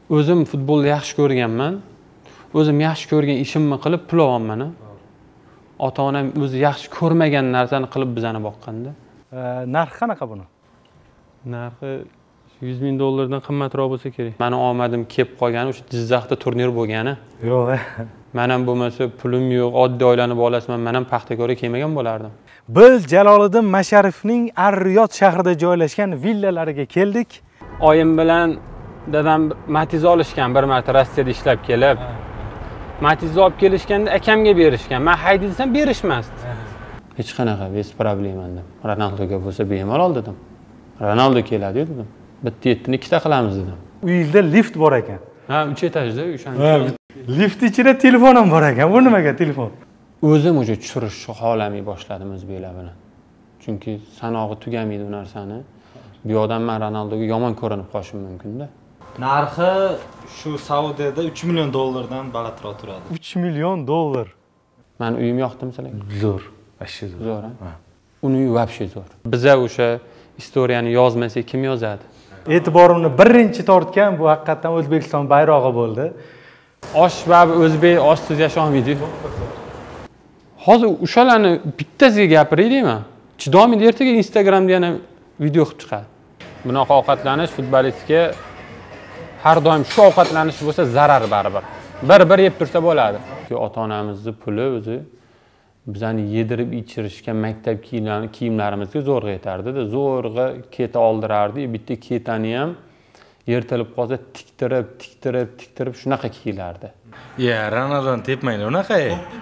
O'zim futbolni yaxshi ko'rganman. O'zim yaxshi ko'rgan ishimni qilib pul olyapman. Ota-onam o'zi yaxshi ko'rmagan narsani qilib bizani boqqanda. Narxi qanaqa buni? Narxi $100,000 dan qimmatroq bo'lsa kerak. Meni omadim kelib qolgani o'sha Jizzaxda turnir bo'lgani. Yo'q. Men ham bo'lmasa pulim yo'q, oddiy oilaning bolasiman, men ham Paxtakorga kelmagan bo'lardim. Biz Jaloliddin Masharifning Ar-Riyod shahrida joylashgan villalariga keldik. Oyim bilan dadam Matiz olishgan bir marta Rossiyada ishlab kelib. Matizni olib kelishganda akamga berishgan. Men haydi desam berishmasdi. Hech qanaqa bez problema dedim. Ronaldoga bo'lsa bemalol dedim. Ronaldo keladi dedim. Bitta yetini ikkita qilamiz dedim. Uyingizda lift bor ekan. Ha, 3 etajda o'shancha. Lift ichida telefon ham bor ekan. Bu nimaga telefon? O'zim o'sha tushirish xohlamiy boshladim o'zbeklar bilan. Chunki sanog'i tugamaydi bu narsani. Bu odam men Ronaldoga yomon ko'rinib qolishim mumkin-da. Narxi shu Saudiyada $3 million dan balandroq turadi. $3 million. Men uyim yoqdimi sizlarga? Zo'r. Ashyo zo'r. Zo'r, ha? Uni uyi вообще zo'r. Biza o'sha istoriyani yozmasak kim yozadi? E'tiborimni birinchi tortgan bu haqiqatan O'zbekiston bayrog'i bo'ldi. Osh va o'zbek oshsiz yasholmaydi. Hozir o'shalarni bittasiga gapiraylikmi? Chidomaydi, ertaga Instagramda yana video qilib chiqadi. Bunaqa ovqatlanish futbolistga har doim shu ovqatlanish bo'lsa zarar baribir. Bir yeb tursa bo'ladi. Ota-onamizning puli o'zi bizani yedirib ichirishga maktab kiyimlarimizga zo'rg'a yetardi-da. Zo'rg'a keta oldirardi. Bitta ketani ham yertilib qolsa tiktirib shunaqa kiyilardi. Ya, Ronaldodan tepmaydi, unaqa.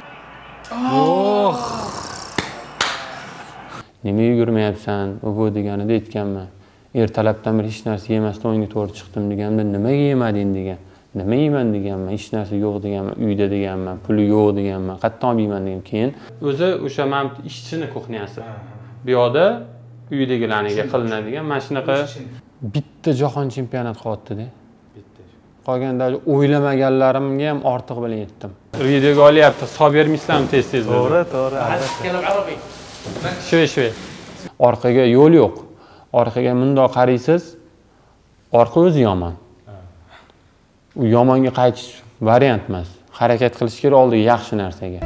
Nima yugurmayapsan? Bu deganida aytganman. Ertalabdan bir hech narsa yemasdan o'yinga to'g'ri chiqdim deganimda nimaga yemading degan. Nima yeyman deganman, hech narsa yo'q deganman, uyda deganman, puli yo'q deganman, qattan yeyman degan. Keyin o'zi o'sha men ishchini kuxnyasi. Bu yoqda uydagilarga qilinadigan mana shunaqa bitta jahon chempionat qilyapti-da. Qolganda o'ylamaganlarimga ham ortiq bilan yetdim. Videoga olyapti, hisob bermaysizlarmi tez-tez? To'g'ri. Shve. Orqaga yo'l yo'q. Orqaga mundoq qaraysiz, orqa o'zi yomon. U yomonga qaytish variant emas. Harakat qilish kerak oldiga yaxshi narsaga.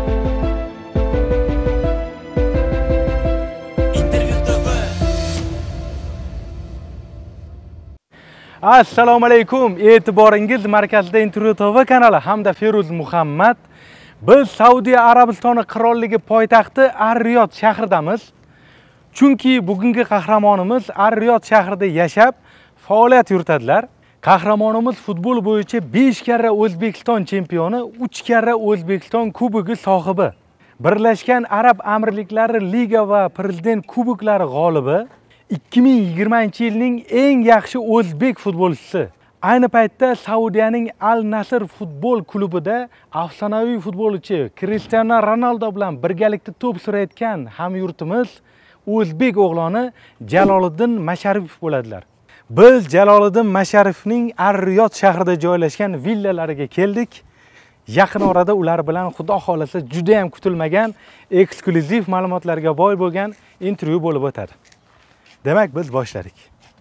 Assalomu alaykum. E'tiboringiz markazida Intervyu TV kanali hamda Feruz Muhammad. Biz Saudiya Arabistoni qirolligi poytaxti Ar-Riyod shahridamiz. Chunki bugungi qahramonimiz Ar-Riyod shahrida yashab faoliyat yuritadilar. Qahramonimiz futbol bo'yicha 5 karra O'zbekiston chempioni, 3 karra O'zbekiston kubogi sohibi, Birlashgan Arab Amirliklari liga va prezident kuboklari g'olibi, 2020-yilning eng yaxshi o'zbek futbolchisi. Ayni paytda Saudiyaning Al-Nasr futbol klubida afsonaviy futbolchi Cristiano Ronaldo bilan birgalikda to'p surayotgan hamyurtimiz o'zbek o'g'loni Jaloliddin Masharipov bo'ladilar. Biz Jaloliddin Masharifning Ar-Riyod shahrida joylashgan villalariga keldik. Yaqin orada ular bilan xudo xolasa juda ham kutilmagan eksklyuziv ma'lumotlarga boy bo'lgan intervyu bo'lib o'tadi. Demak, biz boshladik.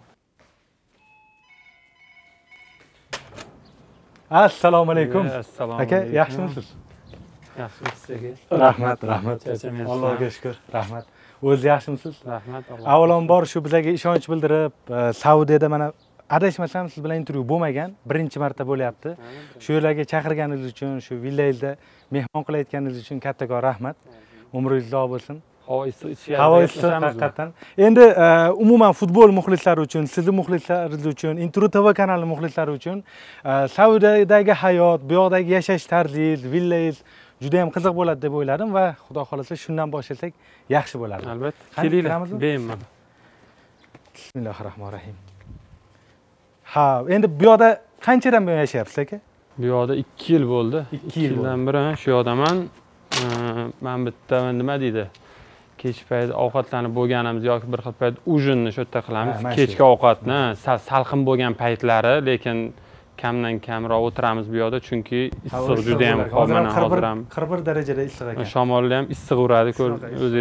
Assalomu alaykum. Aka, yaxshimisiz? Yaxshimisiz. Rahmat. Allohga shukr. Rahmat. O'z yaxshimisiz? Rahmat. Avvalambor shu bizga ishonch bildirib, Saudiyada mana adashmasam siz bilan intervyu bo'lmagan, birinchi marta bo'lyapti. Shu yerlarga chaqirganingiz uchun, shu villayizda mehmon qilayotganingiz uchun kattakon rahmat. Umringiz uzoq bo'lsin. Havo issiq haqiqatan. Endi umuman futbol muxlislari uchun, sizni muxlislaringiz uchun, Intervyu TV kanali muxlislari uchun Saudiyadagi hayot, bu yoqdagi yashash tarzingiz, villangiz juda ham qiziq bo'ladi deb o'yladim va xudo xolasa shundan boshlasak yaxshi bo'ladi. Albatta. Kelinglar, bemalol. Bismillahirrohmanirrohim. Ha, endi bu yoqda qanchadan beri yashayapsiz aka? Bu yoqda 2 yil bo'ldi. 2 yildan beri shu yoqdaman. Men bitta nima deydi? Kech payt ovqatlanib bo'lganimiz yoki bir xil payt ujinni shu yerda qilamiz. Kechki ovqatni salqin bo'lgan paytlari, lekin kamdan kamroq o'tiramiz bu yoqda, chunki issiq juda ham qolmana hozir ham 41 darajada issiq ekan. Shamolli ham issiq uradi, o'zingiz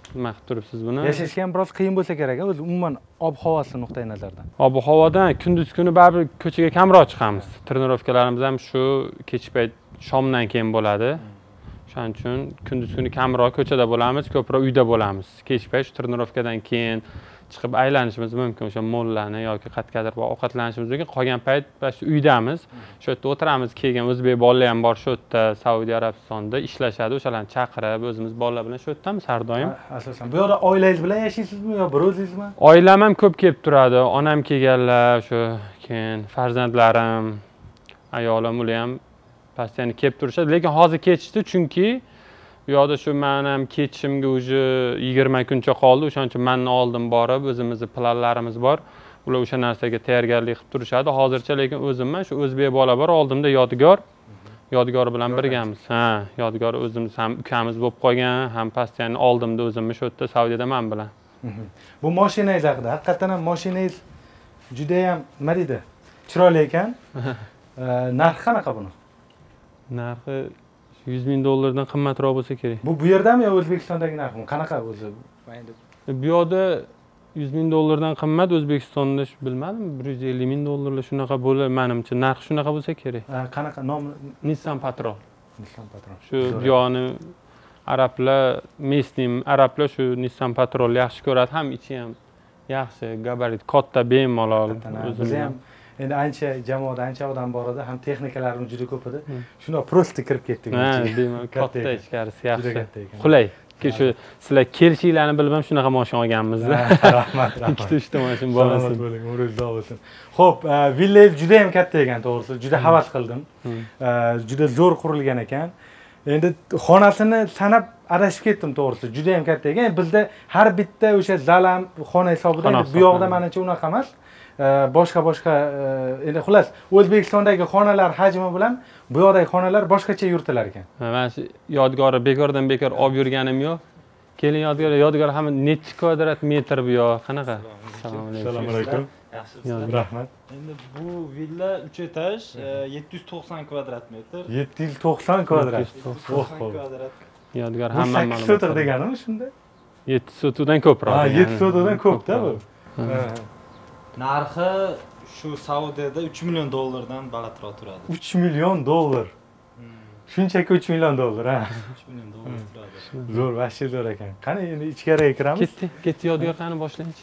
nima qilib turibsiz buni? Yashashga ham biroz qiyin bo'lsa kerak, o'zi umuman ob-havosi nuqtai nazardan. Ob-havodan kunduz kuni baribir ko'chaga kamroq chiqamiz. Trenirovkalarimiz ham shu kechki payt shomdan keyin bo'ladi. Shuning uchun kunduz kuni kamroq ko'chada bo'lamiz, ko'proq uyda bo'lamiz. Kechki payt shu trenirovkadan keyin chiqib aylanishimiz mumkin, o'sha mollarni yoki qatqadir ovqatlanishimiz mumkin. Qolgan payt shu uydamiz. Shu yerda o'tiramiz, kelgan o'zbek bolalar ham bor shu yerda, Saudiya Arabistonda ishlashadi, o'shalarni chaqirib, o'zimiz bolalar bilan shu yerdamiz har doim. Asosan bu yerda oilangiz bilan yashaysizmi yo bir o'zingizmi? Oilam ham ko'p kelib turadi. Onam kelganlar, shu keyin farzandlarim, ayolim ular ham postoyanno kelib turishadi, lekin hozir ketishdi chunki bu yoqda shu men ham ketishimga уже 20 kuncha qoldi. O'shaning uchun mendan oldin borib, o'zimizning planlarimiz bor. Ular o'sha narsaga tayyorgarlik qilib turishadi. Hozircha lekin o'zimman shu o'zbek bola bor, oldimda Yodgor bilan birgamiz. Ha, Yodgor o'zimiz ham ukamiz bo'lib qolgan, ham postoyanno oldimda o'zimni shu yerda Saudiyada men bilan. Bu mashinangiz haqida, haqiqatan ham mashinangiz juda ham nima deydi? Chiroyli ekan. Narxi qanaqa buni? Narxi $100,000 dan qimmatroq bo'lsa kerak. Bu yerdami yo O'zbekistondagi narxmi? Qanaqa o'zi? Bu yoqda $100,000 dan qimmat, O'zbekistonda bilmadim, $150,000 shunaqa bo'lar, menimcha narx shunaqa bo'lsa kerak. Qanaqa nomi? Nissan Patrol. Nissan Patrol. Shu yoni arablar, местный arablar shu Nissan Patrol yaxshi ko'radi, ham ichi ham yaxshi, gabarit, katta, bemalol. O'zi ham endi ancha jamoada ancha odam bor edi, ham texnikalarimiz juda ko'p edi. Shuna prosta kirib ketdik. Ha, demak, katta ichkarisi yaxshi. Qulay. Shu sizlar kelishinglarni bilib ham shunaqa mashina olganmiz-da. Rahmat. Ikkita uchta mashina bo'lsin. Salomat bo'ling, umringiz uzoq bo'lsin. Xo'p, villangiz juda ham katta ekan, to'g'risi. Juda havas qildim. Juda zo'r qurilgan ekan. Endi xonasini sanab adashib ketdim, to'g'risi. Juda ham katta ekan. Bizda har bitta o'sha zal ham xona hisobida, bu yoqda menimcha unaqa emas. Boshqa endi xullas O'zbekistondagi xonalar hajmi bilan bu yoqdagi xonalar boshqacha yuritilar ekan. Men shu Yodgorni bekordan bekor olib yurganim yo'q. Keling Yodgor ham necha kvadrat metr bu yoq? Qanaqa? Assalomu alaykum. Yaxshisiz. Rahmat. Endi bu villa 3 etaj, 790 kvadrat metr. 790 kvadrat. 790 kvadrat. Yodgor hamma ma'lumot. 8 sotiq deganimi shunda? 7 sotiqdan ko'proq. Ha, 7 sotiqdan ko'p-da bu. Narxi shu Saudiyada $3 million dan balandroq turadi. $3 million. Shunchaki $3 million, ha. $3 million turadi. Zo'r, vashchi zo'r ekan. Qani endi ichkariga kiramiz. Ketdi Yodgor, qani boshlaychi.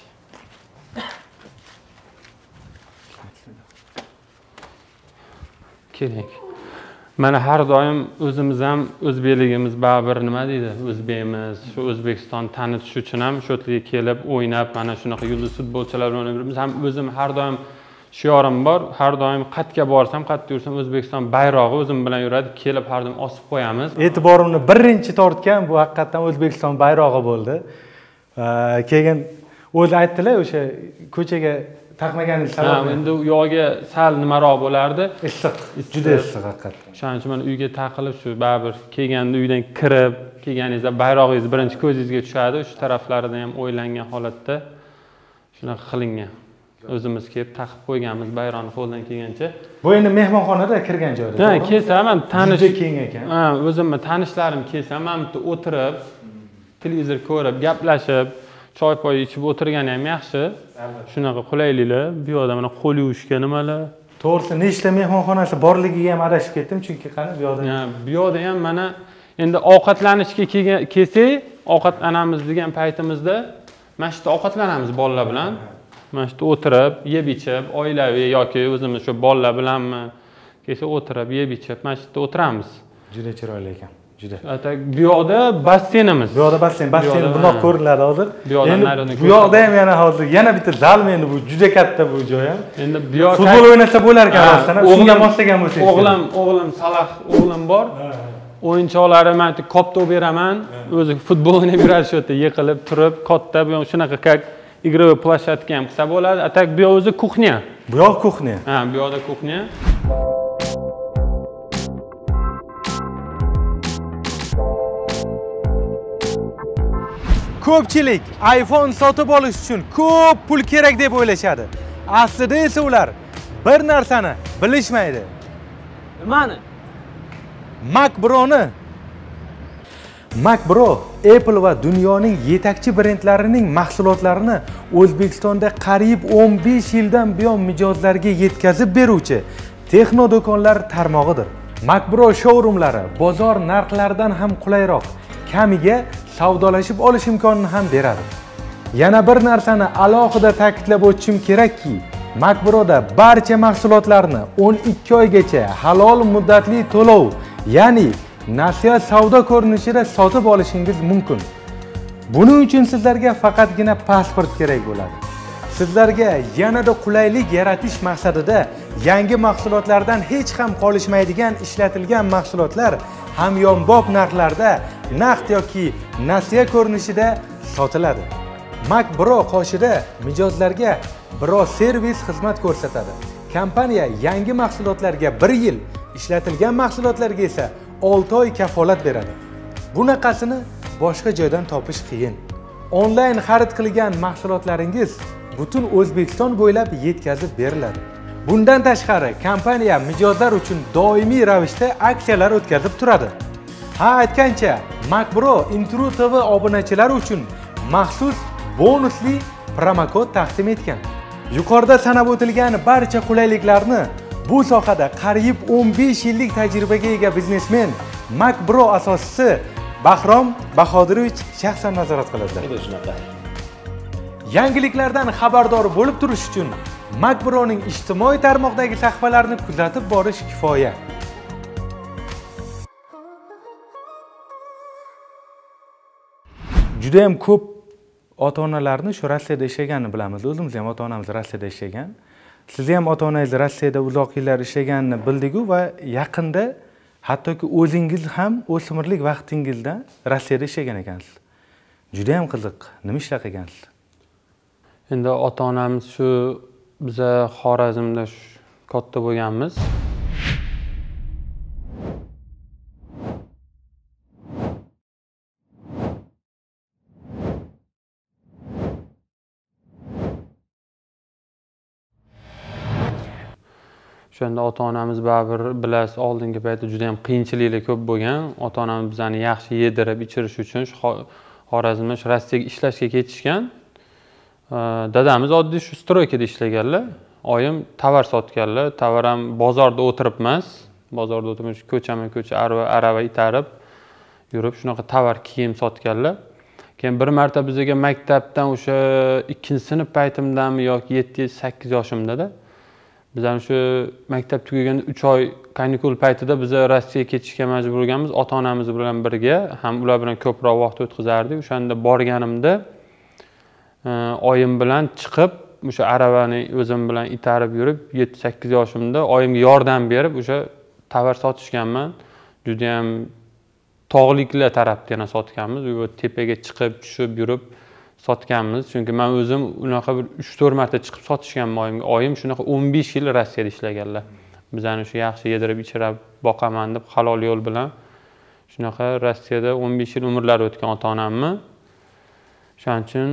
Kerak. Mana har doim o'zimiz ham o'zbekligimiz baribir nima deydi? O'zbekmiz. Shu O'zbekiston tanitish uchun ham shu yerga kelib, o'ynab, mana shunaqa yulduz futbolchilar bilan o'ynaymiz. Ham o'zim har doim shiorim bor. Har doim qayerga borsam, qayerda yursam O'zbekiston bayrog'i o'zim bilan yuradi. Kelib har doim osib qo'yamiz. E'tiborimni birinchi tortgan bu haqiqatan O'zbekiston bayrog'i bo'ldi. Keyin o'zi aytdilar, o'sha ko'chaga taqmaganingiz sababli. Endi u yo'g'iga sal nimaroq bo'lardi. Issiq, juda issiq haqiqatdan. Shuning uchun men uyga taqilib shu baribir kelganda uydan kirib, kelganingizda bayrog'ingiz birinchi ko'zingizga tushadi. Shu taraflaridan ham o'ylangan holatda shunaqa qilingan. O'zimiz kelib taqib qo'yganmiz bayroqni qo'ldan kelgancha. Bu endi mehmonxonada kirgan joyda. Ha, kelsam ham tanish keng ekan. Ha, o'zimni tanishlarim kelsam ham bu yerda o'tirib, televizor ko'rib, gaplashib, choy poy ichib o'tirgani ham yaxshi. Shunaqa qulayliklar. Bu yoqda mana qo'l yuvishga nimalar. To'g'risi, nechta mehmonxonasi borligiga ham adashib ketdim, chunki qani bu yoqda. Ha, bu yoqda ham mana endi ovqatlanishga kelsak, ovqatlanamiz degan paytimizda mana shu yerda ovqatlanamiz bolalar bilan. Mana shu yerda o'tirib, yeb ichib, oilaviy yoki o'zimiz shu bolalar bilanmi kelsa o'tirib, yeb ichib, mana shu yerda o'tiramiz. Juda chiroyli ekan. Juda. Bu yoqda basseynimiz. Bu yoqda basseyn bunaqa ko'rinadi hozir. Endi bu yoqda ham yana bitta zal, endi bu juda katta bu joy ham. Endi bu yoqda futbol o'ynasa bo'lar ekan rostdan. Shunga moslagan bo'lsa. O'g'lim Salah o'g'lim bor. O'yinchoqlari men kopta beraman. O'zi futbol o'ynab yuradi shu yerda yiqilib turib, katta bu shunaqa как игровой площадка ham qilsa bo'ladi. Atak bu yoq o'zi kuxnya. Bu yoq kuxnya. Ha, bu yoqda kuxnya. Ko'pchilik iPhone sotib olish uchun ko'p pul kerak deb o'ylashadi. Aslida esa ular bir narsani bilishmaydi. Nimani? Mac Pro'ni MacBro Apple va dunyoning yetakchi brendlarining mahsulotlarini O'zbekistonda qariyb 15 yildan buyon mijozlarga yetkazib beruvchi texno do'konlar tarmog'idir. MacBro showroomlari bozor narxlaridan ham qulayroq, kamiga savdolashib olish imkonini ham beradi. Yana bir narsani alohida ta'kidlab o'tishim kerakki, MacBroda barcha mahsulotlarni 12 oygacha halol muddatli to'lov, ya'ni nasiya savdo ko'rinishida sotib olishingiz mumkin. Buning uchun sizlarga faqatgina pasport kerak bo'ladi. Sizlarga yanada qulaylik yaratish maqsadida yangi mahsulotlardan hech ham qolishmaydigan ishlatilgan mahsulotlar hamyonbop narxlarda naqd yoki nasiya ko'rinishida sotiladi. MacBro qoshida mijozlarga biroz servis xizmat ko'rsatadi. Kompaniya yangi mahsulotlarga 1 yil, ishlatilgan mahsulotlarga esa 6 oy kafolat beradi. Bunaqasini boshqa joydan topish qiyin. Onlayn xarid qilgan mahsulotlaringiz butun O'zbekiston bo'ylab yetkazib beriladi. Bundan tashqari, kompaniya mijozlar uchun doimiy ravishda aksiyalar o'tkazib turadi. Ha, aytgancha, MacBro Intru TV obunachilari uchun maxsus bonusli promokod taqdim etgan. Yuqorida sanab o'tilgan barcha qulayliklarni bu sohada qariyb 15 yillik tajribaga ega biznesmen, MacBro asoschisi Bahrom Bahodirovich shaxsan nazorat qiladi. Yangiliklardan xabardor bo'lib turish uchun MacBroning ijtimoiy tarmoqdagi sahifalarini kuzatib borish kifoya. Juda ham ko'p ota-onalarni shu Rossiyada ishlaganini bilamiz. O'zimiz ham ota-onamiz Rossiyada ishlagan. Siz ham ota-onangiz Rossiyada uzoq yillar ishlaganini bildik va yaqinda hattoki o'zingiz ham o'smirlik vaqtingizda Rossiyada ishlagan ekansiz. Juda ham qiziq. Nima ishlar qilgansiz? Endi ota-onamiz shu biza Xorazmda katta bo'lganmiz. O'shanda ota-onamiz baribir bilasiz, oldingi paytda juda ham qiyinchiliklar ko'p bo'lgan. Ota-onamiz bizani yaxshi yedirib, ichirish uchun Xorazmda Rossiyaga ishlashga ketishgan. Dadamiz oddiy shu stroykada ishlaganlar. Oyim tovar sotganlar. Tovar ham bozorda o'tirib emas, bozorda o'tirib ko'chama-ko'cha arava itarib yurib shunaqa tovar kiyim sotganlar. Keyin bir marta bizga maktabdan o'sha 2-sinf paytimdami yoki 7-8 yoshimda bizani shu maktab tugaganda 3 oy kanikul paytida biz Rossiyaga ketishga majbur bo'lganmiz. Ota-onamiz bilan birga ham ular bilan ko'proq vaqt o'tkazardik. O'shanda borganimda oyim bilan chiqib, o'sha aravani o'zim bilan itarib yurib, 7-8 yoshimda oyimga yordam berib, o'sha tovar sotishganman. Juda ham tog'liklar tarafdan sotganmiz. U tepaga chiqib, tushib yurib sotganmiz. Chunki men o'zim unaqa bir 3-4 marta chiqib sotishganman oyimga. Oyim shunaqa 15 yil Rossiyada ishlaganlar. Bizani shu yaxshi yedirib, ichirib boqaman deb halol yo'l bilan shunaqa Rossiyada 15 yil umrlari o'tgan ota-onamni. Shuning uchun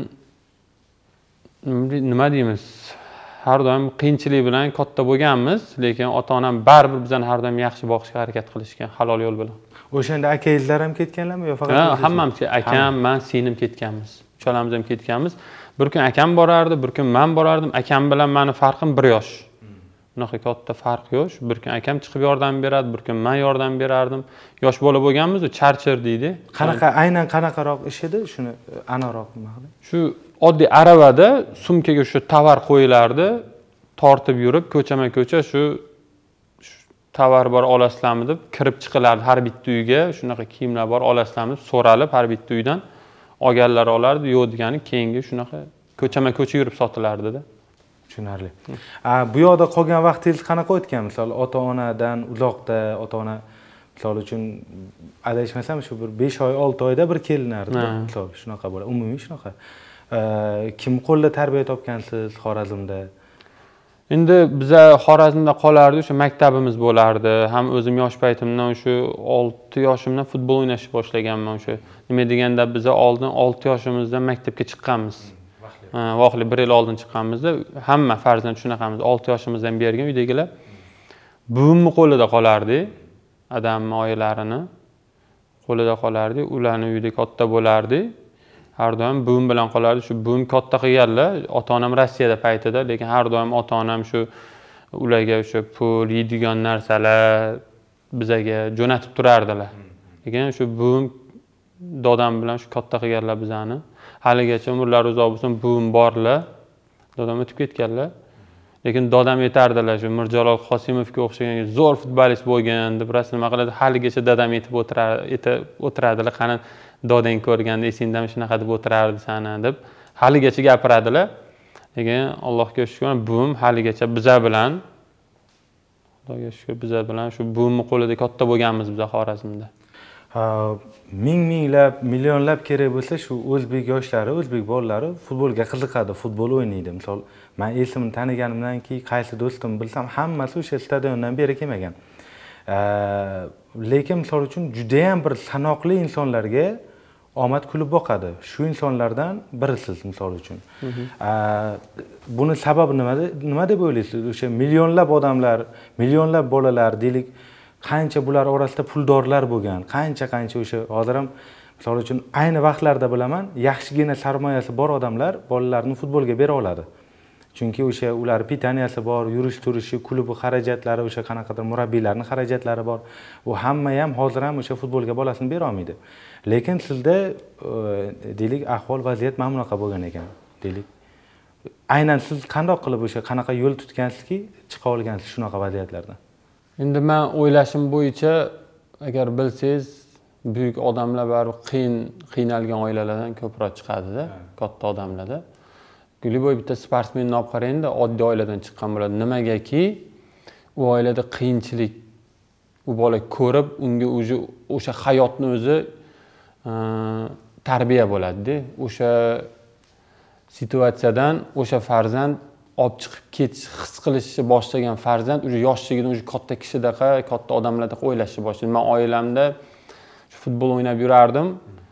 nima deymiz? Har doim qiyinchilik bilan katta bo'lganmiz, lekin ota-onam baribir bizani har doim yaxshi boqishga harakat qilishgan, halol yo'l bilan. O'shanda aka-izlar ham ketganlarmi yo faqat? Ha, hammamiz, akam, men, singlim ketganmiz. Uchalamiz ham ketganmiz. Bir kun akam borardi, bir kun men borardim. Akam bilan meni farqim 1 yosh. Bunaqa katta farq yo'q. Bir kun akam chiqib yordam beradi, bir kun men yordam berardim. Yosh bola bo'lganmiz, charchir deydi. Aynan qanaqaroq ish edi? Shuni aniqroq nima qildi? Shu oddiy aravada sumkaga shu tovar qo'yilardi, tortib yurib ko'chama-ko'cha shu tovar bor olasizlarmi deb kirib chiqilardi har bitta uyga. Shunaqa kiyimlar bor olasizlarmi deb so'ralib har bitta uydan olganlar olardi, yo'q degani keyingi shunaqa ko'chama-ko'cha yurib sotilardi-da. Tushunarli. Bu yoqda qolgan vaqtingiz qanaqa o'tgan? Misol ota-onadan uzoqda, ota-ona misol uchun adashmasam shu bir 5 oy, 6 oyda bir kelinardi. Misol shunaqa bo'ladi. Umumiy shunaqa. Kim qo'lda tarbiya topgansiz Xorazmda? Endi biza Xorazmda qolardi, o'sha maktabimiz bo'lardi. Ham o'zim yosh paytimdan shu 6 yoshimdan futbol o'ynashni boshlaganman. O'sha nima deganda biza oldin 6 yoshimizda maktabga chiqqanmiz. Vaqtli 1 yil oldin chiqqanmizda, hamma farzand shunaqamiz. 6 yoshimizdan bergan uydagilar buvimni qo'lida qolardi, adamning oilalarini qo'lida qolardi, ularning uyida katta bo'lardi. Har doim buvim bilan qolardi. Shu buvim katta qilganlar, ota-onam Rossiyada paytida, lekin har doim ota-onam shu ularga o'sha pul, yeydigan narsalar bizaga jo'natib turardilar. Lekin shu buvim dodam bilan shu katta qilganlar bizani. Haligacha umrlari uzoq bo'lsin, buvim borlar. Dodam o'tib ketganlar. Lekin dodam yetardilar, shu Mirjalol Qosimovga o'xshagan zo'r futbolist bo'lgan deb rasm nima qiladi, haligacha dadam aytib o'tiradilar. Qani dodang ko'rganda esingdami shunaqa deb o'tirardi sana deb haligacha gapiradilar. Lekin Allohga shukr, buvim haligacha bizlar bilan Xudoga shukr bizlar bilan shu buvimning qo'lida katta bo'lganmiz biz Xorazmda. Minglab, millionlab kerak bo'lsa shu o'zbek yoshlari, o'zbek bolalari futbolga qiziqadi, futbol o'ynaydi. Misol, men esimni taniganimdan keyin qaysi do'stim bilsam, hammasi o'sha stadiondan beri kelmagan. Lekin misol uchun juda ham bir sanoqli insonlarga omad kulib boqadi. Shu insonlardan birisiz misol uchun. Buni sababi nima deb o'ylaysiz? O'sha millionlab odamlar, millionlab bolalar deylik, qancha bular orasida puldorlar bo'lgan, qancha o'sha hozir ham misol uchun ayni vaqtlarda bilaman, yaxshigina sarmoyasi bor odamlar bolalarni futbolga bera oladi. Chunki o'sha ular pitaniyasi bor, yurish-turishi, klubi xarajatlari, o'sha qanaqadir murabbiylarning xarajatlari bor. U hamma ham hozir ham o'sha futbolga bolasini bera olmaydi. Lekin sizda deylik ahvol vaziyat mana bunaqa bo'lgan ekan, deylik. Aynan siz qanday qilib o'sha qanaqa yo'l tutgansizki, chiqa olgansiz shunaqa vaziyatlardan? Endi men o'ylashim bo'yicha, agar bilsangiz, buyuk odamlar baribir qiynalgan oilalardan ko'proq chiqadi-da, katta odamlarda. Gulboy bitta sportsmenni olib qarangda, oddiy oiladan chiqqan bo'ladi. Nimagaki, u oilada qiyinchilik u bola ko'rib, unga o'sha hayotni o'zi tarbiya bo'ladi-da. O'sha situatsiyadan o'sha farzand olib chiqib ketish, his qilishni boshlagan farzand o'sha yoshligidan o'sha katta kishidaqa, katta odamlarda o'ylashni boshladi. Men oilamda futbol o'ynab yurardim.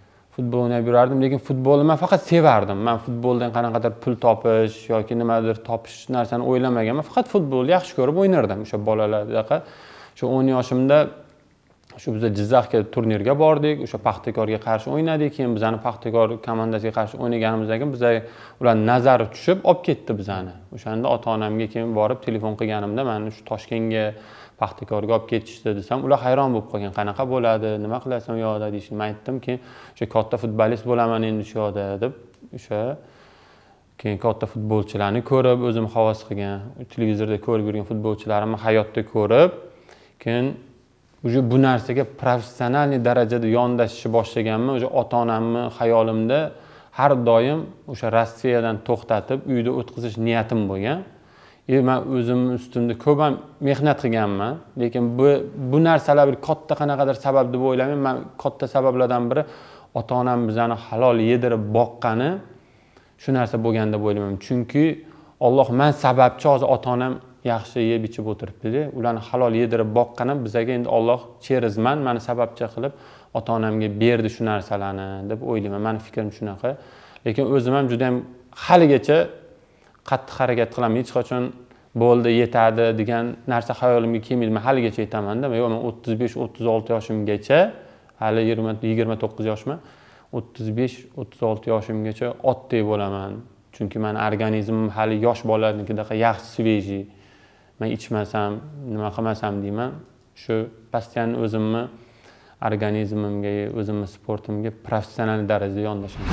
Lekin futbolni men faqat sevardim. Men futboldan qanaqadir pul topish yoki nimadir topish narsani o'ylamaganman. Faqat futbolni yaxshi ko'rib o'ynardim o'sha bolalardaqa. Shu 10 yoshimda shu biz Jizzaxga turnirga bordik, o'sha Paxtakorga qarshi o'ynadik. Keyin bizani Paxtakor komandasiga qarshi o'ynaganimizdan keyin bizga ular nazari tushib olib ketdi bizani. O'shanda ota-onamga keyin borib telefon qilganimda, meni shu Toshkentga Paxtakorga olib ketishdi desam, ular hayron bo'lib qolgan. Qanaqa bo'ladi, nima qilasan u yoqda deyishni. Men aytdimki, o'sha katta futbolist bo'laman endi shu yoqda deb, o'sha keyin katta futbolchilarni ko'rib, o'zim havas qilgan, televizorda ko'rib yurgan futbolchilarimni hayotda ko'rib, keyin o'sha bu narsaga professional darajada yondashishni boshlaganman. O'sha ota-onamni hayolimda har doim o'sha Rossiyadan to'xtatib, uyda o'tkazish niyatim bo'lgan. Men o'zim ustimda ko'p ham mehnat qilganman, lekin bu narsalar bir katta qanaqadir sabab deb o'ylayman. Men katta sabablardan biri ota-onam bizani halol yedirib boqqani shu narsa bo'lgan deb o'ylayman. Chunki Alloh men sababchi hozir ota-onam yaxshi yeb ichib o'tiribdi-da. Ularni halol yedirib boqqani bizga endi Alloh cherizman, meni sababchi qilib ota-onamga berdi shu narsalarni deb o'ylayman. Mening fikrim shunaqa. Lekin o'zim ham juda ham haligacha qattiq harakat qilaman. Hech qachon bo'ldi, yetadi degan narsa hayolimga kelmaydi. Men haligacha aytaman-da. Men 35-36 yoshimgacha, hali 29 yoshman. 35-36 yoshimgacha otdek bo'laman. Chunki men organizmim hali yosh bolalarnikidaqa yaxshi sveji. Men ichmasam, nima qilmasam deyman. Shu postoyan o'zimni organizmimga, o'zimni sportimga professional darajada yondashaman.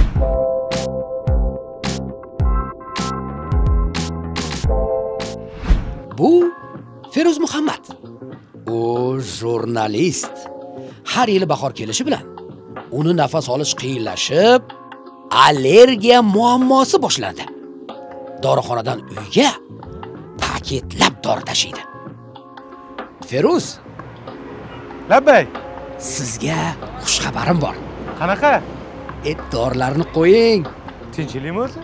Bu Feruz Muhammad. U jurnalist. Har yili bahor kelishi bilan uni nafas olish qiyinlashib, allergiya muammosi boshlanadi. Dorixonadan uyga paketlab dori tashiydi. Feruz, Labbay, sizga xush xabarim bor. qanaqa? Dorilarni qo'ying. Tinchlikmi o'zi?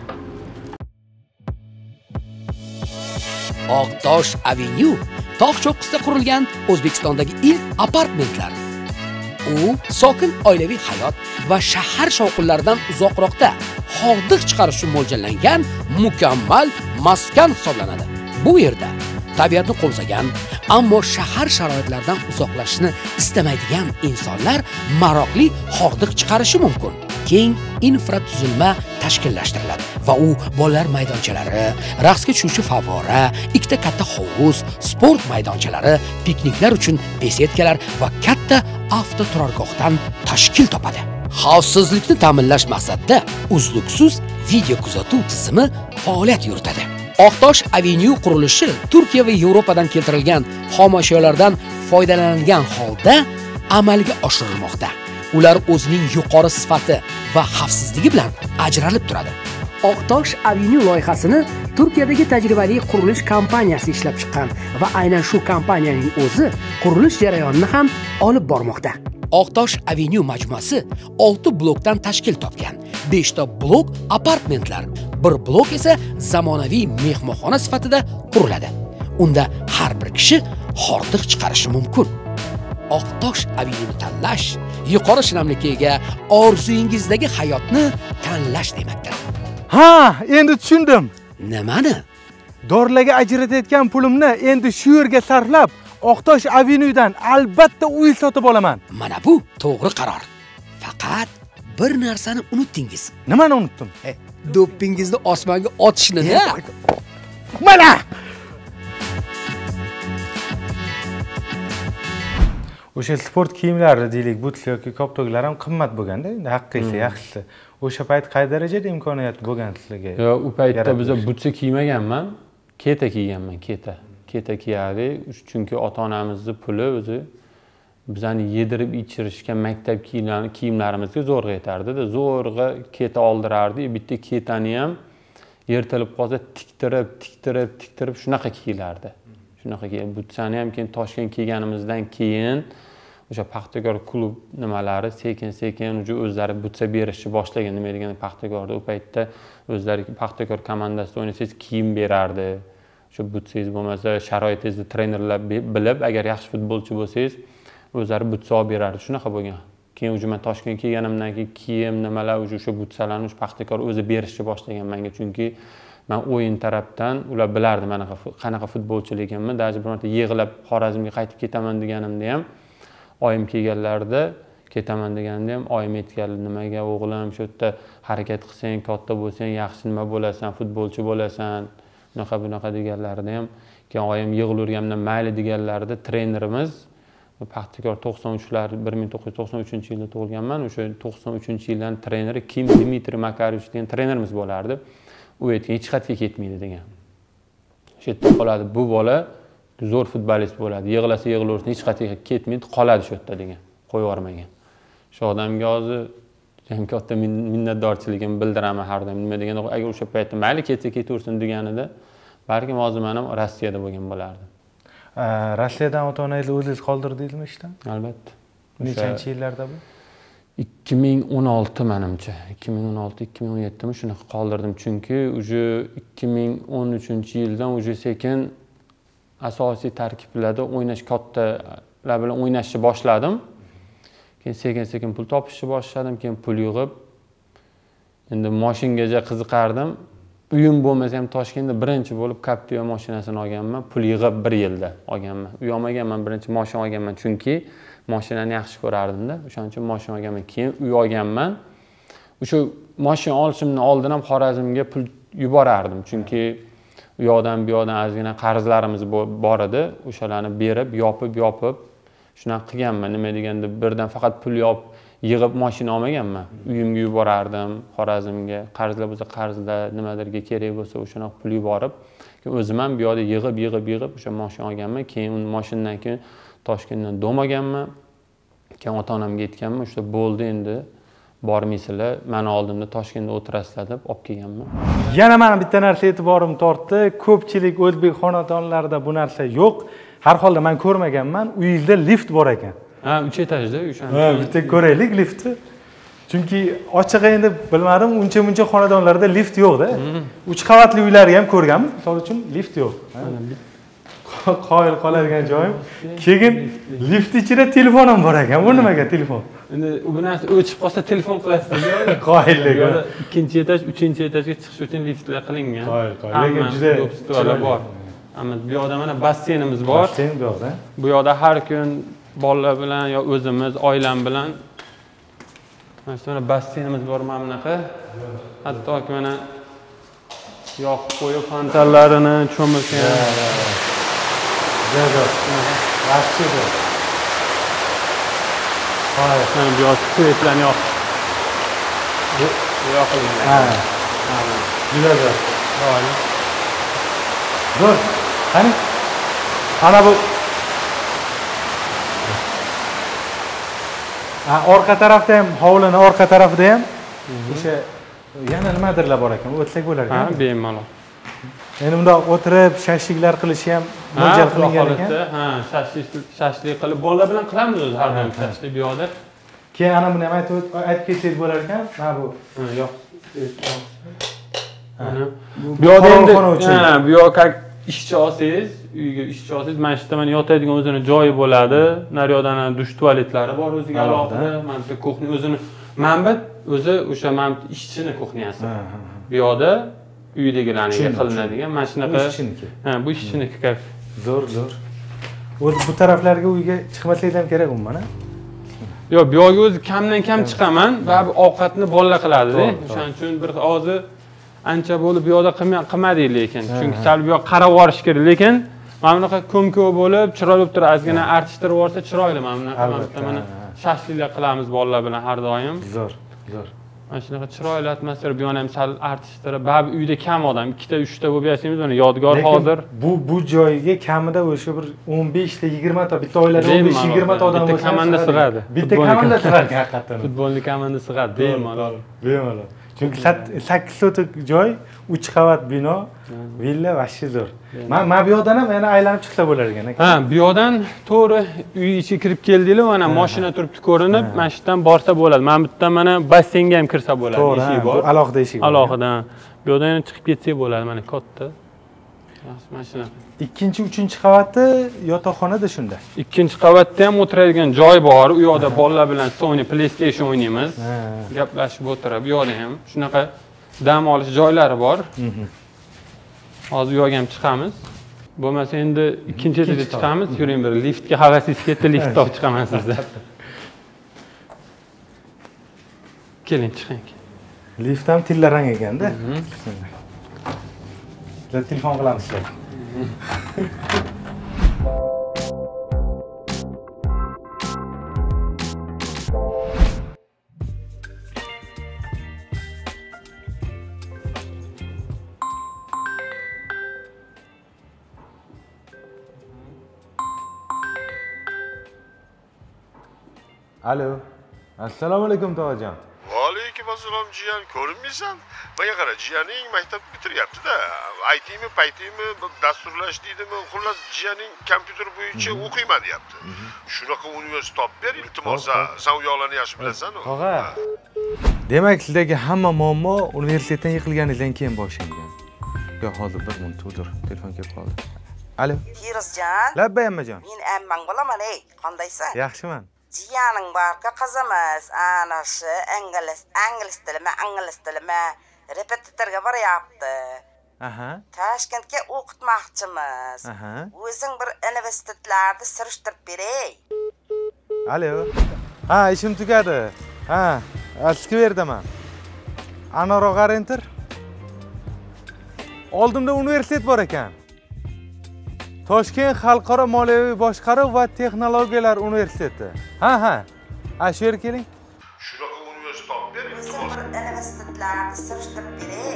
Oqtosh Avenue tog' cho'qqisida qurilgan O'zbekistondagi ilk apartmentlar. U sokin oilaviy hayot va shahar shovqinlaridan uzoqroqda hordiq chiqarish uchun mo'ljallangan mukammal maskan hisoblanadi. Bu yerda tabiatni qo'msagan, ammo shahar sharoitlaridan uzoqlashishni istamaydigan insonlar maroqli hordiq chiqarishi mumkin. Keng infratuzilma tashkillashtiriladi va u bolalar maydonchalari, raqsga tushuvchi favvora, ikkita katta hovuz, sport maydonchalari, pikniklar uchun besetkalar va katta avtoturargohdan tashkil topadi. Xavfsizlikni ta'minlash maqsadida uzluksiz video kuzatuv tizimi faoliyat yuritadi. Oqtosh Avenue qurilishi Turkiya va Yevropadan keltirilgan xomashyolardan foydalanilgan holda amalga oshirilmoqda. Ular o'zining yuqori sifati va xavfsizligi bilan ajralib turadi. Oqtosh Avenue loyihasini Turkiyadagi tajribali qurilish kompaniyasi ishlab chiqqan va aynan shu kompaniyaning o'zi qurilish jarayonini ham olib bormoqda. Oqtosh Avenue majmuasi 6 blokdan tashkil topgan. 5 ta blok apartamentlar, bir blok esa zamonaviy mehmonxona sifatida quriladi. Unda har bir kishi hordiq chiqarishi mumkin. Oqtosh Avenue'ni tanlash yuqori shinamlikka ega orzuyingizdagi hayotni tanlash demakdir. Ha, endi tushundim. Nimani? Dorilarga ajratayotgan pulimni endi shu yerga sarflab, Oqtosh Avenue'dan albatta uy sotib olaman. Mana bu to'g'ri qaror. Faqat bir narsani unutdingiz. Nimani unutdim? Do'ppingizni osmonga otishni-da. Mana! O'sha sport kiyimlari deylik, butli yoki koptoklar ham qimmat bo'lganda, endi haqiqiy yaxshisi. O'sha payt qay darajada imkoniyat bo'lgan sizlarga? Yo'q, u paytda biz butsi kiymaganman, keta kiyganman, keta. Keta kiyardi, chunki ota-onamizning puli o'zi bizani yedirib ichirishga maktab kiyimlarimizga zo'rg'a yetardi-da, zo'rg'a keta oldirardi. Bitta ketani ham yirtilib qolsa tiktirib shunaqa kiyilardi. Shunaqa keyin butsani ham keyin Toshkent kelganimizdan keyin o'sha Paxtakor klub nimalari sekin-sekin o'zlari butsa berishni boshlagan. Nima degani Paxtakorda u paytda o'zlari Paxtakor komandasida o'ynasangiz kiyim berardi. Shu butsangiz bo'lmasa sharoitingizni trenerlar bilib, agar yaxshi futbolchi bo'lsangiz, o'zlari butsa olib berardi. Shunaqa bo'lgan. Keyin men Toshkentga kelganimdan keyin kiyim nimalar o'sha butsalarni Paxtakor o'zi berishni boshlagan menga, chunki men o'yin tarafdan ular bilardi mana qanaqa futbolchiligimni. Даже bir marta yig'lab Xorazmga qaytib ketaman deganimda ham oyim kelganlarida ketaman deganimda ham oyim aytganlar, nimaga o'g'lim shu yerda harakat qilsang, katta bo'lsang, yaxshi nima bo'lasan, futbolchi bo'lasan, bunaqa deganlarida ham keyin oyim yig'laverganimdan mayli deganlarida trenerimiz Paxtakor 93lar 1993-yilda tug'ilganman. O'sha 93-yildan treneri Kim Dmitriy Makarovich degan trenerimiz bo'lardi. U aytgan hech qayerga ketmaydi degan. Shu yerda qoladi, bu bola zo'r futbolist bo'ladi. Yig'lasa yig'laversin, hech qayerga ketmaydi, qoladi shu yerda degan. Qo'yib yubormagan. Shu odamga hozir ham katta minnatdorchiligimni bildiraman har doim. Nima deganda agar o'sha paytda mayli ketsa ketaversin deganida, balkim hozir men ham Rossiyada bo'lgan bo'lardim. Rossiyadan ota-onangizni o'zingiz qoldirdingizmi ishdan? Albatta. Nechanchi yillarda bu? 2016 menimcha, 2016-2017 mi shunaqa qoldirdim, chunki uje 2013-yildan uje sekin asosiy tarkiblarda o'ynash kattalar bilan o'ynashni boshladim. Keyin sekin pul topishni boshladim, keyin pul yig'ib endi mashinaga qiziqardim. Uyim bo'lmasa ham Toshkentda birinchi bo'lib Captiva mashinasini olganman, pul yig'ib 1 yilda olganman. Uy olmaganman, birinchi mashina olganman, chunki mashinani yaxshi ko'rardim-da. O'shaning uchun mashina olganman, keyin uy olganman. O'sha mashina olishimdan oldin ham Xorazmga pul yuborardim, chunki u yoqdan bu yoqdan ozgina qarzlarimiz bor edi. O'shalarni berib, yopib shunaqa qilganman. Nima deganda birdan faqat pul yig'ib mashina olmaganman. Uyimga yuborardim, Xorazmga. Qarzlar bo'lsa qarzda, nimalarga kerak bo'lsa o'shani pul yuborib, keyin o'zim ham bu yoqda yig'ib o'sha mashina olganman. Keyin mashinadan keyin Toshkentdan dom olganman. Keyin ota-onamga aytganman, o'sha bo'ldi endi bormaysizlar, meni oldimda Toshkentda o'tirasizlar deb olib kelganman. Yana mana bitta narsa e'tiborim tortdi. Ko'pchilik o'zbek xonadonlarida bu narsa yo'q. Har holda men ko'rmaganman. Uyingizda lift bor ekan. Ha, 3 etajda o'shani. Ha, bitta ko'raylik liftni. Chunki ochig'i endi bilmadim, uncha-muncha xonadonlarda lift yo'q-da. 3 qavatli uylarni ham ko'rganman, misol uchun lift yo'q. Qoyil qoladigan joyim. Keyin lift ichida telefon ham bor ekan. Bu nimaga telefon? Endi bu narsa o'chib qolsa telefon qilasizlar. Qoyillik. Ikkinchi etaj, 3-etajga chiqish uchun liftlar qilingan. Lekin juda bor. Bu yoqda mana basseynimiz bor. Basseyn bu yoqda. Bu yoqda har kun bolalar bilan yo o'zimiz, oilam bilan mana shu basseynimiz bor mana bunaqa. Hattoki mana yoqib qo'yib fontanlarini cho'milgan. Jo'jo. Yaxshi. Mana bu yoqda svetlarni yoqib. Yoqilgan. Ha. Jo'jo. Bo'ldi. Dur. Qani? Ana bu. Orqa tarafda ham, hovlini orqa tarafida ham o'sha yana nimadirlar bor ekan, o'tsak bo'lar ekan. Ha, bemalol. Endi bunda o'tirib shashliklar qilish ham mo'ljal qilingan ekan. Ha, shashlik qilib bolalar bilan qilamiz o'zi har doim shashlik bu yoqda. Keyin ana buni ham aytib ketsangiz bo'lar ekan. Mana bu. Yo'q. Bu yoqda endi bu yoqqa ishchi olsangiz, uyga ishchi olsangiz, mana shu yerda mana yotadigan o'zini joyi bo'ladi. Naryoqdan dush tualetlari bor o'ziga alohida. Mana bu kuxnya o'zini manbat o'zi o'sha mana ishchini kuxnyasi. Bu yoqda uydagilarga qilinadigan mana shunaqa. Ha, bu ishchiniki kaf. Zo'r. O'zi bu taraflarga uyga chiqmaslik ham kerak umuman, ha? Yo'q, bu yoqqa o'zi kamdan kam chiqaman va bu ovqatni bolalar qiladi-da. O'shaning uchun bir hozir ancha bo'lib bu yoqda qilmadik lekin. Chunki sal bu yoq qarab yorish kerak, lekin mana bunaqa ko'm-ko'm bo'lib, chiroyli bo'lib turadi. Ozgina artishtirib yuborsa chiroyli mana bunaqa. Mana shashliklar qilamiz bolalar bilan har doim. Zo'r. Mana shunaqa chiroyli atmosfera, bu ham sal artishtirib, ba'zi uyda kam odam, 2 ta 3 ta bo'lib yashaymiz, mana yodgor hozir. Bu joyga kamida o'sha bir 15 ta 20 ta bitta oilada 15-20 ta odam bo'lsa, komanda sig'adi. Bitta komanda sig'adi haqiqatan. Futbolni komanda sig'adi, bemalol. Chunki 8 sotik joy, 3 qavat bino, villa vashshi zo'r. Men bu yoqdan ham yana aylanib chiqsa bo'lar ekan. Ha, bu yoqdan to'g'ri uy ichiga kirib keldinglar, mana mashina turibdi ko'rinib, mana shu yerdan borsa bo'ladi. Mana bu yerdan mana basseynga ham kirsa bo'ladi, eshik bor. Alohida eshik bor. Alohida. Bu yoqdan yana chiqib ketsak bo'ladi, mana katta. Yaxshi mashina. Ikkinchi, 3-qavatda yotoqxonada shunda. Ikkinchi qavatda ham o'tiradigan joy bor. U yoqda bolalar bilan Sony PlayStation o'ynaymiz. Gaplashib o'tirib, bu yoqda ham shunaqa dam olish joylari bor. Hozir u yoqqa ham chiqamiz. Bo'lmasa endi ikkinchi etaga chiqamiz. Yuring bir liftga havasingiz ketdi, liftda olib chiqaman sizni. Keling, chiqing. Lift ham tillarang ekanda. Biz telefon qilamiz sizlarga. Alo. Assalomu alaykum tog'ajon. Alaykum assalom jiyan, ko'rinmaysan? Menga qara, jiyaning maktab bitiryapti-da. ITmi, paytimi, dasturlash deydimi, xullas jiyaning kompyuter bo'yicha o'qiyman deyapti. Shunaqa universitet topib ber, iltimos, sen u yo'llarni yaxshi bilasan-ku. Tog'a. Demak, sizdagi hamma muammo universitetdan yiqilganingizdan keyin boshlangan. Yo'q, hozir bir minut o'tir, telefon kelib qoldi. Alo. Firuzjon. Labbay ammajon. Men ammang bo'laman-ey, qandaysan? Yaxshiman. Jiyaning borga qizimiz, ana shu ingliz tilimi repetitorga boryapti. Toshkentga o'qitmoqchimiz. O'zing bir universitetlarda surishtirib beray. Alo. Ha, ishim tugadi. Ha, skverdaman. Anaroq Enter. Oldimda universitet bor ekan. Toshkent xalqaro moliyaviy boshqaruv va texnologiyalar universiteti. Ha. Shu yerga keling. Shunaqa universitet topib ber, O'zing bir universitetlarda surishtirib beray.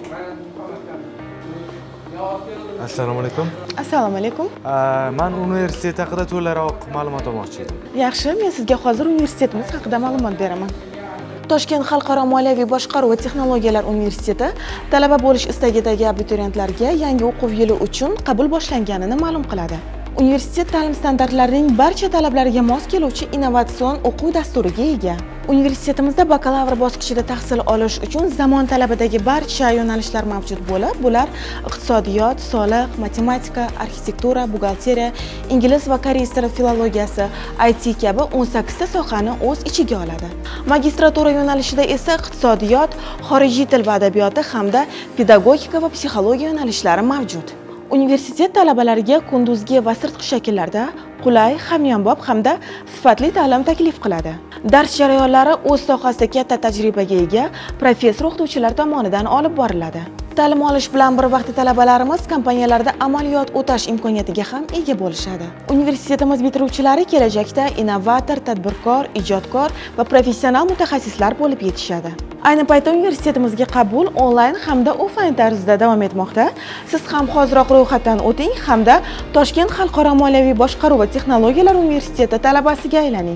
Assalomu alaykum. Assalomu alaykum. Men universitet haqida to'laroq ma'lumot olmoqchi edim. Yaxshi, men sizga hozir universitetimiz haqida ma'lumot beraman. Toshkent xalqaro moliyaviy boshqaruv va texnologiyalar universiteti talaba bo'lish istagidagi abituriyentlarga yangi o'quv yili uchun qabul boshlanganini ma'lum qiladi. Universitet ta'lim standartlarining barcha talablariga mos keluvchi innovatsion o'quv dasturiga ega. Universitetimizda bakalavr bosqichida tahsil olish uchun zamon talabidagi barcha yo'nalishlar mavjud bo'lib, bular iqtisodiyot, soliq, matematika, arxitektura, buxgalteriya, ingliz va koreys tili filologiyasi, IT kabi 18 ta sohani o'z ichiga oladi. Magistratura yo'nalishida esa iqtisodiyot, xorijiy til va adabiyoti hamda pedagogika va psixologiya yo'nalishlari mavjud. Universitet talabalariga kunduzgi va sirtqi shakllarda qulay, hamyonbop hamda sifatli ta'lim taklif qiladi. Dars jarayonlari o'z sohasida katta tajribaga ega professor-o'qituvchilar tomonidan olib boriladi. Ta'lim olish bilan bir vaqtda talabalarimiz kompaniyalarda amaliyot o'tash imkoniyatiga ham ega bo'lishadi. Universitetimiz bitiruvchilari kelajakda innovator, tadbirkor, ijodkor va professional mutaxassislar bo'lib yetishadi. Ayni paytda universitetimizga qabul onlayn hamda offlayn tarzda davom etmoqda. Siz ham hoziroq ro'yxatdan o'ting hamda Toshkent xalqaro moliyaviy boshqaruv va texnologiyalar universiteti talabasiga aylaning.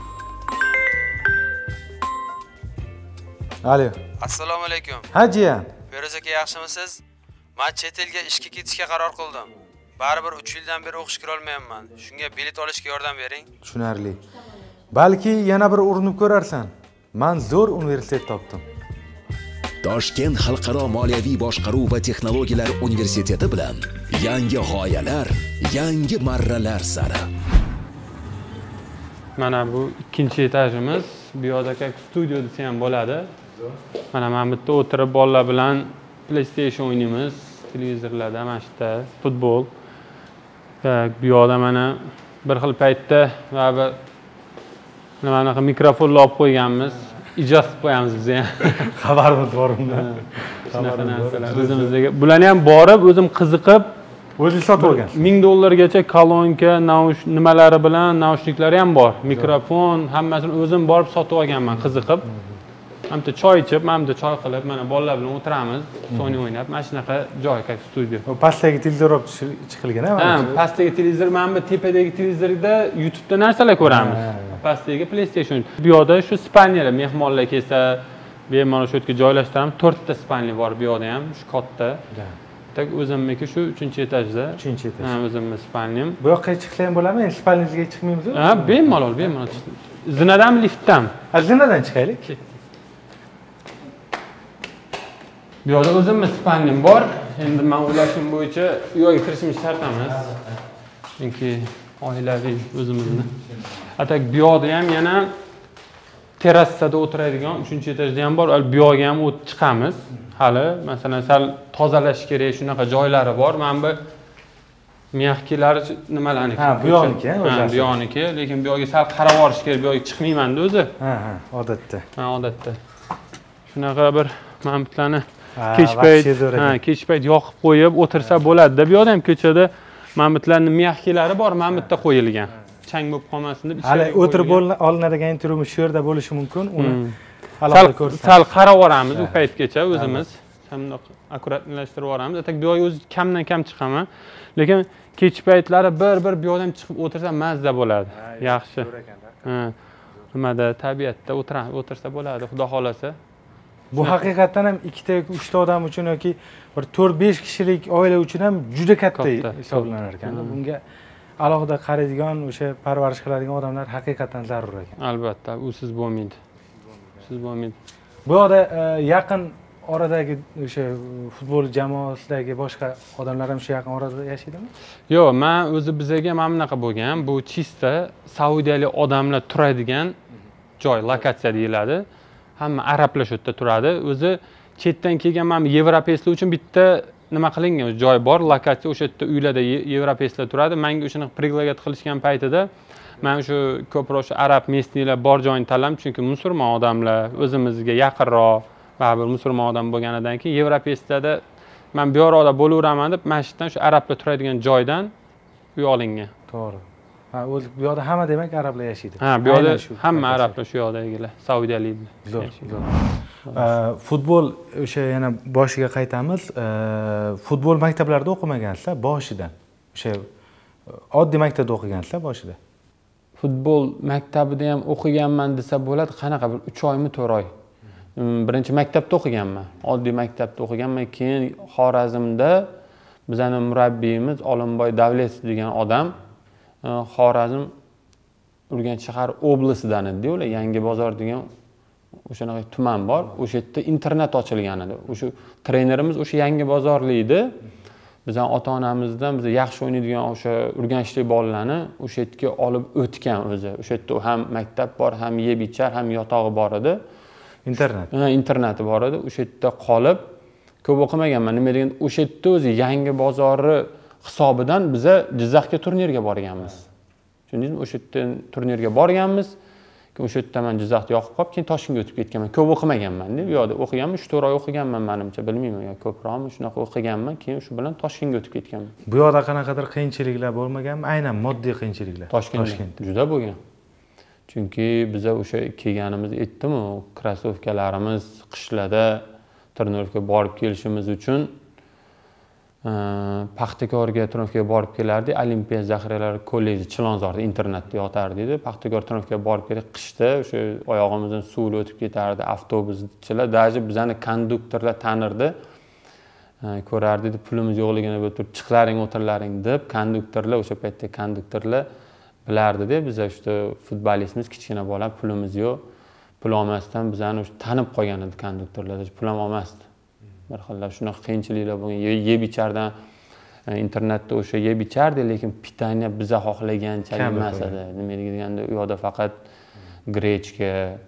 Alo. Assalomu alaykum. Ha jiyan. Feroz aka, yaxshimisiz? Men chet elga ishga ketishga qaror qildim. Baribir 3 yildan beri o'qishga kira olmayapman. Shunga bilet olishga yordam bering. Tushunarli. Balki yana bir urinib ko'rarsan. Men zo'r universitet topdim. Toshkent xalqaro moliyaviy boshqaruv va texnologiyalar universiteti bilan yangi g'oyalar, yangi marralar sari. Mana bu ikkinchi etajimiz. Bu yoqda studio desa ham bo'ladi. Mana men bitta o'tirib bolalar bilan PlayStation o'ynaymiz, televizorlarda, mana shu yerda futbol. Bu yoqda mana bir xil paytda va bir nimaga mikrofonlar olib qo'yganmiz. Ijoz qilib qo'yamiz biz ham. Xabarimiz bor undan. Shunaqa narsalar o'zimizga. Bularni ham borib, o'zim qiziqib, o'zingiz sotib olgansiz. $1000 kolonka, nimalari bilan, naushniklari ham bor. Mikrofon, hammasini o'zim borib sotib olganman, qiziqib. Hamda choy ichib, hamda choy qilib, mana bolalar bilan o'tiramiz, Sony o'ynab, mana shunaqa joy, studio. Pastdagi televizor olib chiqilgan-a? Ha, pastdagi televizor, mana bu tepadagi televizorda YouTube'da narsalar ko'ramiz. Pastdagi PlayStation. Bu yoqda shu spalniyalar, mehmonlar kelsa, bemalol shu yerga joylashtiramiz. 4 ta spalniya bor bu yoqda ham, shu katta. Tak o'zimniki shu 3-etajda. 3-etaj. Ha, o'zimning spalniyam. Bu yoqqa chiqsa ham bo'ladimi? Spalniyangizga chiqmaymiz-ku? Ha, bemalol. Zinadan liftdan. Zinadan chiqaylik. Bu yoqda o'zimning spalniyam bor. Endi men o'ylashim bo'yicha u yoqqa kirishimiz shart emas. Chunki oilaviy o'zimizni. Atak bu yoqda ham yana terrasada o'tiradigan 3-etajda ham bor. Bu yoqqa ham o'tib chiqamiz. Hali masalan sal tozalash kerak shunaqa joylari bor. Men bu miyaqkilari nimalarniki? Ha, bu yoqniki, o'zi. Bu yoqniki, lekin bu yoqqa sal qarab olish kerak. Bu yoqqa chiqmayman-da o'zi. Ha, odatda. Ha, odatda. Shunaqa bir men bitlarni kech payt yoqib qo'yib o'tirsa bo'ladi-da. Bu yoqda ham ko'chada mamutlarning miyaqkilari bor, mamutda qo'yilgan. Chang bo'lib qolmasin deb. Hali o'tirib olinadigan intervyumiz shu yerda bo'lishi mumkin. Uni alohida ko'rsatamiz. Sal qarab olamiz u paytgacha o'zimiz. Hamdoq akkuratlashtırib olamiz. Atak bu yoq o'zi kamdan kam chiqaman. Lekin kech paytlari bir bu yoqdan chiqib o'tirsa mazza bo'ladi. Yaxshi. Ha. Nimada tabiatda o'tirsa bo'ladi, xudo xolasa. Bu haqiqatan ham 2 ta yoki 3 ta odam uchun yoki bir 4-5 kishilik oila uchun ham juda katta hisoblanar ekan. Bunga alohida qaraydigan, o'sha parvarish qiladigan odamlar haqiqatan zarur ekan. Albatta, usiz bo'lmaydi. Siz bo'lmaydi. Bu yoqda yaqin oradagi o'sha futbol jamoasidagi boshqa odamlar ham shu yaqin orada yashaydimi? Yo'q, men o'zi bizga mana bunaqa bo'lgan. Bu chista saudiyalik odamlar turadigan joy, lokatsiya deyiladi. Hamma arablar shu yerda turadi. O'zi chetdan kelgan mana yevropeylar uchun bitta nima qilingan joy bor, lokatsiya o'sha yerda uylarda yevropeylar turadi. Menga o'shani priglagат qilishgan paytida men shu ko'proq arab местныйlar bor joyni tanladim, chunki musulmon odamlar o'zimizga yaqinroq va bir musulmon odam bo'lganidan keyin yevropeylarda men bu yoqda bo'laveraman deb masjiddan shu arablar turadigan joydan uy olingan. To'g'ri. Ha, o'zi bu yoqda hamma demak arablar yashaydi. Ha, bu yoqda hamma arablar shu yoqdagilar, saudiyaliklar. Futbol o'sha yana boshiga qaytamiz. Futbol maktablarida o'qimagansiz boshidan. O'sha oddiy maktabda o'qigansizlar boshida. Futbol maktabida ham o'qiganman desa bo'ladi, qanaqa bir 3 oymi 4 oy. Birinchi maktabda o'qiganman. Oddiy maktabda o'qiganman. Keyin Xorazmda bizning murabbiyimiz Olimboy Davletov degan odam Xorazm Urganch shahar oblasidan edi, ular Yangi bozor degan o'shanaqa tuman bor. O'sha yerda internat ochilgan edi. O'sha trenerimiz o'sha Yangi bozorlik edi. Bizning ota-onamizdan biz yaxshi o'ynaydigan o'sha Urganchlik bolalarni o'sha yerga olib o'tgan o'zi. O'sha yerda ham maktab bor, ham yeb ichar, ham yotog'i bor edi. Internat. Ha, internati bor edi. O'sha yerda qolib ko'p o'qimaganman. Nima deganda o'sha yerda o'zi Yangi bozorni hisobidan biza Jizzaxga turnirga borganmiz. Tushundingizmi? O'sha yerdan turnirga borganmiz. O'sha yerda men Jizzaxda yoqib qolib, keyin Toshkentga o'tib ketganman. Ko'p o'qimaganman-da. Bu yoqda o'qiganman, 3-4 oy o'qiganman menimcha, bilmayman yo ko'proqmi, shunaqa o'qiganman. Keyin shu bilan Toshkentga o'tib ketganman. Bu yoqda qanaqadir qiyinchiliklar bo'lmaganmi? Aynan moddiy qiyinchiliklar. Toshkentda juda bo'lgan. Chunki biza o'sha kelganimiz aytdim-ku, krossovkalarimiz qishlarda trenirovka borib kelishimiz uchun Paxtakorga trenirovkaga borib kelardik. Olimpiya zaxiralari kolleji Chilonzorda internatda yotardi edi. Paxtakor trenirovkaga borib kelib qishda o'sha oyog'imizdan suv o'tib ketardi. Avtobuschilar, даже bizani konduktorlar tanirdi. Ko'rardi, pulimiz yo'qligini bilib turib, chiqlaring, o'tirlaring deb konduktorlar, o'sha paytda konduktorlar bilardi-da, biz işte futbolistimiz kichkina bola, pulimiz yo'q. Pul olmasdan bizani tanib qolgan edi konduktorlar, pul ham olmasdi. Bir xillab shunaqa qiyinchiliklar bo'lgan. Yeb ichardan internetda o'sha yeb ichardi, lekin pitaniya biza xohlaganchalik emas edi. Nima deganda, u yoqda faqat grechka,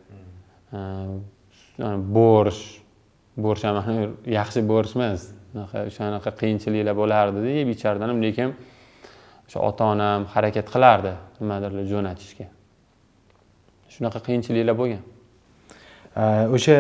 borsh ham yaxshi borsh emas. O'shanaqa qiyinchiliklar bo'lardi-da, yeb ichardan ham, lekin o'sha ota-onam harakat qilardi nimadirlar jo'natishga. Shunaqa qiyinchiliklar bo'lgan. O'sha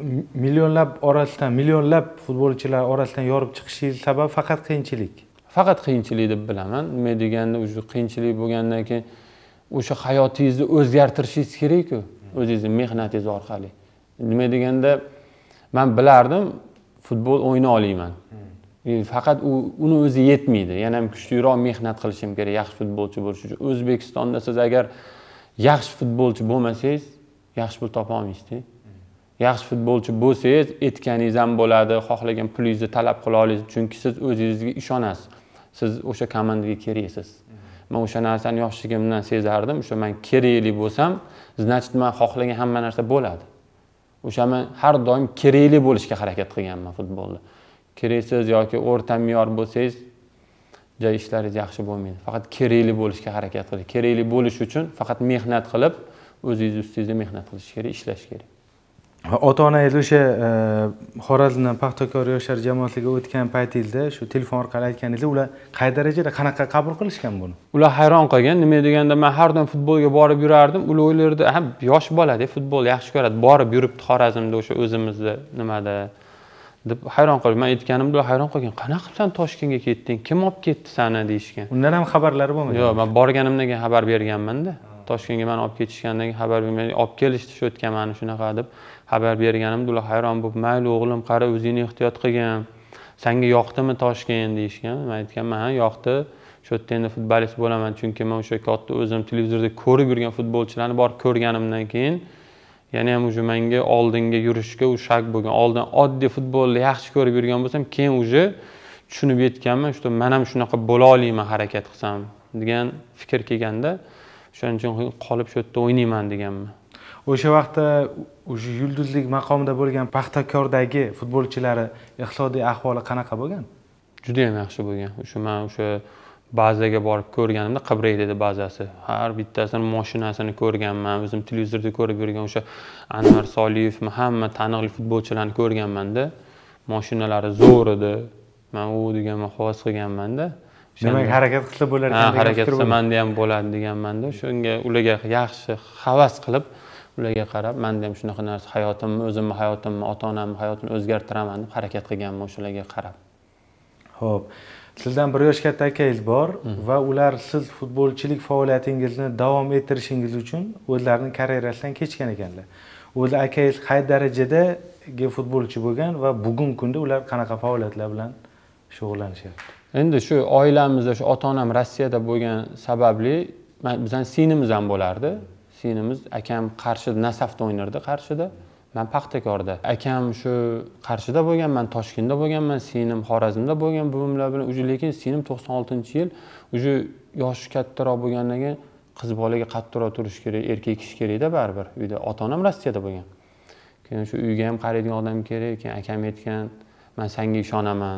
millionlab futbolchilar orasidan yorib chiqishingiz sabab faqat qiyinchilik. Faqat qiyinchilik deb bilaman. Nima deganda, o'sha qiyinchilik bo'lgandan keyin o'sha hayotingizni o'zgartirishingiz kerak-ku, o'zingizning mehnatingiz orqali. Nima deganda, men bilardim futbol o'yna olmayman. Faqat uni o'zi yetmaydi. Yana ham kuchliroq mehnat qilishim kerak yaxshi futbolchi bo'lish uchun. O'zbekistonda siz agar yaxshi futbolchi bo'lmasangiz, yaxshi pul topa olmaysiz. Yaxshi futbolchi bo'lsangiz, etganingiz ham bo'ladi, xohlagan pulingizni talab qila olasiz, chunki siz o'zingizga ishonasiz. Siz o'sha komandaga keraksiz. Men o'sha narsani yoshligimdan sezardim. O'sha men kerakli bo'lsam, значит men xohlagan hamma narsa bo'ladi. O'sha men har doim kerakli bo'lishga harakat qilganman futbolda. Keraksiz yoki o'rta me'yor bo'lsangiz, joy ishlaringiz yaxshi bo'lmaydi. Faqat kerakli bo'lishga harakat qiling. Kerakli bo'lish uchun faqat mehnat qilib, o'zingiz ustingizda mehnat qilish kerak, ishlash kerak. Ota-onangiz o'sha Xorazmdan Paxtakor yoshlar jamoasiga o'tgan paytingizda shu telefon orqali aytganingizda, ular qay darajada, qanaqa qabul qilishgan buni? Ular hayron qolgan. Nima deganda, men har doim futbolga borib yurardim. Ular o'ylardi, ha, yosh bolada futbol yaxshi ko'radi, borib yuribdi Xorazmda o'sha o'zimizda nimada deb hayron qolib. Men aytganimda ular hayron qolgan. Qanaqa qilsan Toshkentga ketding? Kim olib ketdi seni deyishgan. Undan ham xabarlari bo'lmagan. Yo'q, men borganimdan keyin xabar berganman-da. Toshkentga meni olib ketishgandan keyin xabar bermay, olib kelishdi shu o'tgan meni shunaqa deb xabar berganimda ular hayron bo'lib, "Mayli o'g'lim, qara, o'zingni ehtiyot qilgin. Senga yoqdimi Toshkent?" deyishgan. Men aytganman, "Ha, yoqdi. Shu yerda endi futbolist bo'laman, chunki men o'sha katta o'zim televizorda ko'rib yurgan futbolchilarni borib ko'rganimdan keyin yana ham o'sha menga oldinga yurishga u shak bo'lgan. Oldin oddiy futbolni yaxshi ko'rib yurgan bo'lsam, keyin o'sha tushunib yetganman, shu men ham shunaqa bo'la olmayman harakat qilsam" degan fikr kelganda, shuning uchun qolib shu yerda o'ynayman deganman. O'sha vaqtda o'sha yulduzlik maqomida bo'lgan Paxtakordagi futbolchilari iqtisodiy ahvoli qanaqa bo'lgan? Juda ham yaxshi bo'lgan. Men o'sha bazaga borib ko'rganimda Qibrayda edi bazasi. Har bittasining mashinasini ko'rganman. O'zim televizorda ko'rib yurgan o'sha Anvar Soliyev, hamma taniqli futbolchilarni ko'rganman-da. Mashinalari zo'r edi. Men u deganman xavos qilganman-da. Demak, harakat qilsa bo'lar ekan degan harakat qilsa menda ham bo'ladi deganman-da. Shunga ularga yaxshi havas qilib, ularga qarab, menda ham shunaqa narsa hayotimni, o'zimni hayotimni, ota-onamni hayotini o'zgartiraman deb harakat qilganman o'shalarga qarab. Xo'p, sizdan bir yosh katta akangiz bor va ular siz futbolchilik faoliyatingizni davom ettirishingiz uchun o'zlarining karyerasidan kechgan ekanlar. O'zi akangiz qay darajadagi futbolchi bo'lgan va bugungi kunda ular qanaqa faoliyatlar bilan shug'ullanishyapti? Endi shu oilamizda shu ota-onam Rossiyada bo'lgan sababli bizning sinimiz ham bo'lardi. Sinimiz akam Qarshida Nasafda o'ynardi, Qarshida. Men Paxtakorda. Akam shu Qarshida bo'lgan, men Toshkentda bo'lganman, sinim Xorazmda bo'lgan, buvimlar bilan. Lekin sinim 96-yil, yoshi kattaroq bo'lgandan keyin qiz bolaga qattiqroq turish kerak, erkak kishi kerak-da baribir. Uyda ota-onam Rossiyada bo'lgan. Keyin shu uyga ham qaraydigan odam kerak. Keyin akam aytgan, "Men senga ishonaman.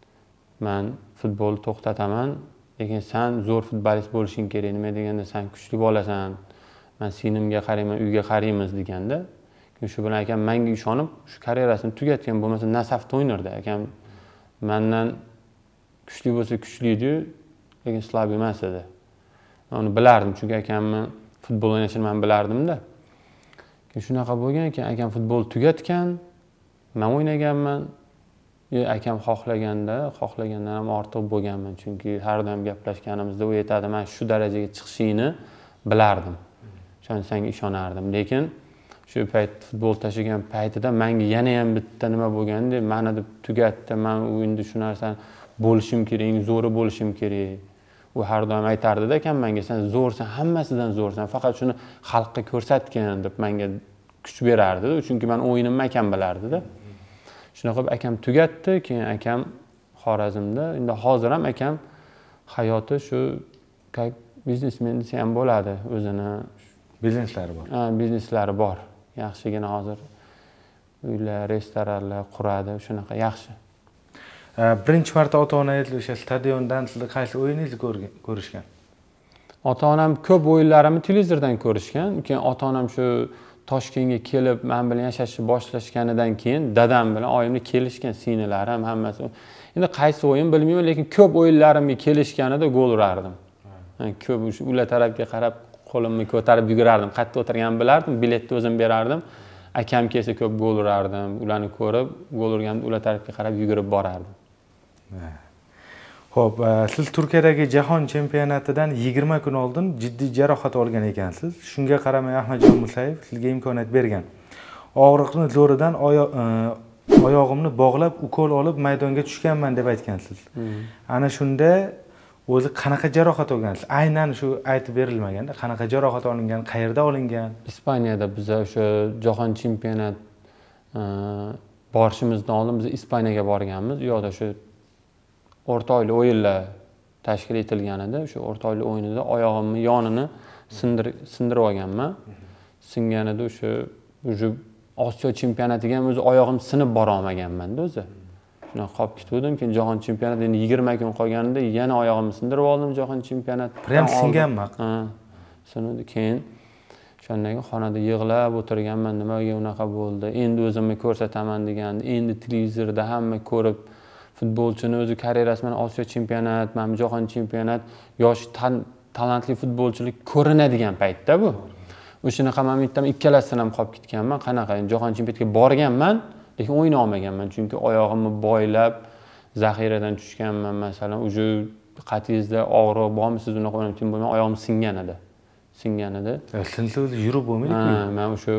Men futbolni to'xtataman, lekin sen zo'r futbolist bo'lishing kerak. Nima deganda, sen kuchli bolasan. Men sinimga qarayman, uyga qaraymiz" deganda, keyin shu bilan akam menga ishonib, shu karyerasini tugatgan, bo'lmasa Nasafda o'ynardi. Akam mendan kuchli bo'lsa kuchli edi, lekin slab emas edi. Men uni bilardim, chunki akamni futbol o'ynashini men bilardim-da. Keyin shunaqa bo'lgan-ki, akam futbol tugatgan, men o'ynaganman. Akam xohlagandan ham ortiq bo'lganman, chunki har doim gaplashganimizda u aytadi, men shu darajaga chiqishingni bilardim. Senga ishonardim. Lekin shu payt futbol tashlagan paytida menga yana ham bitta nima bo'lganda, meni deb tugatdi. Men endi shu narsani bo'lishim kerak, eng zo'ri bo'lishim kerak. U har doim aytardi-da akam menga, sen zo'rsan, hammasidan zo'rsan, faqat shuni xalqqa ko'rsatgin deb menga kuch berardi, chunki men o'yinimni akam bilardi-da. Shunaqa qilib akam tugatdi, keyin akam Xorazmda, endi hozir ham akam hayoti shu biznesmen desa ham bo'ladi, o'zini bizneslari bor. Bizneslari bor. Yaxshigina hozir uylar, restoranlar quradi, shunaqa yaxshi. Birinchi marta ota-onangiz o'sha stadiondan sizni qaysi o'yiningizni ko'rishgan? Ota-onam ko'p o'yinlarimni televizordan ko'rishgan. Keyin ota-onam shu Toshkentga kelib, men bilan yashashni boshlashganidan keyin dadam bilan oyimni kelishgan, singllarim hammasi. Endi qaysi o'yin bilmayman, lekin ko'p o'yinlarimga kelishganida gol urardim. Ko'p ular tarafga qarab qo'limni ko'tarib yugurardim. Qayerda o'tirganimni bilardim, biletni o'zim berardim. Akam kelsa ko'p gol urardim. Ularni ko'rib, gol urganimda ular tarafga qarab yugurib borardim. Xo'p, siz Turkiyadagi jahon chempionatidan 20 kun oldin jiddiy jarohat olgan ekansiz. Shunga qaramay Ahmadjon Musayev sizga imkoniyat bergan. Og'riqni zo'ridan oyog'imni bog'lab, ukol olib maydonga tushganman deb aytgansiz. Ana shunda o'zi qanaqa jarohat olgansiz? Aynan shu aytib berilmaganda, qanaqa jarohat olingan, qayerda olingan? Ispaniyada biz o'sha jahon chempionat borishimizdan oldin biz Ispaniyaga borganmiz. U yoqda shu o'rta oyli o'yinlar tashkil etilganida, o'sha o'rta oyli o'yinida oyog'imni yonini sindirib olganman. Singanida o'sha Osiyo chempionatiga ham o'zi oyog'im sinib bora olmaganman-da o'zi. Shunaqa qolib ketdim. Keyin jahon chempionati endi 20 kun qolganida yana oyog'imni sindirib oldim jahon chempionati. Prem singanmi? Sinadi. Keyin o'shandan xonada yig'lab o'tirganman, nimaga unaqa bo'ldi? Endi o'zimni ko'rsataman degandi. Endi televizorda hamma ko'rib futbolchini o'zi karyerasi bilan Osiyo chempionat, mana jahon chempionat, yosh talantli futbolchilik ko'rinadigan paytda bu. O'shanaqa men bitta ikkalasidan ham qolib ketganman. Qanaqa? Jahon chempionatiga borganman, lekin o'yna olmaganman, chunki oyog'imni boylab zaxiradan tushganman masalan. O'sha qatingizda og'riq bormi, siz unaqa o'ynayotgan bo'lmay, oyog'im singan edi. Sinsa o'zi yurib bo'lmaydi-ku. Men o'sha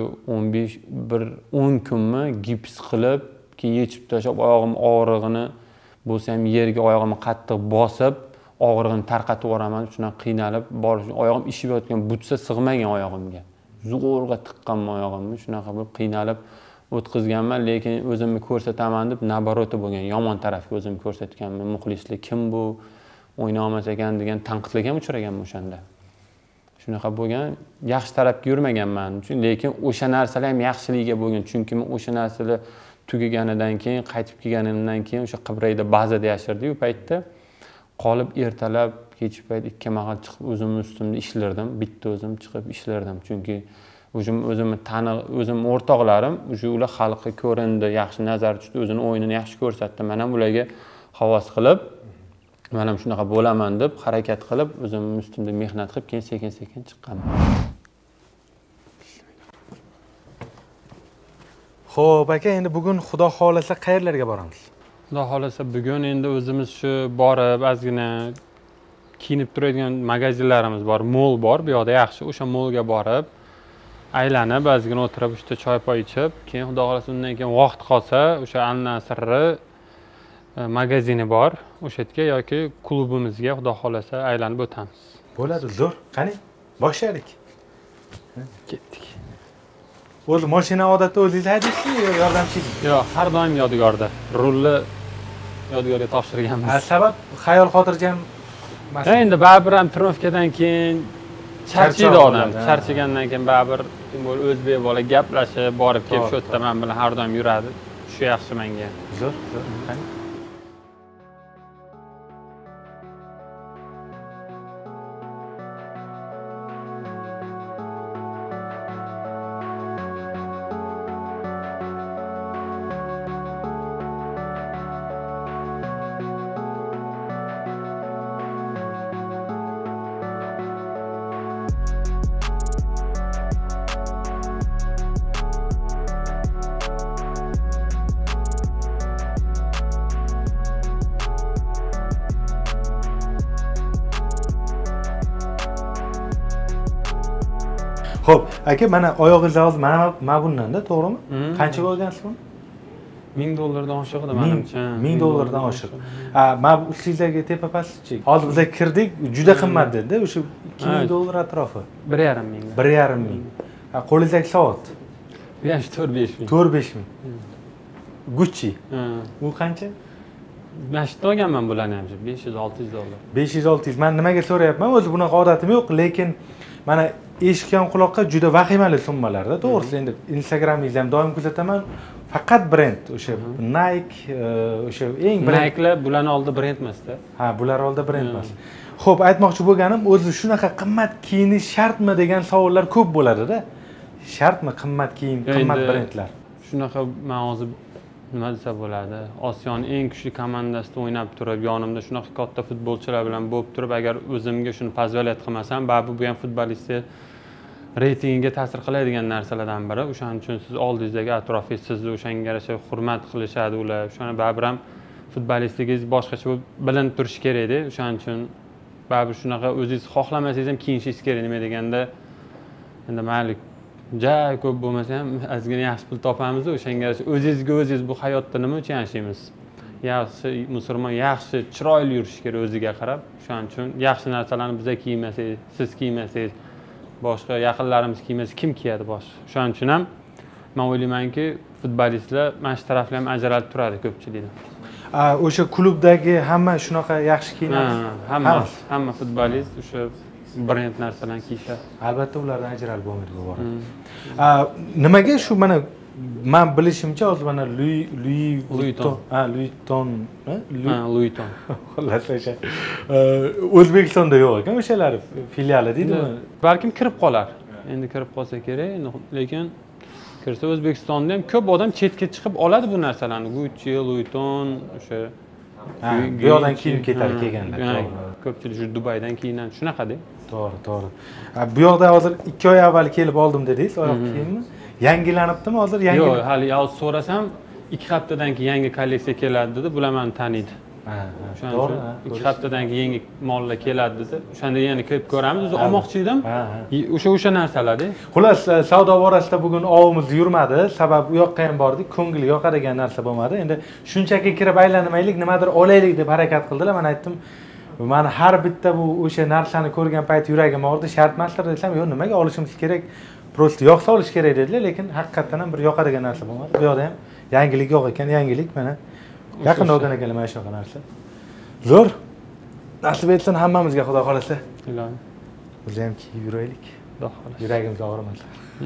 10 kunmi gips qilib, keyin yechib tashlab, oyog'im og'rig'ini bo'lsa ham yerga oyog'imni qattiq bosib, og'rig'ini tarqatib yuboraman, shunaqa qiynalib borish. Oyog'im ishib yotgan, butsa sig'magan oyog'imga. Zo'rg'a tiqqanman oyog'imni, shunaqa bo'lib qiynalib o'tkazganman, lekin o'zimni ko'rsataman deb nabaroti bo'lgan, yomon tarafga o'zimni ko'rsatganman. Muxlislar kim bu? O'yna olmas ekan degan tanqidlarga ham uchraganman o'shanda. Shunaqa bo'lgan, yaxshi tarafga yurmaganman, lekin o'sha narsalar ham yaxshiligiga bo'lgan, chunki men o'sha narsalar tugaganidan keyin, qaytib kelganimdan keyin o'sha Qibrayda bazada yashardik u paytda. Qolib ertalab, kechki payt 2 mahal chiqib o'zimni ustimda ishlardim, bitta o'zim chiqib ishlardim, chunki o'zim o'rtoqlarim, ular xalqqa ko'rindi, yaxshi nazar tushdi, o'zini o'yinini yaxshi ko'rsatdi. Men ham ularga havas qilib, men ham shunaqa bo'laman deb harakat qilib, o'zimni ustimda mehnat qilib, keyin sekin-sekin chiqqanman. Xo'p, aka, endi bugun xudo xolasa qayerlarga boramiz? Xudo xolasa bugun endi o'zimiz shu borib, ozgina kiyinib turadigan magazinlarimiz bor, mol bor, bu yoqda yaxshi. O'sha molga borib, aylanib, ozgina o'tirib, uchta choy-poy ichib, keyin xudo xolasa undan keyin vaqt qolsa, o'sha Al-Nasrni magazini bor, o'sha yerga yoki klubimizga xudo xolasa aylanib o'tamiz. Bo'ladi, zo'r. Qani, boshlaylik. Ketdik. O'zi mashina odatda o'zingiz haydaysiz yo yordamchimi? Yo'q, har doim yodgorda. Rulni yodgorga topshirganmiz. Sabab xayol xotirjam. Endi baribir ham trofkadan keyin charchaydi odam. Charchagandan keyin baribir o'zbek bola gaplashib, borib kelib shu yerda men bilan har doim yuradi. Shu yaxshi menga. Zo'r, zo'r. Qani. Xo'p, aka, mana oyog'ingizda hozir mana bundan-da, to'g'rimi? Qanchaga olgansiz buni? $1000 dan oshiq edi menimcha. $1000 dan oshiq. Mana bu ustingizdagi tepa pastchi. Hozir biz kirdik, juda qimmat dedi, o'sha $2000 atrofi. 1,5 ming. 1,5 ming. Qo'lingizdagi soat? Bu ham 4-5 ming. 4-5 ming. Gucci. Bu qancha? Men olganman bularni ham $500-600. 500-600. Men nimaga so'rayapman? O'zi bunaqa odatim yo'q, lekin mana eshitgan quloqqa juda vahimali summalarda, to'g'risi. Endi Instagramingizda ham doim kuzataman. Faqat brend, o'sha Nike, o'sha eng brend. Nike'lar bularning oldida brend emas-da. Ha, bular oldida brend emas. Xo'p, aytmoqchi bo'lganim, o'zi shunaqa qimmat kiyinish shartmi degan savollar ko'p bo'ladi-da. Shartmi qimmat kiyim, qimmat brendlar? Shunaqa men hozir nima desa bo'ladi? Osiyoning eng kuchli komandasida o'ynab turib, yonimda shunaqa katta futbolchilar bilan bo'lib turib, agar o'zimga shuni pozolyat qilmasam, baribir bu ham futbolistni reytingiga ta'sir qiladigan narsalardan biri. O'shaning uchun siz oldingizdagi atrofingiz sizni o'shanga yarasha hurmat qilishadi ular. O'shani baribir ham futbolistligingiz boshqacha bo'lib bilinib turishi kerak-da. O'shaning uchun baribir shunaqa o'zingiz xohlamasangiz ham kiyinishingiz kerak. Nima deganda endi mayli jay ko'p bo'lmasa ham ozgina yaxshi pul topamiz, o'shanga yarasha o'zingizga o'zingiz bu hayotda nima uchun yashaymiz? Yaxshi musulmon, yaxshi chiroyli yurish kerak o'ziga qarab. O'shaning uchun yaxshi narsalarni biz kiymasak, siz kiymasangiz, boshqa yaqinlarimiz kiymasa kim kiyadi boshqa? O'shaning uchun ham men o'ylaymanki, futbolistlar mana shu taraflar ham ajralib turadi ko'pchilikdan. O'sha klubdagi hamma shunaqa yaxshi kiyinadi. Hamma futbolist o'sha brend narsalarni kiyishadi. Albatta ulardan ajralib bo'lmaydi bu borada. Nimaga shu mana men bilishimcha hozir mana Louis Vuitton. Xullas o'sha O'zbekistonda yo'q ekan o'shalar filiali deydimi? Balkim kirib qolar. Endi kirib qolsa kerak, lekin kirsa O'zbekistonda ham ko'p odam chetga chiqib oladi bu narsalarni. Gucci, Louis Vuitton, o'sha bu yoqdan kiyib ketadi kelganlar. Ko'pchilik shu Dubaydan kiyinadi, shunaqa-da. To'g'ri. Bu yoqda hozir 2 oy avval kelib oldim dedingiz, oyoq kiyimni. Yangilanibdimi hozir? Yo'q, hali so'rasam 2 haftadan keyin yangi kolleksiya keladi dedi. Bular meni taniydi. O'shaning uchun 2 haftadan keyin yangi mollar keladi dedi. O'shanda yana kirib ko'ramiz. O'zi olmoqchi edim. O'sha narsalar-da. Xullas, savdo borasida bugun ovimiz yurmadi. Sabab u yoqqa ham bordik, ko'ngil yoqadigan narsa bo'lmadi. Endi shunchaki kirib aylanmaylik, nimadir olaylik deb harakat qildilar. Men aytdim, meni har bitta bu o'sha narsani ko'rgan payt yuragim og'ridi, shart emaslar desam, yo'q, nimaga olishimiz kerak? Prosta yoq solish kerak dedilar, lekin haqiqatan ham bir yoqadigan narsa bo'lmadi. Bu yoqda ham yangilik yo'q ekan, yangilik mana yaqin olgan ekanlar mana shunaqa narsa. Zo'r. Nasib etsin hammamizga, Xudo xolasa. Ilohim. Biz ham kiyib yuraylik. Xudo xolasa. Yuragimiz og'rimasa.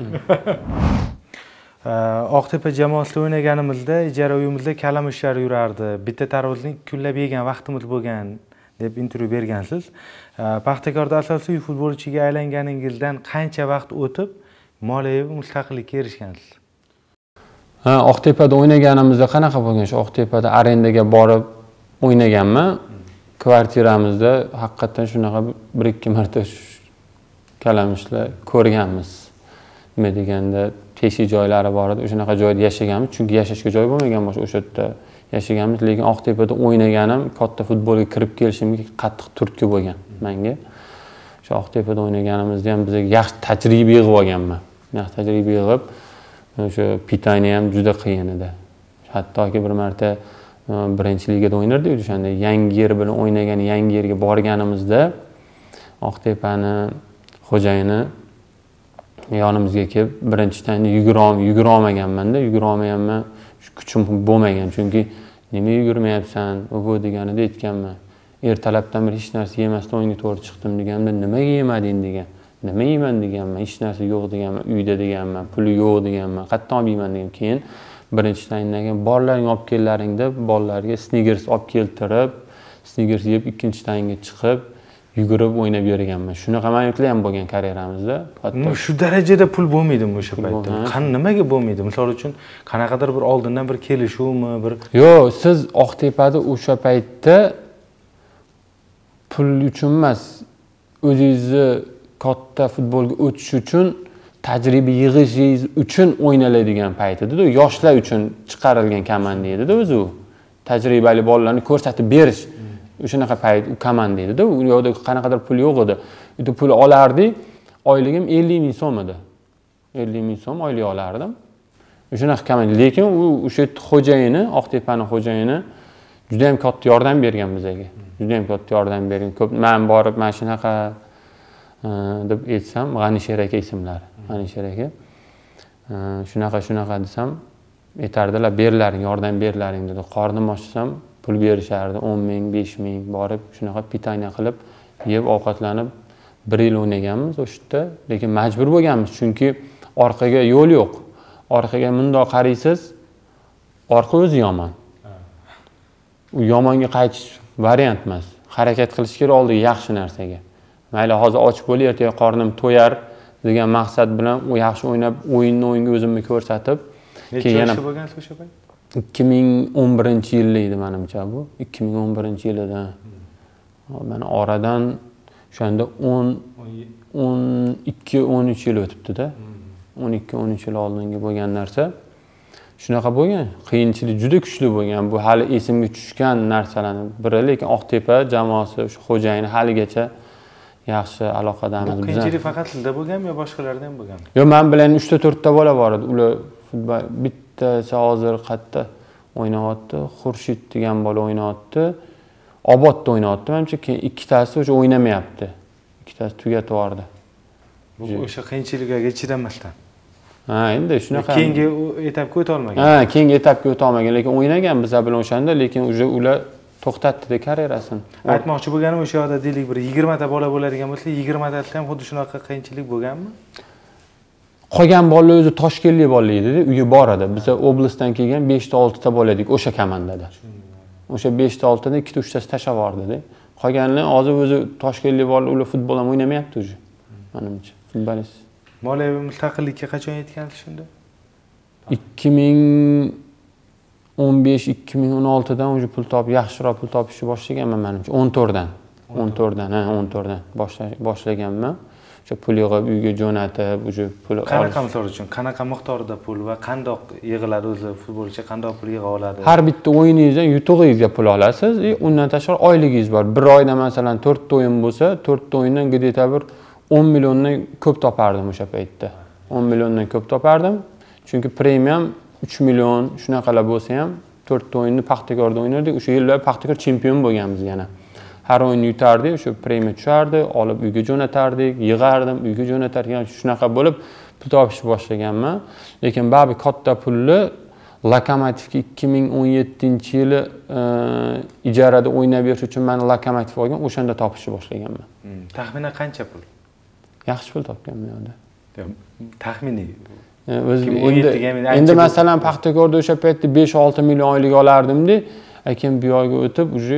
Oqtepa jamoasida o'ynaganimizda ijara uyimizda kalamushlar yurardi. Bitta tarvuzni kunlab yegan vaqtimiz bo'lgan deb intervyu bergansiz. Paxtakorda asosiy futbolchiga aylanganingizdan qancha vaqt o'tib moliyaviy mustaqillikka erishgansiz? Oqtepada o'ynaganimizda qanaqa bo'lgan? Shu Oqtepada arendaga borib o'ynaganman. Kvartiramizda haqiqatan shunaqa 1-2 marta kalamushlar ko'rganmiz. Nima deganda teshik joylari bor edi, o'shanaqa joyda yashaganmiz, chunki yashashga joy bo'lmagan boshqa o'sha yerda yashaganmiz, lekin Oqtepada o'ynaganim katta futbolga kirib kelishimga qattiq turtki bo'lgan menga. O'sha Oqtepada o'ynaganimizda ham bizga yaxshi tajriba yig'ib olganman. Yaxshi tajriba yig'ib, o'sha pitaniya ham juda qiyin edi. Hattoki bir marta birinchi ligada o'ynardik, o'shanda Yangi yer bilan o'ynagan Yangi yerga borganimizda Oqtepani xo'jayini yonimizga kelib, birinchidan yugura olmaganman-da, yugura olmayapman. Kuchim bo'lmagan, chunki nima yugurmayapsan, bu deganida aytganman. Ertalabdan beri hech narsa yemasdan o'yinga to'g'ri chiqdim deganimda, nimaga yemading degan. Nima yeyman deganman, hech narsa yo'q deganman, uyda deganman, puli yo'q deganman, qayerdan olib yeyman degan. Keyin birinchi tayindan bolalaring olib kellaring deb bolalarga Snickers olib keltirib, Snickers yeb ikkinchi tayinga chiqib yugurib o'ynab yurganman. Shunaqa momentlar ham bo'lgan karyeramizda. Shu darajada pul bo'lmaydimi o'sha paytda? Nimaga bo'lmaydi? Misol uchun qanaqadir bir oldindan bir kelishuvmi, bir Yo'q, siz Oqtepada o'sha paytda pul uchun emas, o'zingizni katta futbolga o'tish uchun, tajriba yig'ishingiz uchun o'ynaladigan payt edi-da, yoshlar uchun chiqarilgan komanda edi-da o'zi u. Tajribali bolalarni ko'rsatib berish. O'shanaqa payt u komanda edi-da, u yoqda qanaqadir pul yo'q edi. Endi pul olardik, oyligim 50 ming so'm edi. 50 ming so'm oylik olardim. Shunaqa komanda, lekin u o'sha xo'jayini, Oqtepaning xo'jayini juda ham katta yordam bergan bizga. Juda ham katta yordam bergan. Ko'p men borib mana shunaqa deb aytsam, G'anisher aka ismlari. G'anisher aka. Shunaqa desam, aytardilar, berlaring, yordam berlaring dedi. Qornim ochsam, pul berishardi, 10 ming, 5 ming borib shunaqa pitaniya qilib, yeb ovqatlanib 1 yil o'ynaganmiz o'sha yerda, lekin majbur bo'lganmiz, chunki orqaga yo'l yo'q. Orqaga mundoq qaraysiz, orqa o'zi yomon. U yomonga qaytish variant emas. Harakat qilish kerak oldiga yaxshi narsaga. Mayli hozir och bo'lib, ertaga qornim to'yar degan maqsad bilan u yaxshi o'ynab, o'yinga o'zimni ko'rsatib, keyin yana bo'lgansiz o'sha payt? 2011-yil edi menimcha bu. 2011-yilda. Mana oradan o'shanda 12-13 yil o'tibdi-da. 12-13 yil oldingi bo'lgan narsa. Shunaqa bo'lgan. Qiyinchilik juda kuchli bo'lgan. Bu hali esimga tushgan narsalarning biri, lekin Oqtepa jamoasi, shu xo'jayini haligacha yaxshi aloqadamiz. Bu qiyinchilik faqat sizda bo'lganmi yo boshqalarda ham bo'lganmi? Yo'q, men bilan 3-4 ta bola bor edi. Ular futbol bittasi hozir qayerda o'ynayapti? Xurshid degan bola o'ynayapti. Obodda o'ynayapti. Menimcha keyin ikkitasi o'sha o'ynamayapti. Ikkitasi tugatib yubordi. Bu o'sha qiyinchiliklarga chidamasdan. Ha, endi shunaqa. Keyingi etapga o'ta olmagan. Ha, keyingi etapga o'ta olmagan, lekin o'ynagan biz bilan o'shanda, lekin ular to'xtatdi karyerasini. Aytmoqchi bo'lganim, o'sha yerda deylik bir 20 ta bola bo'ladigan bo'lsa, 20 tasida ham xuddi shunaqa qiyinchilik bo'lganmi? Qolgan bolalar o'zi Toshkentlik bolalar edi, uyga bor edi. Biz oblastdan kelgan 5 ta 6 ta bola edik o'sha komandada. O'sha 5 ta 6 tadan 2 ta 3 tasi tashlab yubordi-da. Qolganlar hozir o'zi Toshkentlik bolalar ular futbol ham o'ynamayapti o'zi. Menimcha, futbolist. Moliyaviy mustaqillikka qachon yetgansiz shunda? 2015-2016 dan o'sha pul topib, yaxshiroq pul topishni boshlaganman menimcha. 14dan boshlaganman. O'sha pul yig'ib uyga jo'natib, o'sha pul qanaqa misol uchun, qanaqa miqdorda pul va qandoq yig'iladi o'zi futbolchi qandoq pul yig'a oladi? Har bitta o'yiningizdan yutug'ingizga pul olasiz, undan tashqari oyligingiz bor. Bir oyda masalan 4 ta o'yin bo'lsa, 4 ta o'yindan g'ideta bir 10 milliondan ko'p topardim o'sha paytda. 10 milliondan ko'p topardim. Chunki premium 3 million shunaqalar bo'lsa ham 4 ta o'yinni Paxtakorda o'ynardik. O'sha yillar Paxtakor chempion bo'lganmiz yana. Har o'yin yutardik, o'sha premiya tushardi, olib uyga jo'natardik, yig'ardim, uyga jo'natardik. Shunaqa bo'lib pul topishni boshlaganman. Lekin baribir katta pulni Lokomotivga 2017-yili ijarada o'ynab berish uchun men Lokomotiv olgan, o'shanda topishni boshlaganman. Taxminan qancha pul? Yaxshi pul topganman yo'da. Taxminiy. Endi masalan Paxtakorda o'sha paytda 5-6 million oylik olardim-da, lekin bu yo'lga o'tib уже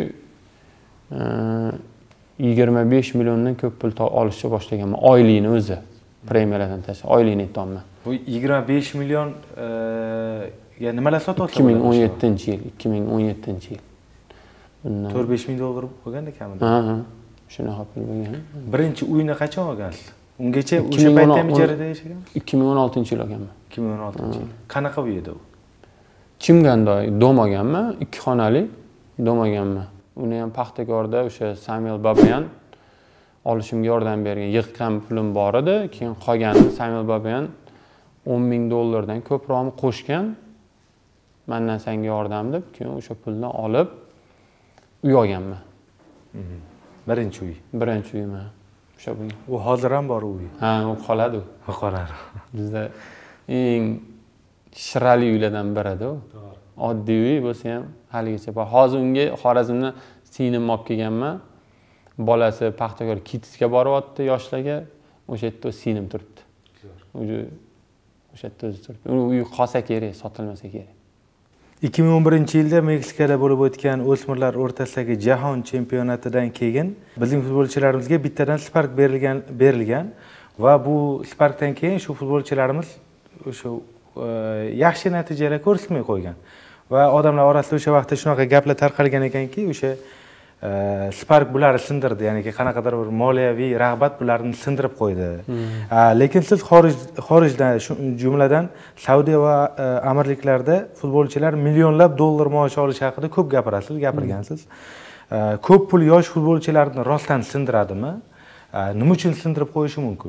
25 milliondan ko'p pul olishga boshlaganman oylikni o'zi. Premiyalardan tashqari oylikni aytayapman. Bu 25 million nimalar sotyapsiz? 2017-yil. 2017-yil. 4-5 ming dollar bo'lganda kamida. Ha, shunaqa pul bo'lgan. Birinchi uyni qachon olgansiz? Ungacha o'sha paytda ham ijarada yashagansiz? 2016-yil olganman. 2016-yil. Qanaqa uy edi u? Chimganda dom olganman, 2 xonali dom olganman. Uni ham Paxtakorda o'sha Samuel Babayan olishimga yordam bergan. Yig'gan pulim bor edi, keyin qolganini Samuel Babayan 10 ming dollardan ko'proqni qo'shgan. Mendan senga yordam deb, keyin o'sha pulni olib uy olganman. Birinchi uy. Birinchi uyman. O'sha bo'lgan. U hozir ham bor uy. Ha, u qoladi. Qoladi. Bizda eng shirali uylardan biridir u. Oddiy uy bo'lsa ham haligacha bor. Hozir unga Xorazmdan singlim olib kelganman. Bolasi Paxtakor Kidsga boryapti yoshlarga. O'sha yerda singlim turibdi. O'sha yerda o'zi turibdi. Uy qolsa kerak, sotilmasa kerak. 2011-yilda Meksikada bo'lib o'tgan o'smirlar o'rtasidagi jahon chempionatidan keyin bizning futbolchilarimizga bittadan Spark berilgan va bu Sparkdan keyin shu futbolchilarimiz o'sha yaxshi natijalar ko'rsatmay qo'ygan. Va odamlar orasida o'sha vaqtda shunaqa gaplar tarqalgan ekanki, o'sha Spark bularni sindirdi, ya'ni qanaqadir bir moliyaviy rag'bat bularni sindirib qo'ydi. Lekin siz xorijdan, jumladan Saudiya va amirliklarda futbolchilar millionlab dollar maosh olish haqida ko'p gapirgansiz. Ko'p pul yosh futbolchilarni rostdan sindiradimi? Nima uchun sindirib qo'yishi mumkin?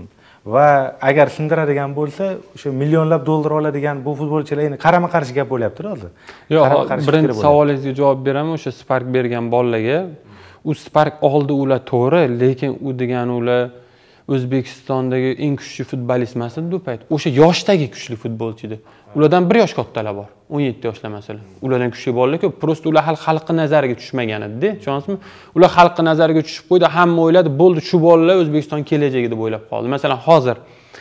va agar sindiradigan bo'lsa o'sha millionlab dollar oladigan bu futbolchilarni qarama-qarshi gap bo'lyapti hozir. Yo'q, birinchi savolingizga javob beraman. O'sha Spark bergan bolalarga u Spark oldi ular to'g'ri, lekin u degani ular O'zbekistondagi eng kuchli futbolist emas edi bu payt. O'sha yoshdagi kuchli futbolchi edi. Ulardan 1 yosh kattalar bor. 17 yoshlar masalan. Ulardan kuchli bolalar ko'p. Prosta ular hali xalqqa nazariga tushmagan edi-da. Tushunasizmi? Ular xalqqa nazariga tushib qo'ydi, hamma o'yladi, bo'ldi, shu bolalar O'zbekiston kelajagi deb o'ylab qoldi. Masalan, hozir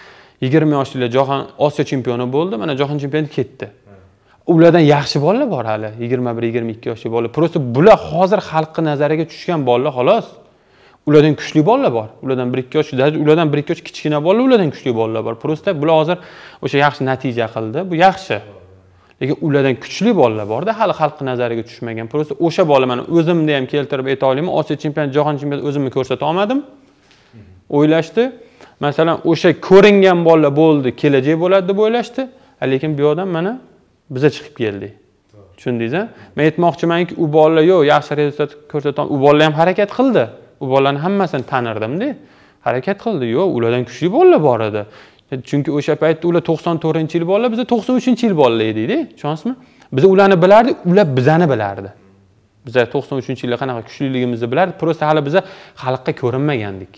20 yoshlilar jahon Osiyo chempioni bo'ldi, mana jahon chempioni ketdi. Ulardan yaxshi bolalar bor hali, 21-22 yoshli bolalar. Prosta bular hozir xalqqa nazariga tushgan bolalar xolos. Ulardan kuchli bolalar bor. Ulardan 1-2 yosh, ulardan 1-2 yosh kichkina bolalar, ulardan kuchli bolalar bor. Prosta bular hozir o'sha yaxshi natija qildi. Bu yaxshi. Lekin ulardan kuchli bolalar bor-da, hali xalq nazariga tushmagan. Prosta o'sha bola mana o'zimni ham keltirib ayta olaman, Osiyo chempioni, jahon chempioni o'zimni ko'rsata olmadim. O'ylashdi. Masalan, o'sha ko'ringan bolalar bo'ldi, kelajak bo'ladi deb o'ylashdi. Lekin bu yoqdan mana biza chiqib keldik. Tushundingiz-a? Men aytmoqchimanki, u bolalar yo'q, yaxshi rezultat ko'rsata olmadi. U bolalar ham harakat qildi. U bolalarning hammasini tanirdim-da. Harakat qildi. Yo'q, ulardan kuchli bolalar bor edi. Chunki o'sha paytda ular 94-yil bolalar, biz 93-yil bolalar edik-da. Tushunasizmi? Biz ularni bilardik, ular bizani bilardi. Biz 93-yilda qanaqa kuchliligimizni bilardik, prosta hali biz xalqqa ko'rinmagandik.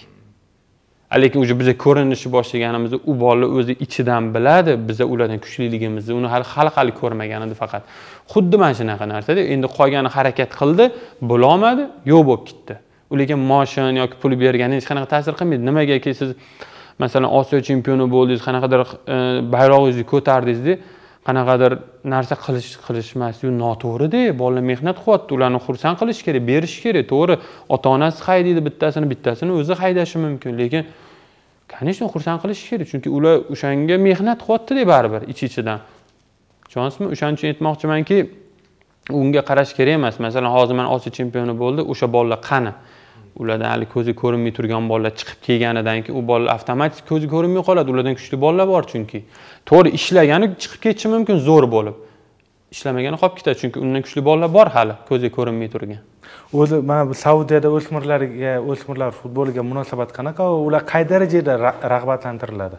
Lekin o'sha biz ko'rinishni boshlaganimizda u bolalar o'zi ichidan biladi, biz ulardan kuchliligimizni, uni hali ko'rmagan edi faqat. Xuddi mana shunaqa narsa-da. Endi qolgani harakat qildi, bo'la olmadi, yo'q bo'lib ketdi. Lekin moshin yoki pul berganingiz hech qanaqa ta'sir qilmaydi. Nimagaki siz masalan Osiyo chempioni bo'ldingiz, qanaqadir bayrog'ingizni ko'tardingiz-da, qanaqadir narsa qilishmas, u noto'g'ri-da. Bolalar mehnat qilyapti, ularni xursand qilish kerak, berish kerak. To'g'ri, ota-onasi haydaydi, bittasini o'zi haydashi mumkin, lekin конечно xursand qilish kerak, chunki ular o'shanga mehnat qilyapti-da baribir ich-ichidan. Tushunasizmi? O'shaning uchun aytmoqchimanki, unga qarash kerak emas. Masalan, hozir men Osiyo chempioni bo'ldi, o'sha bolalar qani? Ulardan hali ko'zi ko'rinmay turgan bolalar chiqib kelganidan keyin u bolalar avtomatik ko'zi ko'rinmay qoladi. Ulardan kuchli bolalar bor chunki. To'g'ri, ishlagani chiqib ketishi mumkin zo'r bo'lib. Ishlamagani qolib ketadi chunki undan kuchli bolalar bor hali ko'zi ko'rinmay turgan. O'zi mana bu Saudiyada o'smirlar futboliga munosabat qanaqa? Ular qay darajada rag'batlantiriladi?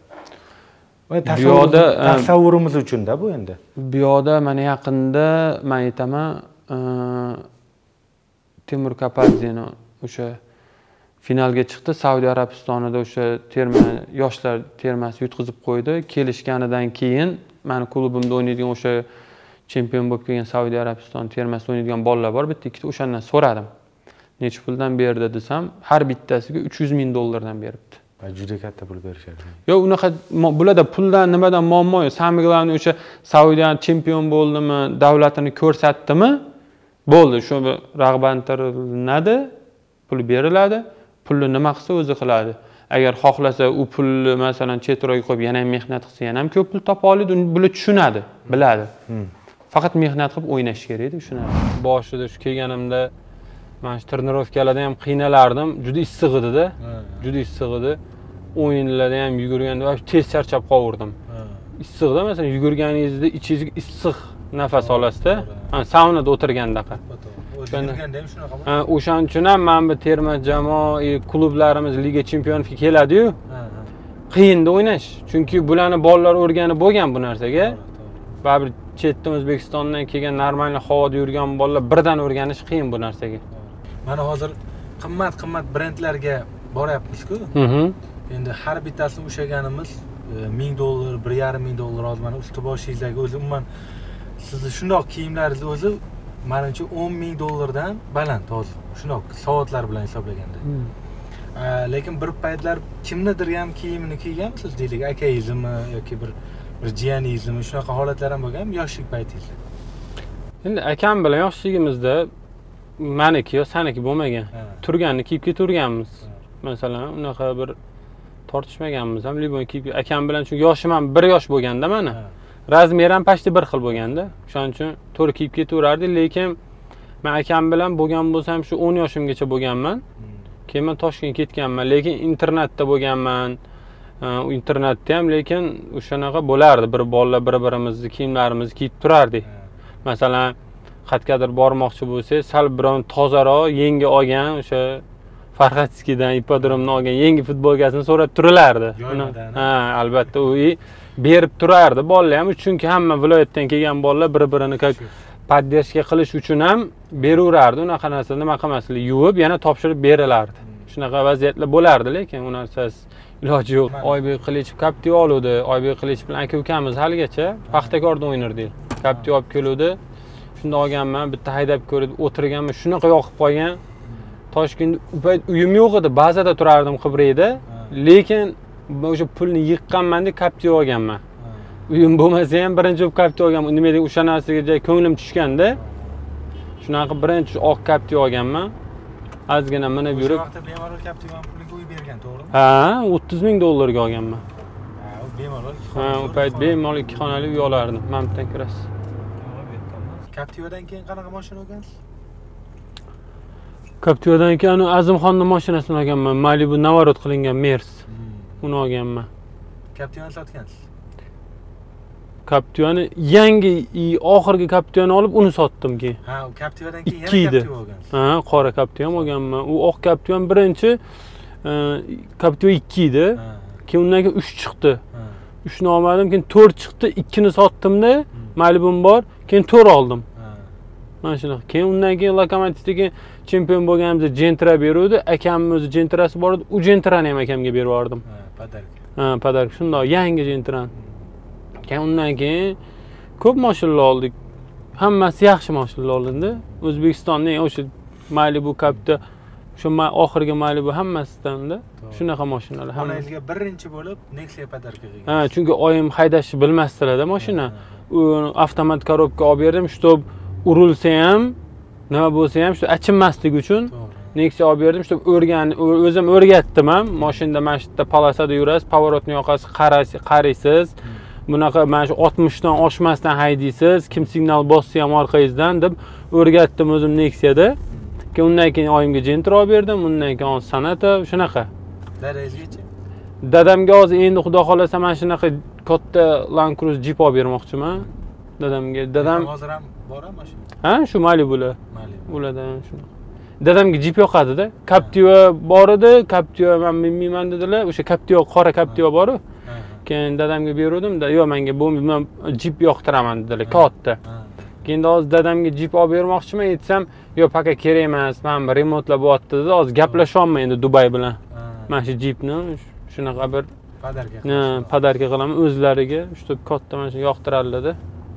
Bu yoqda tasavvurimiz uchun-da bu endi. Bu yoqda mana yaqinda men aytaman, Timur Kapadzeni o'sha finalga chiqdi. Saudiya Arabistonida o'sha yoshlar termasi yutqizib qo'ydi. Kelishganidan keyin meni klubimda o'ynaydigan o'sha chempion bo'lib kelgan Saudiya Arabiston termasida o'ynaydigan bolalar bor. Bitta ikkita o'shandan so'radim. Necha puldan berdi desam, har bittasiga $300,000 beribdi. Juda katta pul berishadi. Yo'q, unaqa bularda puldan nimadan muammo yo'q. Sammi glavni o'sha Saudiya chempion bo'ldimi, davlatini ko'rsatdimi? Bo'ldi, shu rag'batlantiriladi, pul beriladi. Pulni nima qilsa o'zi qiladi. Agar xohlasa u pulni masalan chetroqga qo'yib yana ham mehnat qilsa, yana ham ko'p pul topa oladi, bular tushunadi, biladi. Faqat mehnat qilib o'ynash kerak edi, tushunadi. Boshida shu kelganimda men shu trenirovkalarda ham qiynalardim, juda issiq edi-da. Juda issiq edi. O'yinlarda ham yugurganda tez charchab qolurdim. Issiqda masalan yugurganingizda ichingizga issiq nafas olasiz-da. Saunada o'tirgandaqa. O'shaning uchun ham men bu terma jamoa klublarimiz Liga Chempionlarga keladi-yu. Qiyinda o'ynash. Chunki bularni bolalar o'rganib bo'lgan bu narsaga. Baribir chetdan O'zbekistondan kelgan normal havoda yurgan bolalar birdan o'rganish qiyin bu narsaga. Mana hozir qimmat brendlarga boryapmiz-ku. Endi har bittasini ushlaganimiz $1000, $1,500 hozir mana usti boshingizdagi o'zi umuman sizni shundoq kiyimlaringiz o'zi menimcha $10,000 dan baland hozir. Shundoq soatlar bilan hisoblaganda. Lekin bir paytlar kimnidir ham kiyimini kiyganmisiz deylik, akangizmi yoki bir jiyaningizmi, shunaqa holatlar ham bo'lganmi yoshlik paytingizda? Endi akam bilan yoshligimizda meniki yo saniki bo'lmagan. Turganni kiyib keturganmiz. Masalan, unaqa bir tortishmaganmiz ham, libon kiyib akam bilan chunki yoshim ham 1 yosh bo'lganda mana. Razmer ham pashti 1 xil bo'lganda, o'shaning uchun to'g'ri kiyib ketaverardik, lekin men akam bilan bo'lgan bo'lsam shu 10 yoshimgacha bo'lganman. Keyin men Toshkentga ketganman, lekin internatda bo'lganman. Internatda ham lekin o'shanaqa bo'lardi. Bir bolalar bir-birimizni kiyimlarimizni kiyib turardik. Masalan, qayergadir bormoqchi bo'lsak, sal biron tozaroq, yengi olgan o'sha Farxatskidan ipodromdan olgan yangi futbolkasini so'rab turilardi. Ha, albatta u berib turardi. Bolalar ham chunki hamma viloyatdan kelgan bolalar bir-birini podдержка qilish uchun ham beraverardi. Unaqa narsa nima qilmaslik, yuvib yana topshirib berilardi. Shunaqa vaziyatlar bo'lardi, lekin u narsasi iloji yo'q. Oybek Qilichov Captiva oluvdi. Oybek Qilichov bilan aka-ukamiz haligacha Paxtakorda o'ynardik. Captiva olib keluvdi. Shunda olganman, bitta haydab ko'rib o'tirganman, shunaqa yoqib qolgan. Toshkentda uyim yo'q edi, bazada turardim Qibrayda, lekin o'sha pulni yiqqanman-da Captiva olganman. Uyim bo'lmasa ham birinchi Captiva olganman. Nima deydi, o'sha narsaga ko'nglim tushganda, shunaqa birinchi oq Captiva olganman. Ozgina minib yurib. O'sha vaqtda bemalol Captiva pulini qo'yib bergan, to'g'rimi? Ha, 30 ming dollarga olganman. Ha, u bemalol. Ha, u payt bemalol 2 xonali uy olardim, Mamtdan kirasiz. Captivadan keyin qanaqa mashina olgansiz? Captivadan keyin Azimxonning mashinasini olganman. Malibu navorot qilingan Mers. Uni olganman. Captivani sotgansiz? Captivani yangi oxirgi Captivani olib uni sotdim keyin. Ha, u Captivadan keyin yana Captiva olgansiz. Ha, qora Captiva ham olganman. U oq Captivan birinchi Captiva 2 edi. Keyin undan keyin 3 chiqdi. 3 ni olmadim, keyin 4 chiqdi, 2 ni sotdim-da, Malibum bor, keyin 4 oldim. Mana shunaqa. Keyin undan keyin Lokomotivdagi chempion bo'lganimizda Gentra beruvdi. Akamning o'zi Gentrasi bor edi. U Gentrani ham akamga berib yubordim. Ha, podarka. Ha, podarka. Shunday yangi Gentran. Keyin undan keyin ko'p mashinalar oldik. Hammasi yaxshi mashinalar olindi. O'zbekistonning o'sha Malibu Captiva, o'sha oxirgi Malibu hammasidan-da shunaqa mashinalar. Onangizga birinchi bo'lib Nexia podarka qilgan. Ha, chunki oyim haydashni bilmasdilar-da mashina. U avtomat korobka olib berdim, shtob urilsa ham, nima bo'lsa ham, shu achinmasligi uchun Nexia olib berdim, shu o'zim o'rgatdim ham. Mashinada mana shu yerda polosada yurasiz, pavorotni yoqasiz, qaraysiz. Bunaqa mana shu 60 dan oshmasdan haydaysiz, kim signal bossa ham orqangizdan deb o'rgatdim o'zim Nexiada. Keyin undan keyin oyimga Gentra olib berdim, undan keyin Sonata, shunaqa. Dadangizgachi? Dadamga hozir endi xudo xolasa mana shunaqa katta Land Cruiser Jeep olib bermoqchiman. Dadam hozir ham bormi mashina? Ha, shu Malibular. Malibu. Ulardan shunaqa. Dadamga Jeep yoqadi-da. Captiva bor edi, Captiva men minmayman dedilar. O'sha Captiva qora Captiva bor-ku. Keyin dadamga berdim-da, "Yo'q, menga bo'lmayman, Jeep yoqtiraman" dedilar, katta. Keyin hozir dadamga Jeep olib bermoqchiman, aytsam, "Yo'q, paka kerak emas, men remontlab bo'lyapti" dedi. Hozir gaplasholmayman endi Dubay bilan. Mana shu Jeepni shunaqa bir podarka qilaman o'zlariga, shu katta mana shu yoqtiradilar-da.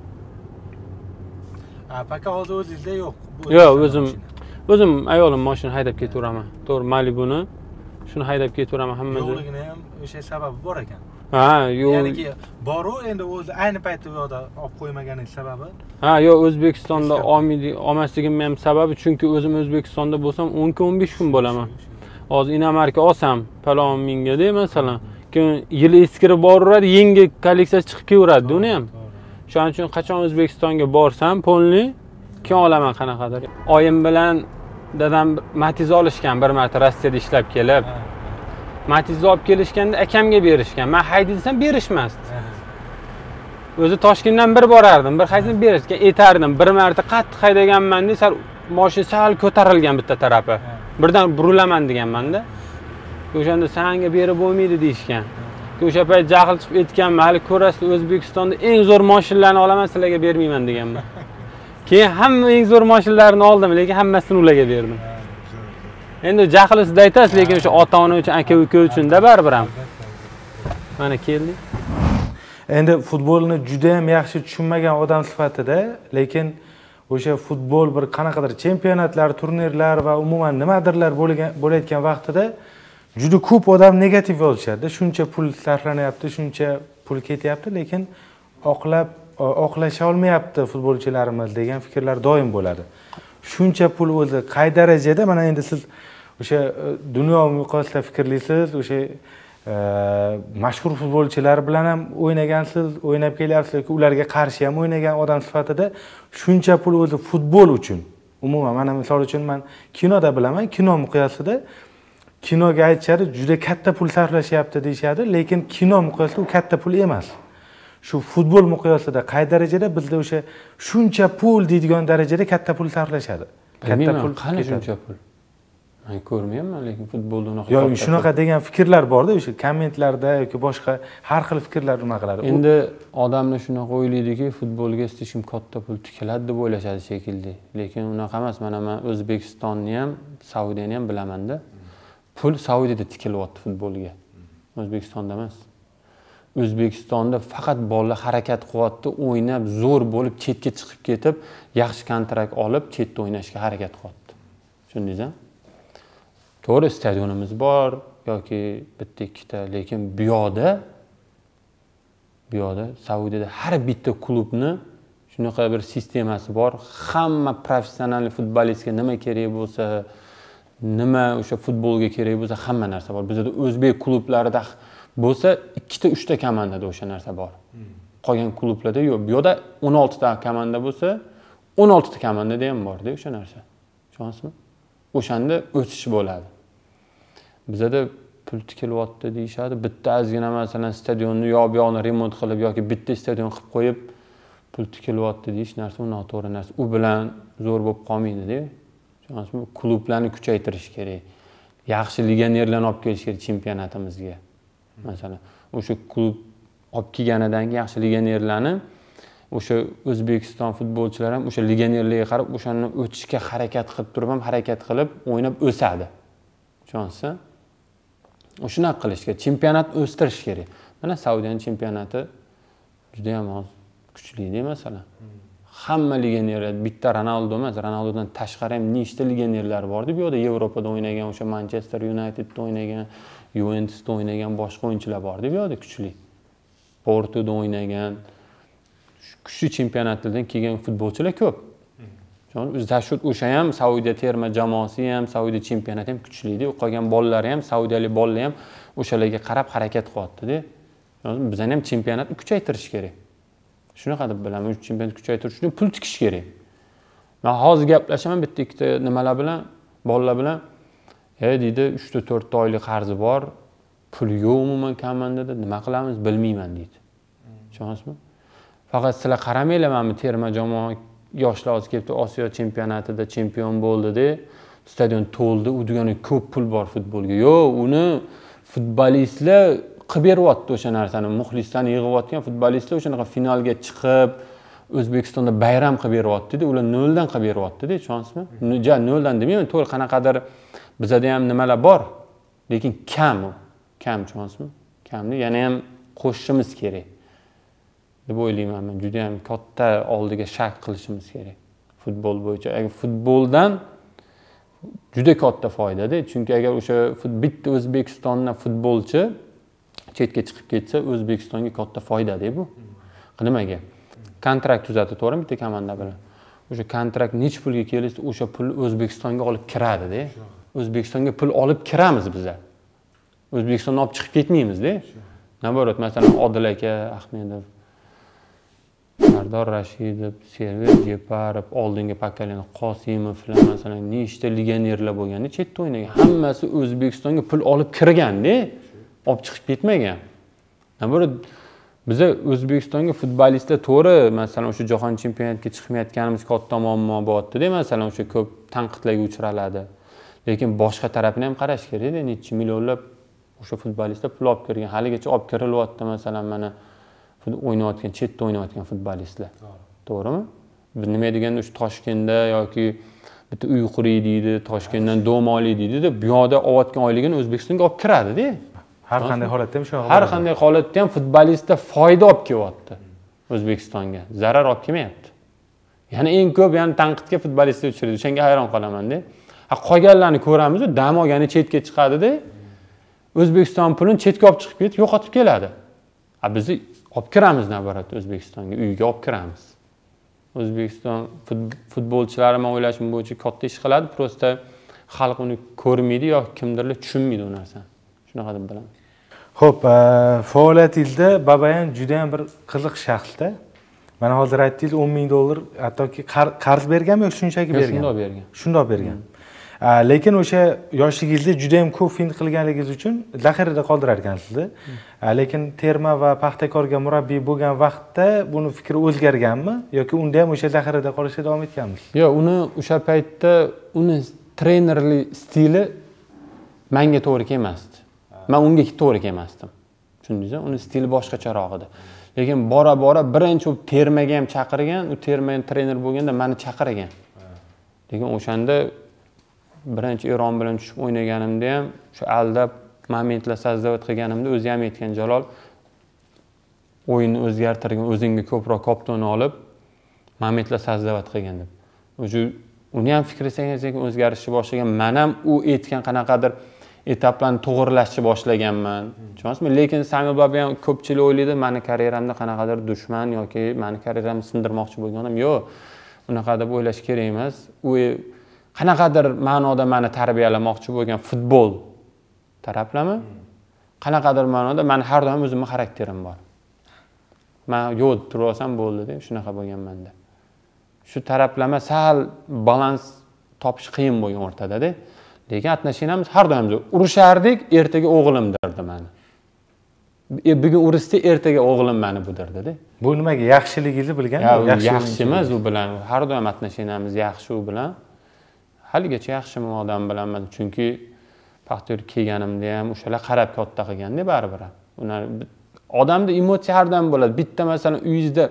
Ha, paka hozir o'zingizda yo'q. Yo'q, o'zim ayolim mashina haydab ketaveraman. To'g'ri, Malibuni shuni haydab ketaveraman hammasi. Yo'qligini ham o'sha sababi bor ekan. Ha, yo'q. Ya'niki bor-u, endi o'zi ayni paytda u yoqda olib qo'ymaganining sababi? Ha, yo'q, O'zbekistonda olmasligimning ham sababi, chunki o'zim O'zbekistonda bo'lsam 10 kun 15 kun bo'laman. Hozir Inamarka olsam, palon mingga-da masalan, keyin yil eskirib boraveradi, yangi kolleksiya chiqib kelaveradi uni ham. Shuning uchun qachon O'zbekistonga borsam, polni keyin olaman qanaqadir. Oyim bilan dadam Matiz olishgan bir marta Rossiyada ishlab kelib. Matizni olib kelishganda akamga berishgan. Men haydasam berishmasdi. O'zi Toshkentdan bir borardim, bir haydasam berishgan, aytardim. Bir marta qattiq haydaganman-da, sal mashina sal ko'tarilgan bitta tarafi. Birdan burilaman deganman-da. O'shanda senga berib bo'lmaydi deyishgan. O'sha payt jahl chiqib aytganman, hali ko'rasiz O'zbekistonda eng zo'r mashinalarni olaman, sizlarga bermayman deganman. Keyin hamma eng zo'r mashinalarni oldim, lekin hammasini ularga berdim. Endi jahli sizda aytasiz, lekin o'sha ota-ona uchun, aka-uka uchun-da baribir ham. Mana keldik. Endi futbolni juda ham yaxshi tushunmagan odam sifatida, lekin o'sha futbol bir qanaqadir chempionatlar, turnirlar va umuman nimadirlar bo'layotgan vaqtida juda ko'p odam negativ yozishadi. Shuncha pul sarflanyapti, shuncha pul ketyapti, lekin oqlasha olmayapti futbolchilarimiz degan fikrlar doim bo'ladi. Shuncha pul o'zi qay darajada, mana endi siz o'sha dunyo miqyosida fikrlaysiz, o'sha mashhur futbolchilar bilan ham o'ynagansiz, o'ynab kelyapsiz, ularga qarshi ham o'ynagan odam sifatida shuncha pul o'zi futbol uchun. Umuman mana misol uchun men kinoda bilaman, kino miqyosida kinoga aytishadi, juda katta pul sarflashyapti deyshadi, lekin kino miqyosida u katta pul emas. Shu futbol miqyosida qay darajada bizda o'sha shuncha pul deydigan darajada katta pul sarflashadi. Katta pul qani shuncha pul? Men ko'rmayapman, lekin futbolda unaqa. Yo'q, shunaqa degan fikrlar borda, o'sha kommentlarda yoki boshqa har xil fikrlar qiladi. Endi odamlar shunaqa o'ylaydiki, futbolga hech kim katta pul tikiladi deb o'ylashadi shekilli. Lekin unaqa emas. Mana men O'zbekistonni ham, Saudiyani ham bilaman-da. Pul Saudiyada tikilyapti futbolga. O'zbekistonda emas. O'zbekistonda faqat bolalar harakat qilyapti, o'ynab, zo'r bo'lib, chetga chiqib ketib, yaxshi kontrakt olib, chetda o'ynashga harakat qilyapti. Tushundingizmi? To'g'ri, stadionimiz bor yoki bitta ikkita, lekin bu yoqda Saudiyada har bitta klubni shunaqa bir sistemasi bor. Hamma professional futbolistga nima kerak bo'lsa, nima o'sha futbolga kerak bo'lsa, hamma narsa bor. Bizda o'zbek klublarida bo'lsa, 2-3 ta komandada o'sha narsa bor. Qolgan klublarda yo'q. Bu yoqda 16 ta komanda bo'lsa, 16 ta komandada ham bor-da o'sha narsa. Tushunasizmi? O'shanda o'sish bo'ladi. Bizda pul tikilyapti deyshadi. Bitta ozgina masalan stadionni yo bu yoqni remont qilib yoki bitta stadion qilib qo'yib pul tikilyapti deyish narsa noto'g'ri narsa. U bilan zo'r bo'lib qolmaydi-da. Tushunasizmi? Klublarni kuchaytirish kerak. Yaxshi legionerlarni olib kelish kerak chempionatimizga. Masalan, o'sha klub olib kelganidan keyin yaxshi legionerlarni o'sha O'zbekiston futbolchilari ham o'sha legionerlarga qarab o'shani o'tishga harakat qilib turib ham harakat qilib o'ynab o'sadi. Tushunasizmi? Shunaqa qilish kerak. Chempionatni o'stirish kerak. Mana Saudiyaning chempionati juda ham kuchli-da masalan. Hamma legionerlar bitta Ronaldo emas, Ronaldodan tashqari ham nechta legionerlar bor-da. Bu yerda Yevropada o'ynagan, o'sha Manchester Unitedda o'ynagan, Juventusda o'ynagan boshqa o'yinchilar bor-da, bu yerda kuchli. Portoda o'ynagan, kuchli chempionatlardan kelgan futbolchilar ko'p. Zashut o'sha ham Saudiya terma jamoasi ham, Saudiya chempionati ham kuchli-da. Qolgan bolalar ham, saudiyalik bolalar ham o'shalarga qarab harakat qilyapti-da. Bizning ham chempionatni kuchaytirish kerak. Shunaqa deb bilaman, chempionatni kuchaytirish uchun pul tikish kerak. Men hozir gaplashaman bitta ikkita nimalar bilan, bolalar bilan. Deydi, 3-4 oylik qarzi bor, pul yo'q umuman komandada, nima qilamiz bilmayman deydi. Tushunasizmi? Faqat sizlar qaramanglar, mana terma jamoa yoshlar hozir kelibdi, Osiyo chempionatida chempion bo'ldi-da, stadion to'ldi, u degani ko'p pul bor futbolga. Yo'q, uni futbolistlar qilib beryapti o'sha narsani, muxlislarni yig'ayotgan futbolistlar o'shanaqa finalga chiqib, O'zbekistonda bayram qilib beryapti-da, ular noldan qilib beryapti-da, tushunasizmi? Noldan demayman, to'g'ri qanaqadir bizda ham nimalar bor, lekin kam tushunasizmi? Kamni yana ham qo'shishimiz kerak deb o'ylayman men. Juda ham katta oldiga shak qilishimiz kerak futbol bo'yicha. Agar futboldan juda katta foydada, chunki agar o'sha bitta O'zbekistondan futbolchi chetga chiqib ketsa, O'zbekistonga katta foydada bu. Nimaga? Kontrakt tuzatdi, to'g'rimi, bitta komanda bilan. O'sha kontrakt nech pulga kelsa, o'sha pul O'zbekistonga olib kiradi-da. O'zbekistonga pul olib kiramiz bizlar. O'zbekistondan olib chiqib ketmaymiz-da. Naborot, masalan, Odil aka, Ahmedov, Sardor Rashidov, Server Jeparov, oldingi pokoleniya Qosimov, masalan, nechta legionerlar bo'lganda chetda o'ynagan. Hammasi O'zbekistonga pul olib kirgan-da, olib chiqib ketmagan. Naborot, biz O'zbekistonga futbolistlar to'g'ri, masalan, o'sha jahon chempionatiga chiqmayotganimiz katta muammo bo'lyapti-da, masalan, o'sha ko'p tanqidlarga uchraladi. Lekin boshqa tarafini ham qarash kerak-da, necha millionlab o'sha futbolistlar pul olib kirgan. Haligacha olib kirilyapti, masalan, mana o'ynayotgan, chetda o'ynayotgan futbolistlar. To'g'rimi? Biz nima deganda o'sha Toshkentda yoki bitta uy quriydi deydi, Toshkentdan dom olay deydi-da, bu yoqda olayotgan oyligini O'zbekistonga olib kiradi-da. Har qanday holatda ham shunaqa. Har qanday holatda ham futbolistlar foyda olib kelyapti O'zbekistonga, zarar olib kelmayapti. Ya'ni eng ko'p tanqidga futbolistlar uchraydi. O'shanga hayron qolaman-da. Qolganlarni ko'ramiz, dam olgani chetga chiqadi-da. O'zbekiston pulini chetga olib chiqib ketib, yo'qotib keladi. Biz olib kiramiz naborat O'zbekistonga, uyga olib kiramiz. O'zbekiston futbolchilari men o'ylashim bo'yicha katta ish qiladi, prosta xalq uni ko'rmaydi yoki kimdirlar tushunmaydi u narsani. Shunaqa deb bilaman. Xo'p, faoliyatingizda Babayan juda ham bir qiziq shaxsda. Mana hozir aytdingiz $10,000 hattoki qarz berganmi yoki shunchaki bergan? Shundoq bergan. Shundoq bergan. Lekin o'sha yoshligingizda juda ham ko'p fin qilganingiz uchun zaxirada qoldirar ekansiz-da. Lekin terma va Paxtakorga murabbiy bo'lgan vaqtda buni fikri o'zgarganmi yoki unda ham o'sha zaxirada qolishda davom etganmisiz? Yo'q, uni o'sha paytda uni trenerlik stili menga to'g'ri kelmasdi. Men unga to'g'ri kelmasdim. Tushundingizmi? Uning stili boshqacharoq edi. Lekin bora birinchi u termaga ham chaqirgan, u termaning trener bo'lganda meni chaqirgan. Lekin o'shanda birinchi Eron bilan tushib o'ynaganimda ham shu aldab momentlar sazdavat qilganimda o'zi ham aytgan, Jalol o'yinni o'zgartirgan, o'zingga ko'proq kaptonni olib momentlar sazdavat qilgan deb. O'sha uni ham fikri sekin o'zgarishni boshlagan. Men ham u aytgan qanaqadir etaplarni to'g'rilashni boshlaganman. Tushunasizmi? Lekin Samil Baba ham ko'pchilik o'ylaydi, meni karyeramda qanaqadir dushman yoki meni karyeramni sindirmoqchi bo'lganim yo'q. Unaqa deb o'ylash kerak emas. U qanaqadir ma'noda meni tarbiyalamoqchi bo'lgan futbol taraflami? Qanaqadir ma'noda men har doim o'zimning xarakterim bor. Men yo'q turib olsam bo'ldi deb shunaqa bo'lgan menda. Shu taraflama sal balans topish qiyin bo'lgan o'rtada-da. Lekin atnashinamiz har doim urushardik, ertaga o'g'lim derdi meni. Bugun urishdi, ertaga o'g'lim meni bu derdi-da. Bu nimaga yaxshiligingizni bilgan? Yaxshi emas u bilan. Har doim atnashinamiz yaxshi u bilan. Haligacha yaxshimi odam bilanman, chunki paxtaga kelganimda ham o'shalar qarab katta qilganda baribir. Ular odamda emotsiya har doim bo'ladi. Bitta masalan uyingizda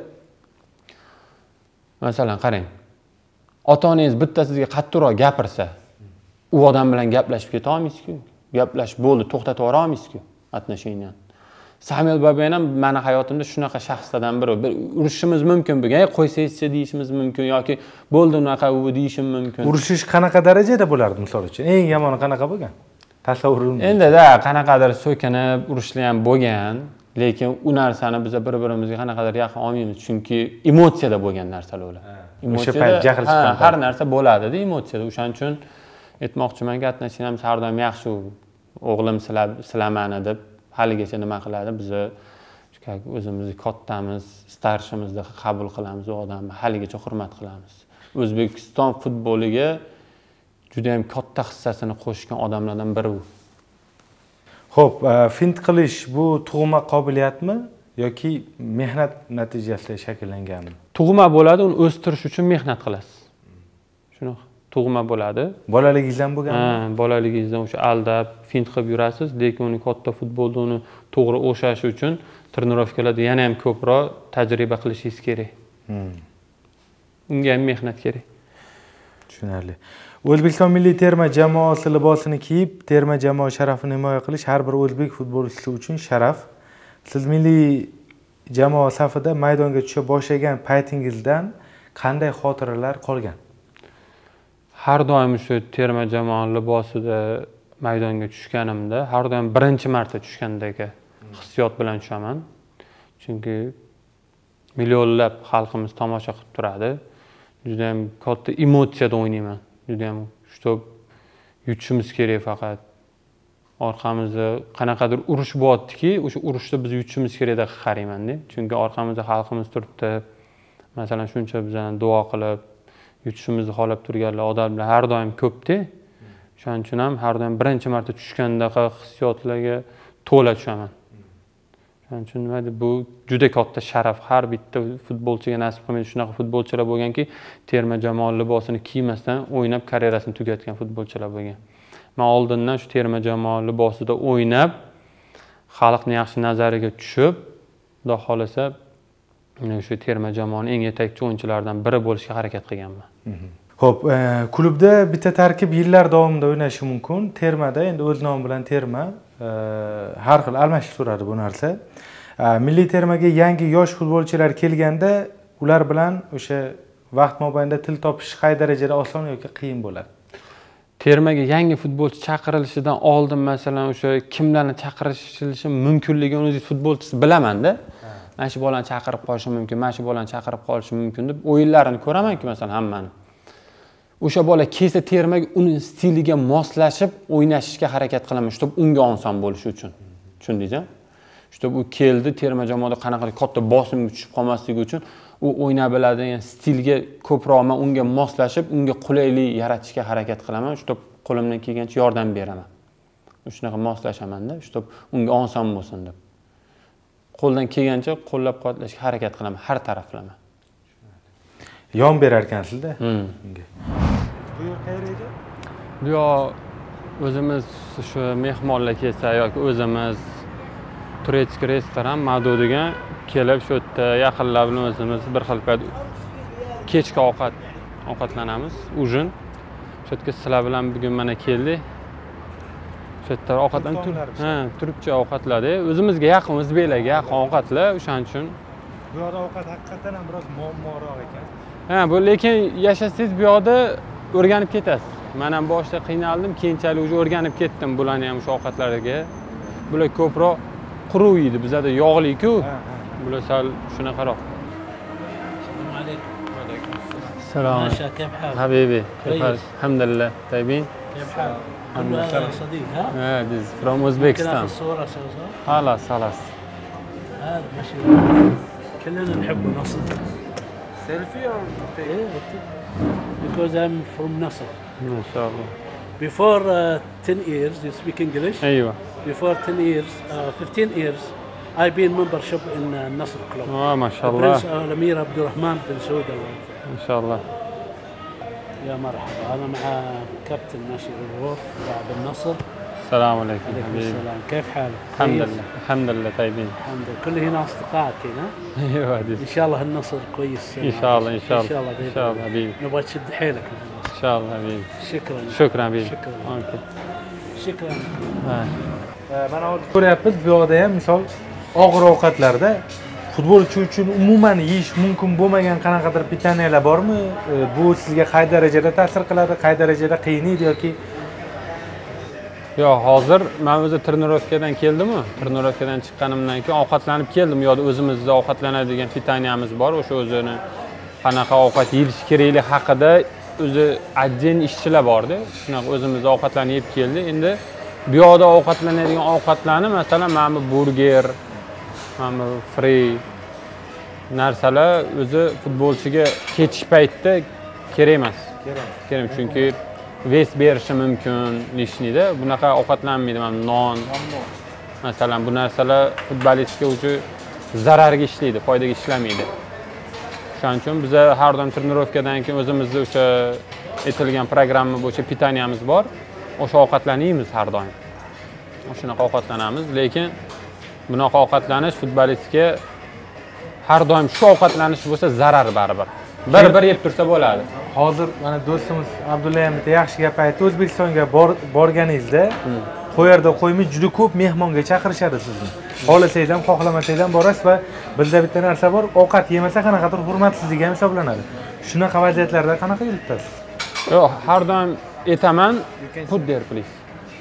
masalan qarang. Ota-onangiz bitta sizga qattiqroq gapirsa, u odam bilan gaplashib keta olmaysiz-ku. Gaplashib bo'ldi, to'xtatib yubora olmaysiz-ku atnashiniyani. Samil Baba ham meni hayotimda shunaqa shaxslardan biri. Bir urushimiz mumkin bo'lgan, qo'ysangizchi deyishimiz mumkin yoki bo'ldi unaqa u deyishim mumkin. Urushish qanaqa darajada bo'lardi misol uchun? Eng yomoni qanaqa bo'lgan? Tasavvuringiz. Endi-da qanaqadir so'kinib urishlar ham bo'lgan, lekin u narsani biz bir-birimizga qanaqadir yaqin olmaymiz, chunki emotsiyada bo'lgan narsalar ular. O'sha payt jahl chiqqan. Har narsa bo'ladi-da emotsiyada. O'shaning uchun aytmoqchimanki, atnashinamiz har doim yaxshi. O'g'lim silamani deb haligacha nima qiladi? Biz o'zimizni kattamiz, starshimizni qabul qilamiz, u odamni haligacha hurmat qilamiz. O'zbekiston futboliga juda ham katta hissasini qo'shgan odamlardan biri u. Xo'p, fint qilish bu tug'ma qobiliyatmi yoki mehnat natijasida shakllanganmi? Tug'ma bo'ladi, uni o'stirish uchun mehnat qilasiz. Shuni tug'ma bo'ladi. Bolaligingizdan bo'lganmi? Ha, bolaligingizdan o'sha aldab, fint qilib yurasiz, lekin uni katta futbolda uni to'g'ri o'xshashi uchun trenirovkalarda yana ham ko'proq tajriba qilishingiz kerak. Unga ham mehnat kerak. Tushunarli. O'zbekiston milliy terma jamoasi libosini kiyib, terma jamoa sharafini himoya qilish har bir o'zbek futbolchisi uchun sharaf. Siz milliy jamoa safida maydonga tusha boshlagan paytingizdan qanday xotiralar qolgan? Har doim shu terma jamoa libosida maydonga tushganimda, har doim birinchi marta tushgandagi hissiyot bilan tushaman. Chunki millionlab xalqimiz tomosha qilib turadi. Juda ham katta emotsiyada o'ynayman. Juda ham shu yutishimiz kerak faqat. Orqamizda qanaqadir urush bo'lyaptiki, o'sha urushda biz yutishimiz kerak deb qarayman-da. Chunki orqamizda xalqimiz turibdi. Masalan, shuncha bizdan duo qilib yutishimizni xohlab turganlar odamlar har doim ko'p-da. Shuning uchun ham har doim birinchi marta tushgandaqa hissiyotlarga to'la tushaman. Shuning uchun nima deb bu juda katta sharaf. Har bitta futbolchiga nasib qilmaydi. Shunaqa futbolchilar bo'lganki, terma jamoa libosini kiymasdan o'ynab karyerasini tugatgan futbolchilar bo'lgan. Men oldindan shu terma jamoa libosida o'ynab, xalqning yaxshi nazariga tushib, xudo xolasa shu terma jamoaning eng yetakchi o'yinchilaridan biri bo'lishga harakat qilganman. Xo'p, klubda bitta tarkib yillar davomida o'ynashi mumkin. Termada endi o'z nomi bilan terma har xil almashib turadi bu narsa. Milliy termaga yangi yosh futbolchilar kelganda, ular bilan o'sha vaqt mobaynida til topish qay darajada oson yoki qiyin bo'ladi? Termaga yangi futbolchi chaqirilishidan oldin masalan o'sha kimlarni chaqirilishi mumkinligini o'zingiz futbolchisi bilaman-da. Mana shu bolani chaqirib qolishi mumkin, mana shu bolani chaqirib qolishi mumkin deb o'yinlarini ko'raman-ku masalan hammani. O'sha bola kelsa termaga uning stiliga moslashib o'ynashga harakat qilaman, shu unga oson bo'lishi uchun. Tushundingizmi? Shu u keldi terma jamoada qanaqa katta bosimga tushib qolmasligi uchun u o'yna biladigan stilga ko'proq men unga moslashib, unga qulaylik yaratishga harakat qilaman. Shu qo'limdan kelgancha yordam beraman. Shunaqa moslashaman-da, shu unga oson bo'lsin deb. Qo'ldan kelgancha qo'llab-quvvatlashga harakat qilaman, har taraflama. Yon berar ekansizda unga. Bu yer qayerda edi? Bu yoq o'zimiz shu mehmonlar kelsa yoki o'zimiz turецкий restoran Mado degan kelib shu yerda yaqinlar bilan o'zimiz bir xil payt kechki ovqatlanamiz, ujin. Shu yerga sizlar bilan bugun mana keldik. Shu yerda ovqatlanib turibcha ovqatladik. O'zimizga yaqin, o'zbeklarga yaqin ovqatlar, o'shaning uchun. Bu yoqda ovqat haqiqatan ham biroz muammoroq ekan. Bu lekin yashasangiz bu yoqda o'rganib ketasiz. Men ham boshida qiynaldim, keyinchalik уже o'rganib ketdim bularni ham o'sha ovqatlarga. Bular ko'proq quruq yeydi, bizda yog'li-ku. Bular sal shunaqaroq. السلام كيف حالك حبيبي كيف حالك الحمد لله طيبين كيف حالك كله صديق ها this from Uzbekistan الصورة خلاص هذا ماشي كلنا نحب نصر Selfie or because I'm from Nasr ما شاء الله before 10 years you speak English أيوة before 10 years 15 years I've been membership in Nasr Club ما شاء الله Prince الأمير عبد الرحمن بن سعود ما شاء الله يا مرحبا أنا مع كابتن ناشئ الغرف لاعب النصر السلام عليكم عليكم السلام كيف حالك؟ الحمد لله طيبين الحمد لله كل هنا أصدقائك هنا ايوه إن شاء الله النصر كويس إن شاء الله إن شاء الله إن شاء الله حبيبي نبغى تشد حيلك إن شاء الله حبيبي شكرا حبيبي شكرا Mana hozir ko'ryapmiz, bu yoqda ham misol og'ir ovqatlarda futbolchi uchun umuman yeyish mumkin bo'lmagan qanaqadir pitaniyalar bormi? Bu sizga qay darajada ta'sir qiladi, qay darajada qiynaydi yoki Yo'q, hozir men o'zi trenirovkadan keldim-ku. Trenirovkadan chiqqanimdan keyin ovqatlanib keldim. Yo'q, o'zimizda ovqatlanadigan pitaniyamiz bor. O'sha o'zini qanaqa ovqat yeyish kerakligi haqida o'zi отдельный ishchilar bor-da. Shunaqa o'zimizda ovqatlanib yeb keldi. Endi bu yoqda ovqatlanadigan ovqatlarni, masalan, mana bu burger, mana bu free narsalar o'zi futbolchiga ketish paytida kerak emas. Kerak, chunki ves berishi mumkin lishnida. Bunaqa ovqatlanmaydi. Mana non. Masalan, bu narsalar futbolistga o'zi zararga ishlaydi, foydaga ishlamaydi. Shuning uchun biz har doim trenirovkadan keyin o'zimizda o'sha etilgan programma bo'yicha pitaniyamiz bor. O'sha ovqatlarni yeymiz har doim. O'shanaqa ovqatlanamiz, lekin bunaqa ovqatlanish futbolistga har doim shu ovqatlanish bo'lsa zarar baribir. Bir yeb tursa bo'ladi. Hozir mana do'stimiz Abdulla ham bitta yaxshi gap aytdi. O'zbekistonga borganingizda qo'yarda qo'ymay juda ko'p mehmonga chaqirishadi sizni. Xohlasangiz ham, xohlamasangiz ham borasiz va bizda bitta narsa bor, ovqat yemasa qanaqadir hurmatsizlik ham hisoblanadi. Shunaqa vaziyatlarda qanaqa yo'l tutasiz? Yo'q, har doim aytaman, put there please.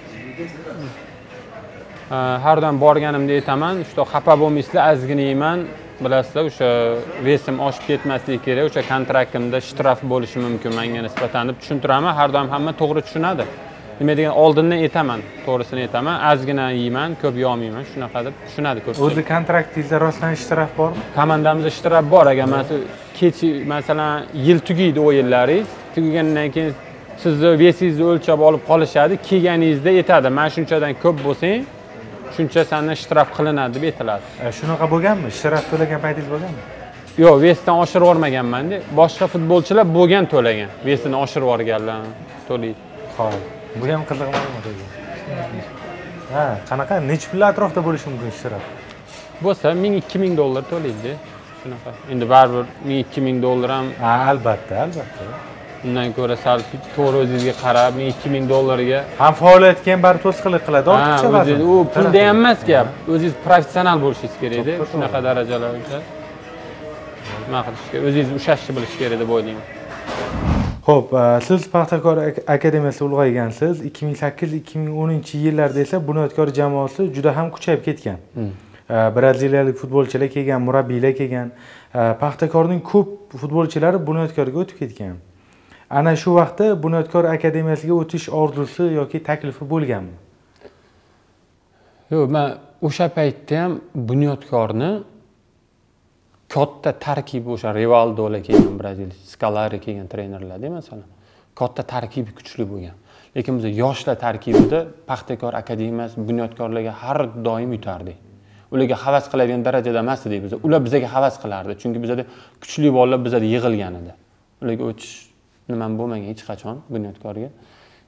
Har doim borganimda aytaman, shu xafa bo'lmaysizlar, ozgina yeyman. Bilasizlar, o'sha vesim oshib ketmasligi kerak, o'sha kontraktimda shtraf bo'lishi mumkin menga nisbatan deb tushuntiraman. Har doim hamma to'g'ri tushunadi. Nima degan oldindan aytaman, to'g'risini aytaman, ozgina yeyman, ko'p yeyolmayman, shunaqa deb tushunadi ko'pchilik. O'zi kontraktingizda rostdan shtraf bormi? Komandamizda shtraf bor, agar masalan yil tugaydi o'yinlaringiz, tugagandan keyin sizni vesingizni o'lchab olib qolishadi, kelganingizda aytadi, "Men shunchadan ko'p bo'lsang, shuncha sandan shtraf qilinadi" deb aytiladi. Shunaqa bo'lganmi? Shtraf to'lagan paytingiz bo'lganmi? Yo'q, vesdan oshirib yormaganman-da. Boshqa futbolchilar bo'lgan to'lagan. Vesini oshirib yorganlar to'laydi. Xo'p. Bu ham qiziq ma'lumot edi. Qanaqa? Necha pul atrofda bo'lishi mumkin shtraf? Bo'lsa 1000-2000 dollar to'laydi. Shunaqa. Endi baribir 1000-2000 dollar ham albatta. Undan ko'ra sal to'g'ri o'zingizga qarab 1000-2000 dollarga ham faoliyatga ham bari to'sqinlik qiladi, ortiqcha vazn. U pulda ham emas gap. O'zingiz professional bo'lishingiz kerak-da. Shunaqa darajalarda nima qilish kerak? O'zingiz ushlashni bilish kerak deb o'ylayman. Xo'p, siz Paxtakor akademiyasida ulg'aygansiz. 2008-2010-yillarda esa Bunyodkor jamoasi juda ham kuchayib ketgan. Braziliyalik futbolchilar kelgan, murabbiylar kelgan. Paxtakorning ko'p futbolchilari Bunyodkorga o'tib ketgan. Ana shu vaqtda Bunyodkor akademiyasiga o'tish orzusi yoki taklifi bo'lganmi? Yo'q, men o'sha paytda ham Bunyodkorni katta tarkibi o'sha Rivaldolar kelgan, Brazil, Scolari kelgan trenerlar-da masalan. Katta tarkibi kuchli bo'lgan. Lekin biz yoshlar tarkibida Paxtakor akademiyasi Bunyodkorlarga har doim yutardi. Ularga havas qiladigan darajada emas edi biz. Ular bizga havas qilardi, chunki bizda kuchli bolalar bizda yig'ilgan edi. Ularga o'tish nima bo'lmagan hech qachon Bunyodkorga.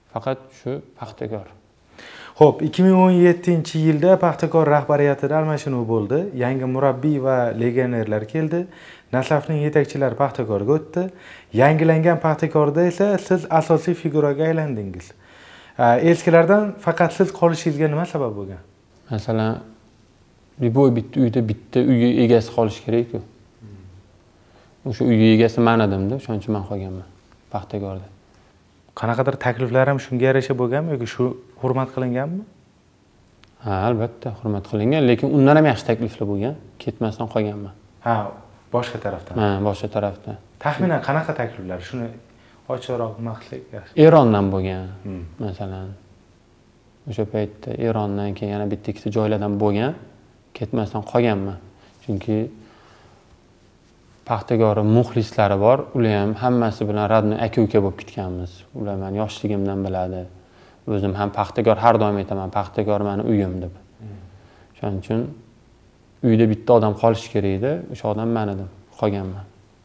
Faqat shu Paxtakor. Xo'p, 2017-yilda Paxtakor rahbariyatida almashinuv bo'ldi. Yangi murabbiy va legionerlar keldi. Nasafning yetakchilari Paxtakorga o'tdi. Yangilangan Paxtakorda esa siz asosiy figuraga aylandingiz. Eskilardan faqat siz qolishingizga nima sabab bo'lgan? Masalan, bitta uyda bitta uy egasi qolish kerak-ku. O'sha uy egasi men edimda, o'shaning uchun men qolganman Paxtakorda. Qanaqadir takliflar ham shunga yarasha bo'lganmi yoki shu hurmat qilinganmi? Ha, albatta, hurmat qilingan, lekin undan ham yaxshi takliflar bo'lgan. Ketmasdan qolganman. Ha, boshqa tarafdan. Ha, boshqa tarafdan. Taxminan qanaqa takliflar? Shuni ochiqroq maqsak yaxshi. Erondan bo'lgan, masalan. O'sha paytda Erondan keyin yana bitta ikkita joylardan bo'lgan. Ketmasdan qolganman. Chunki Paxtakor muxlislari bor, ular ham hammasi bilan radni aka-uka bo'lib ketganmiz. Ular meni yoshligimdan biladi. O'zim ham Paxtakor har doim aytaman, Paxtakor meni uyim deb. Shuning uchun uyda bitta odam qolish kerak edi, o'sha odam men edim, qolganman.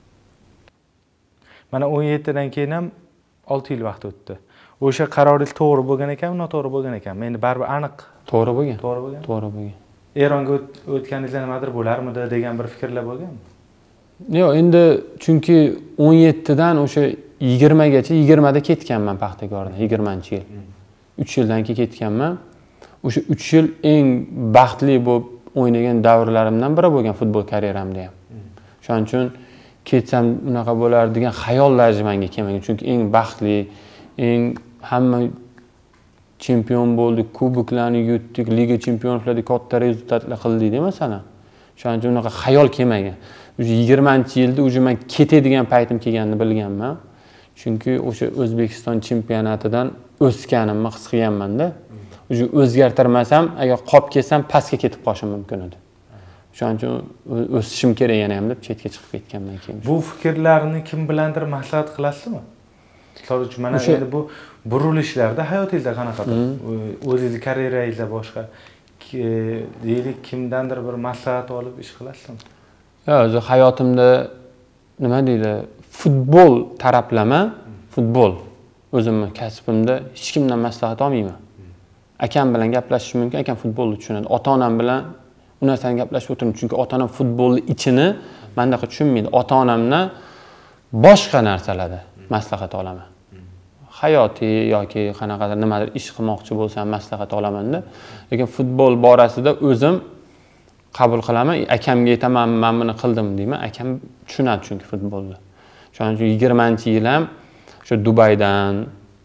Mana 17 dan keyin ham 6 yil vaqt o'tdi. O'sha qaroringiz to'g'ri bo'lgan ekanmi, noto'g'ri bo'lgan ekanmi? Endi baribir aniq. To'g'ri bo'lgan. To'g'ri bo'lgan. To'g'ri bo'lgan. Eronga o'tganingizda nimadir bo'larmidi degan bir fikrlar bo'lganmi? Yo'q, endi chunki 17 dan o'sha 20 gacha 20 da ketganman Paxtakordan, 20-yil. 3 yildan keyin ketganman. O'sha 3 yil eng baxtli bo'lib o'ynagan davrlarimdan biri bo'lgan futbol karyeramda ham. Shuning uchun ketsam unaqa bo'lar degan xayollar menga kelmagan. Chunki eng baxtli, eng hamma chempion bo'ldik, kuboklarni yutdik, liga chempionlarida katta rezultatlar qildik masalan. Shuning uchun unaqa xayol kelmagan. O'sha 20-yilda o'sha men ketadigan paytim kelganini bilganman. Chunki o'sha O'zbekiston chempionatidan o'sganimni his qilganman-da. O'sha o'zgartirmasam, agar qolib ketsam pastga ketib qolishim mumkin edi. Shuning uchun o'sishim kerak yana ham deb chetga chiqib ketganman keyin. Bu fikrlarni kim bilandir maslahat qilasizmi? Misol uchun mana endi bu burilishlarda hayotingizda qanaqadir o'zingiz karyerangizda boshqa deylik kimdandir bir maslahat olib ish qilasizmi? Yo'q, o'zi hayotimda nima deydi, futbol taraflama, futbol o'zimni kasbimda hech kimdan maslahat olmayman. Akam bilan gaplashish mumkin, akam futbolni tushunadi. Ota-onam bilan u narsani gaplashib o'tiraman, chunki ota-onam futbolni ichini mendaqa tushunmaydi. Ota-onamdan boshqa narsalarda maslahat olaman. Hayotiy yoki qanaqadir nimadir ish qilmoqchi bo'lsam maslahat olaman-da. Lekin futbol borasida o'zim qabul qilaman. Akamga aytaman, men buni qildim deyman. Akam tushunadi chunki futbolni. Shuning uchun 20-yil ham shu Dubaydan,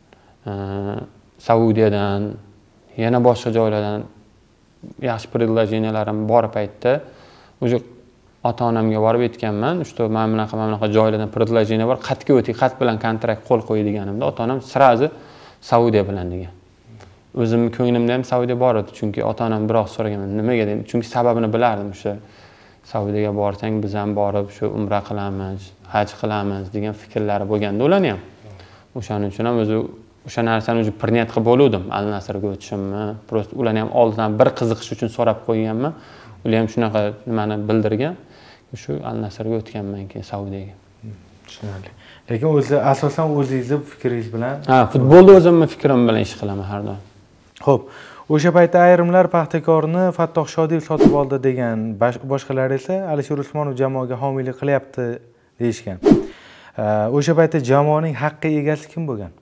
Saudiyadan, yana boshqa joylardan yaxshi предложенияларым bor paytda o'sha ota-onamga borib aytganman, "Что men bunaqa joylardan предложение bor, qatga o'ting, qat bilan kontrakt qo'l qo'y" deganimda, ota-onam sirazi Saudiya bilan degan. O'zimning ko'nglimda ham Saudiya bor edi, chunki ota-onam biroq so'raganman, nimaga dedim, chunki sababini bilardim. O'sha Saudiyaga borsang biz ham borib shu umra qilamiz, haj qilamiz degan fikrlari bo'lganda ularni ham. O'shaning uchun ham o'sha narsani o'zi pirniyat qilib bo'ldim, Al-Nasrga o'tishimni. Prosta ularni ham oldindan bir qiziqish uchun so'rab qo'yganman. Ular ham shunaqa nimani bildirgan. Shu Al-Nasrga o'tganman keyin Saudiyaga. Tushunarli. Lekin o'zi asosan o'zingizni fikringiz bilan, ha, futbolda o'zimning fikrim bilan ish qilaman har doim. Xo'p, o'sha paytda ayrimlar Paxtakorni Fattoh Shodiyev sotib oldi degan, boshqalar esa Alisher Usmonov jamoaga homiylik qilyapti deyishgan. O'sha paytda jamoaning haqqi egasi kim bo'lgan?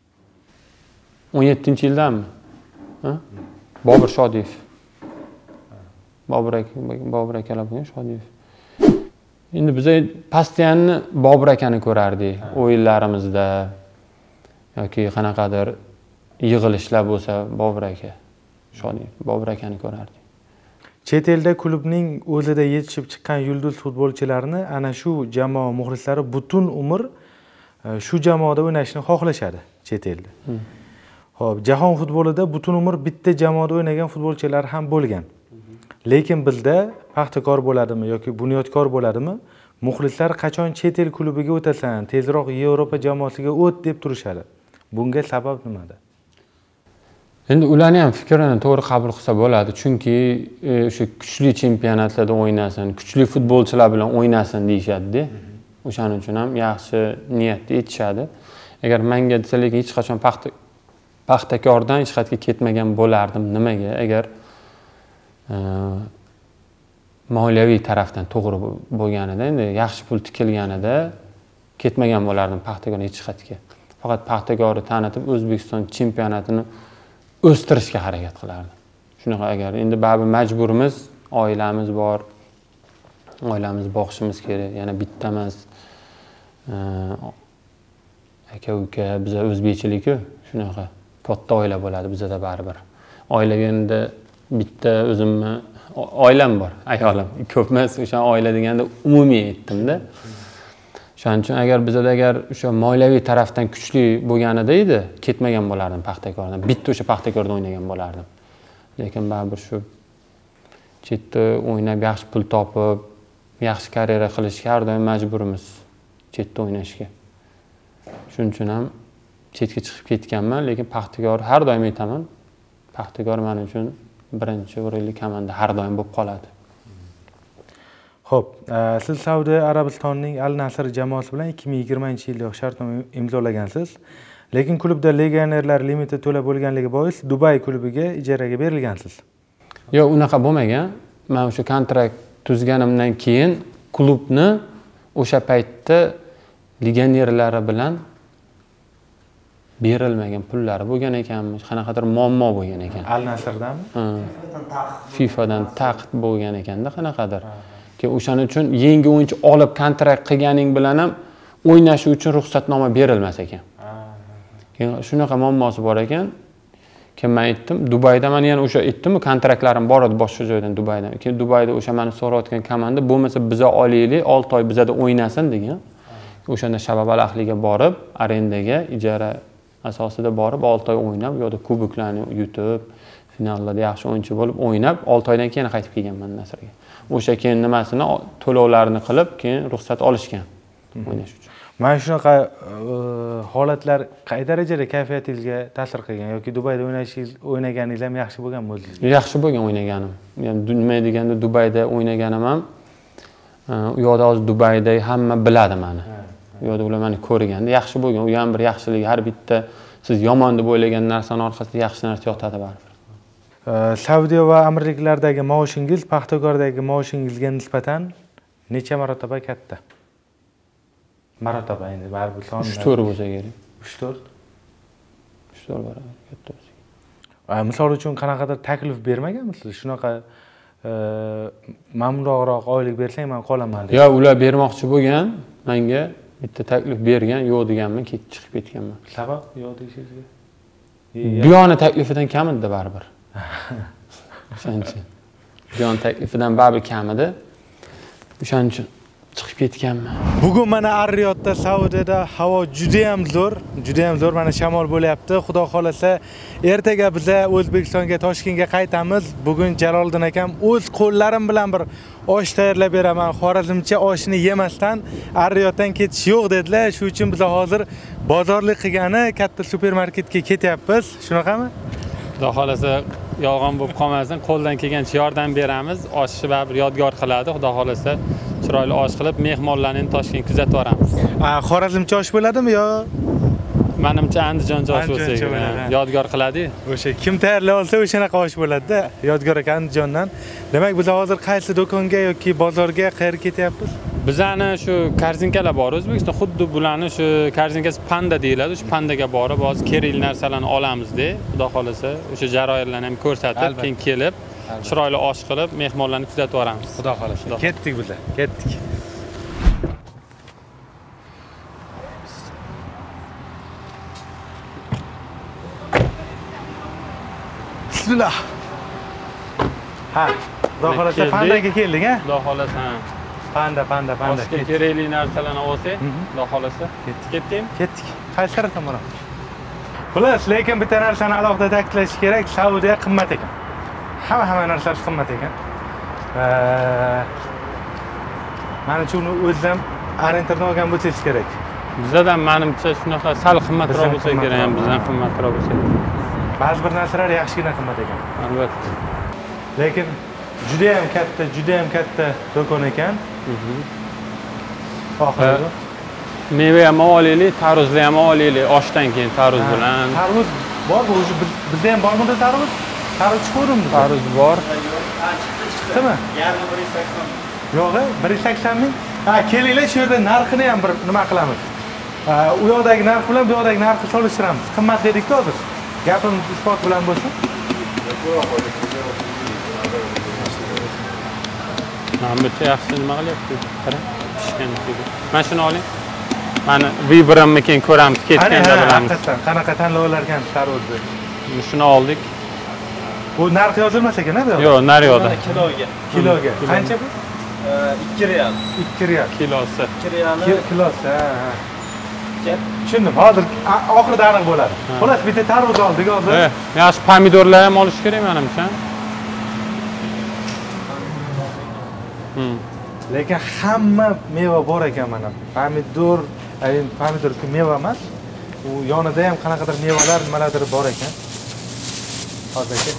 17-yildami? Bobur Shodiyev. Bobur akalar bo'lgan Shodiyev. Endi biz Pastianni Bobur akani ko'rardik o'yinlarimizda yoki qanaqadir yig'ilishlar bo'lsa Bobur aka, Shodiyev, Bobur akani ko'rardik. Chet elda klubning o'zida yetishib chiqqan yulduz futbolchilarni ana shu jamoa muxlislari butun umr shu jamoada o'ynashni xohlashadi chet elda. Xo'p, jahon futbolida butun umr bitta jamoada o'ynagan futbolchilar ham bo'lgan. Lekin bizda Paxtakor bo'ladimi yoki Bunyodkor bo'ladimi, muxlislar qachon chet el klubiga o'tasan, tezroq Yevropa jamoasiga o't deb turishadi. Bunga sabab nimada? Endi ularni ham fikrini to'g'ri qabul qilsa bo'ladi, chunki o'sha kuchli chempionatlarda o'ynasin, kuchli futbolchilar bilan o'ynasin deyshadi-da. O'shaning uchun ham yaxshi niyatda aytishadi. Agar menga desa, lekin hech qachon Paxtakordan hech qayerga ketmagan bo'lardim. Nimaga? Agar moliyaviy tarafdan to'g'ri bo'lganida, endi yaxshi pul tikilganida ketmagan bo'lardim Paxtakordan hech qayerga. Faqat Paxtakorni tanitib O'zbekiston chempionatini o'stirishga harakat qilardim. Shunaqa agar endi baribir majburimiz, oilamiz bor. Oilamizni boqishimiz kerak. Yana bitta emas. Aka-uka, biz o'zbekchilik-ku, shunaqa katta oila bo'ladi bizda baribir. Oilaga endi bitta o'zimni oilam bor, ayolim. Ko'p emas, o'sha oila deganda umumiy aytdim-da. Shuning uchun agar bizda agar o'sha moliyaviy tarafdan kuchli bo'lganida edi, ketmagan bo'lardim Paxtakordan. Bitta o'sha Paxtakorda o'ynagan bo'lardim. Lekin baribir shu chetda o'ynab yaxshi pul topib, yaxshi karyera qilishga har doim majburimiz chetda o'ynashga. Shuning uchun ham chetga chiqib ketganman, lekin Paxtakor har doim aytaman. Paxtakor men uchun birinchi o'rinli komanda har doim bo'lib qoladi. Xo'p, siz Saudiya Arabistonining Al Nasr jamoasi bilan 2020-yilda shartnoma imzolagansiz. Lekin klubda legionerlar limiti to'la bo'lganligi bois Dubay klubiga ijaraga berilgansiz. Yo'q, unaqa bo'lmagan. Men o'sha kontrakt tuzganimdan keyin klubni o'sha paytda legionerlari bilan berilmagan pullari bo'lgan ekanmi, qanaqadir muammo bo'lgan ekan. Al Nasrdanmi? FIFAdan taqiq bo'lgan ekanda qanaqadir. Keyin o'shaning uchun yangi o'yinchi olib kontrakt qilganing bilan ham o'ynash uchun ruxsatnoma berilmas ekan. Keyin shunaqa muammosi bor ekan. Keyin men aytdim, Dubayda men yana o'sha aytdim-ku, kontraktlarim bor edi boshqa joydan Dubaydan. Keyin Dubayda o'sha meni so'rayotgan komanda bo'lmasa biza olaylik, 6 oy bizada o'ynasin degan. O'shanda Shababal Ahliga borib, arendaga ijara asosida borib 6 oy o'ynab, yo'da kuboklarni yutib, finallarda yaxshi o'yinchi bo'lib o'ynab, 6 oydan keyin qaytib kelganman Nasrga. O'sha keyin nimasini to'lovlarini qilib, keyin ruxsat olishgan o'ynash uchun. Mana shunaqa holatlar qay darajada kayfiyatingizga ta'sir qilgan yoki Dubayda o'ynaganingiz ham yaxshi bo'lganmi o'zingizga? Yaxshi bo'lgan o'ynaganim. Ya'ni nima deganda Dubayda o'ynaganim ham u yoqda hozir Dubayda hamma biladi meni. U yoqda ular meni ko'rganda yaxshi bo'lgan. U ham bir yaxshiligi, har bitta siz yomon deb o'ylagan narsaning orqasida yaxshi narsa yotadi baribir. Saudiya va Amirliklardagi maoshingiz Paxtakordagi maoshingizga nisbatan necha marotaba katta? Marotaba endi baribir sonni 3-4 bo'lsa kerak. 3-4? 3-4 barobar katta bo'lsa. Misol uchun qanaqadir taklif bermaganmisiz? Shunaqa mamnunroq oylik bersang men qolaman deb. Yo'q, ular bermoqchi bo'lgan, menga bitta taklif bergan, yo'q deganman, chiqib ketganman. Sabab yo'q deyishingizga? Buyona taklifidan kam edi baribir. O'shaning uchun. Buyon taklifidan baribir kam edi. O'shaning uchun chiqib ketganman. Bugun mana Ar-Riyodda, Saudiyada havo juda ham zo'r, mana shamol bo'lyapti. Xudo xolasa, ertaga biz O'zbekistonga, Toshkentga qaytamiz. Bugun Jaloliddin akam o'z qo'llarim bilan bir osh tayyorlab beraman. Xorazmcha oshni yemasdan Ar-Riyoddan ketish yo'q dedilar. Shuning uchun biz hozir bozorlik qilgani katta supermarketga ketyapmiz. Shunaqami? Xudo xolasa, yolg'on bo'lib qolmasin, qo'ldan kelgancha yordam beramiz. Oshni baribir yodgor qiladi. Xudo xolasa, chiroyli osh qilib mehmonlarni Toshkentga kuzatib boramiz. Xorazmcha osh bo'ladimi yo? Menimcha Andijoncha osh bo'lsa kerak. Yodgor qiladi. O'sha kim tayyorlay olsa o'shanaqa osh bo'ladi-da. Yodgor aka Andijondan. Demak, biz hozir qaysi do'konga yoki bozorga qayerga ketyapmiz? Bizani shu korzinkalar bor O'zbekiston, xuddi bularni shu korzinkasi panda deyiladi. Shu pandaga borib, hozir kerakli narsalarni olamiz-da. Xudo xolasa, o'sha jarayonlarni ham ko'rsatib, keyin kelib, chiroyli osh qilib, mehmonlarni kuzatib boramiz. Xudo xolasa. Ketdik biz. Ketdik. Bismillah. Ha, xudo xolasa pandaga keldik, ha? Xudo xolasa. Panda. Oshga kerakli narsalarni olsak, xudo xolasa. Ketdikmi? Ketdik. Qaysi tarafdan boramiz? Xullas, lekin bitta narsani alohida ta'kidlash kerak, Saudiya qimmat ekan. Hamma narsasi qimmat ekan. Mana shuni o'zim arentirni olgan bo'lsangiz kerak. Bizdan menimcha shunaqa sal qimmatroq bo'lsa kerak, ham bizdan qimmatroq bo'lsa kerak. Ba'zi bir narsalar yaxshigina qimmat ekan. Albatta. Lekin juda ham katta do'kon ekan. Oxiri meva ham olaylik, tarvuzlar ham olaylik, oshdan keyin tarvuz bilan. Tarvuz Bormi? O'zi bizda ham bormidi tarvuz? Tarvuz chiqaverdim. Tarvuz bor. Chiqdimi? Yarmi 180. Yo'q, 180 ming. Ha, kelinglar, shu yerda narxini ham bir nima qilamiz. U yoqdagi narx bilan bu yoqdagi narxni solishtiramiz. Qimmat dedik-ku hozir. Gapimiz isbot bilan bo'lsin. Mana bu yaxshi nima qilyapti? Qarang, pishgan gibi. Mana shuni oling. Mana vibramni keyin ko'ramiz, ketganda bilamiz. Haqiqatan qanaqa tanlab olarkan tarvuzni. Shuni oldik. Bu narx yozilmas ekan-a bu yoqda? Yo'q, naryoqda. Kiloga. Qancha bu? 2 real. 2 real. Kilosi. 2 real. Kilosi, ha. Tushundim. Hozir oxirida aniq bo'ladi. Xo'las, bitta tarvuz oldik hozir. Yaxshi pomidorlar ham olish kerak menimcha. Lekin hamma meva bor ekan mana. Pomidor, pomidor-ku meva emas. U yonida ham qanaqadir mevalar, nimalardir bor ekan. Hozir aka.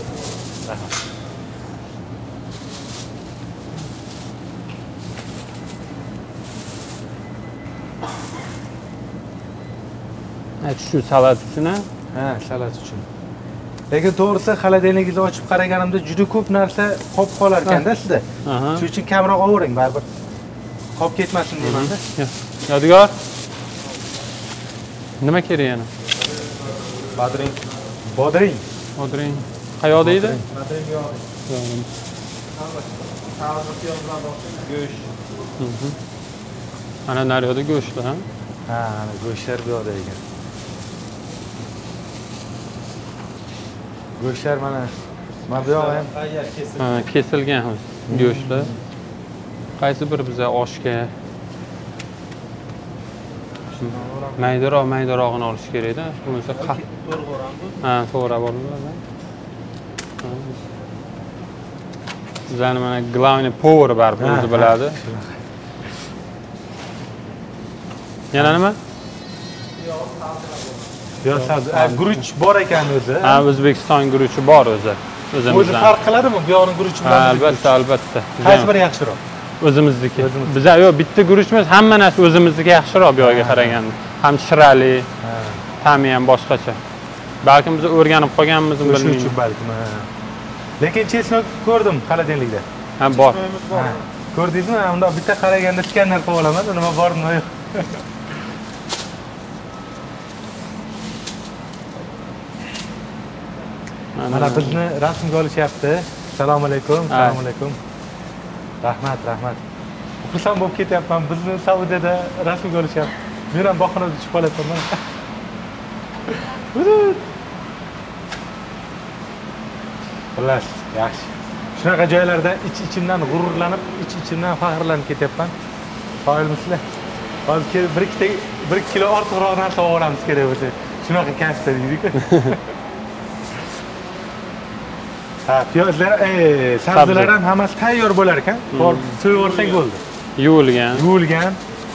Shu salat uchun, ha, salat uchun. Lekin to'g'risi xolodilnigingizni ochib qaraganimda juda ko'p narsa qolib qolar ekanda sizda. Shuning uchun kamroq overing baribir. Qolib ketmasin deyman-da. Yodgor. Nima kerak yana? Bodring. Bodring. Bodring. Qayoqda edi? Bodring yo'q. Go'sht. Ana naryoqda go'shtlar, ha? Ha, ana go'shtlar bu yoqda ekan. Go'shtlar mana bu yoq ham kesilgan go'shtlar. Qaysi bir biza oshga maydarog'ini olish kerak-da. Bo'lmasa ha, to'g'ri bo'ladi. Bizlarning mana главный повар baribir o'zi biladi. Yana nima? Guruch bor ekan o'zi. Ha, O'zbekiston guruchi bor o'zi. O'zi farq qiladimi bu yoqning guruchi bilan? Albatta, albatta. Qaysi biri yaxshiroq? O'zimizniki. Biz yo'q, bitta guruch emas, hamma narsa o'zimizniki yaxshiroq bu yoqqa qaraganda. Ham shirali, ta'mi ham boshqacha. Balkim biz o'rganib qolganmizmi bilmayman. Shuning uchun balkim. Lekin chesnok ko'rdim xolodilnikda. Ha, bor. Ko'rdingizmi? Unda bitta qaraganda skanner qilib olaman, nima bor, nima yo'q. Mana bizni rasmga olishyapti. Assalomu alaykum. Assalomu alaykum. Rahmat, rahmat. Xursand bo'lib ketyapman. Bizni Saudiyada rasmga olishyapti. Men ham bahona tushib qolyapman. Xullas, yaxshi. Shunaqa joylarda ich-ichimdan g'ururlanib, ich-ichimdan faxrlanib ketyapman. Qoyilmisizlar? Hozir 1 kilo ortiqroq narsa olamiz kerak bo'lsa. Shunaqa kasbda deydik-ku. Ha, piyozlar, sabzilar ham hammasi tayyor bo'lar ekan. So'yib olsak bo'ldi. Yuvilgan. Yuvilgan.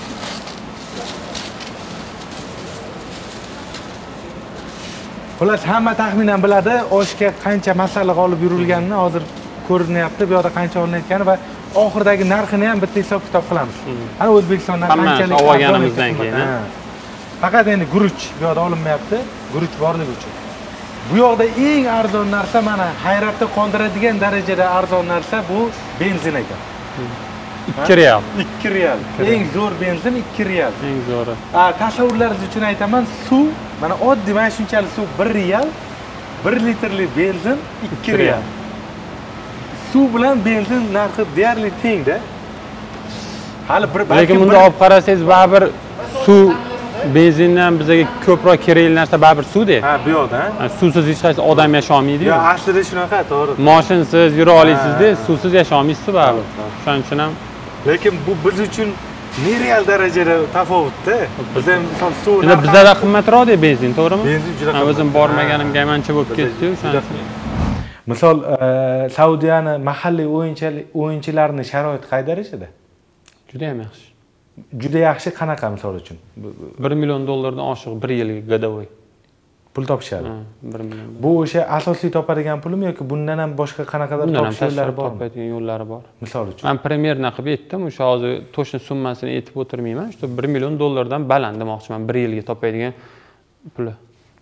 Xullas, hamma taxminan biladi, oshga qancha masalliq olib yurilganini hozir ko'rinyapti, bu yoqda qancha olinayotgani va oxirdagi narxini ham bitta hisob-kitob qilamiz. Ana O'zbekistondan qanchalik olganimizdan keyin. Faqat endi guruch bu yoqda olinmayapti, guruch borligi uchun. Bu yoqda eng arzon narsa mana hayratda qoldiradigan darajada arzon narsa bu benzin ekan. 2 real. 2 real. Eng zo'r benzin 2 real. Eng zo'ri. Tasavvurlaringiz uchun aytaman, suv, mana oddiy mana shunchalik suv 1 real, 1 litrli benzin 2 real. Suv bilan benzin narxi deyarli teng-da. Hali bir lekin bunda olib qarasangiz baribir suv benzindan bizga ko'proq kerakli narsa baribir suvda. Ha, bu yoqda. Suvsiz hech qaysi odam yashay olmaydi-ku. Yo'q, aslida shunaqa, to'g'ri. Mashinasiz yura olasizda, suvsiz yashay olmaysiz baribir. Shuning uchun ham lekin bu biz uchun nereal darajada tafovutda. Biz ham misol suv bizda qimmatroq-da benzin, to'g'rimi? Benzin juda qimmat. O'zim bormaganimga amancha bo'lib ketdi-yu, shuning. Misol Saudiyani mahalliy o'yinchilarning sharoiti qay darajada? Juda ham yaxshi. Juda yaxshi qanaqa misol uchun? 1 million dollardan oshiq 1 yilga godovoy pul topishadi. 1 million. Bu o'sha asosiy topadigan pulmi yoki bundan ham boshqa qanaqadir topish yo'llari bormi? Topadigan yo'llari bor. Misol uchun. Men примерно qilib aytdim, o'sha hozir to'shni summasini aytib o'tirmayman. Shu 1 million dollardan baland demoqchiman 1 yilga topadigan puli.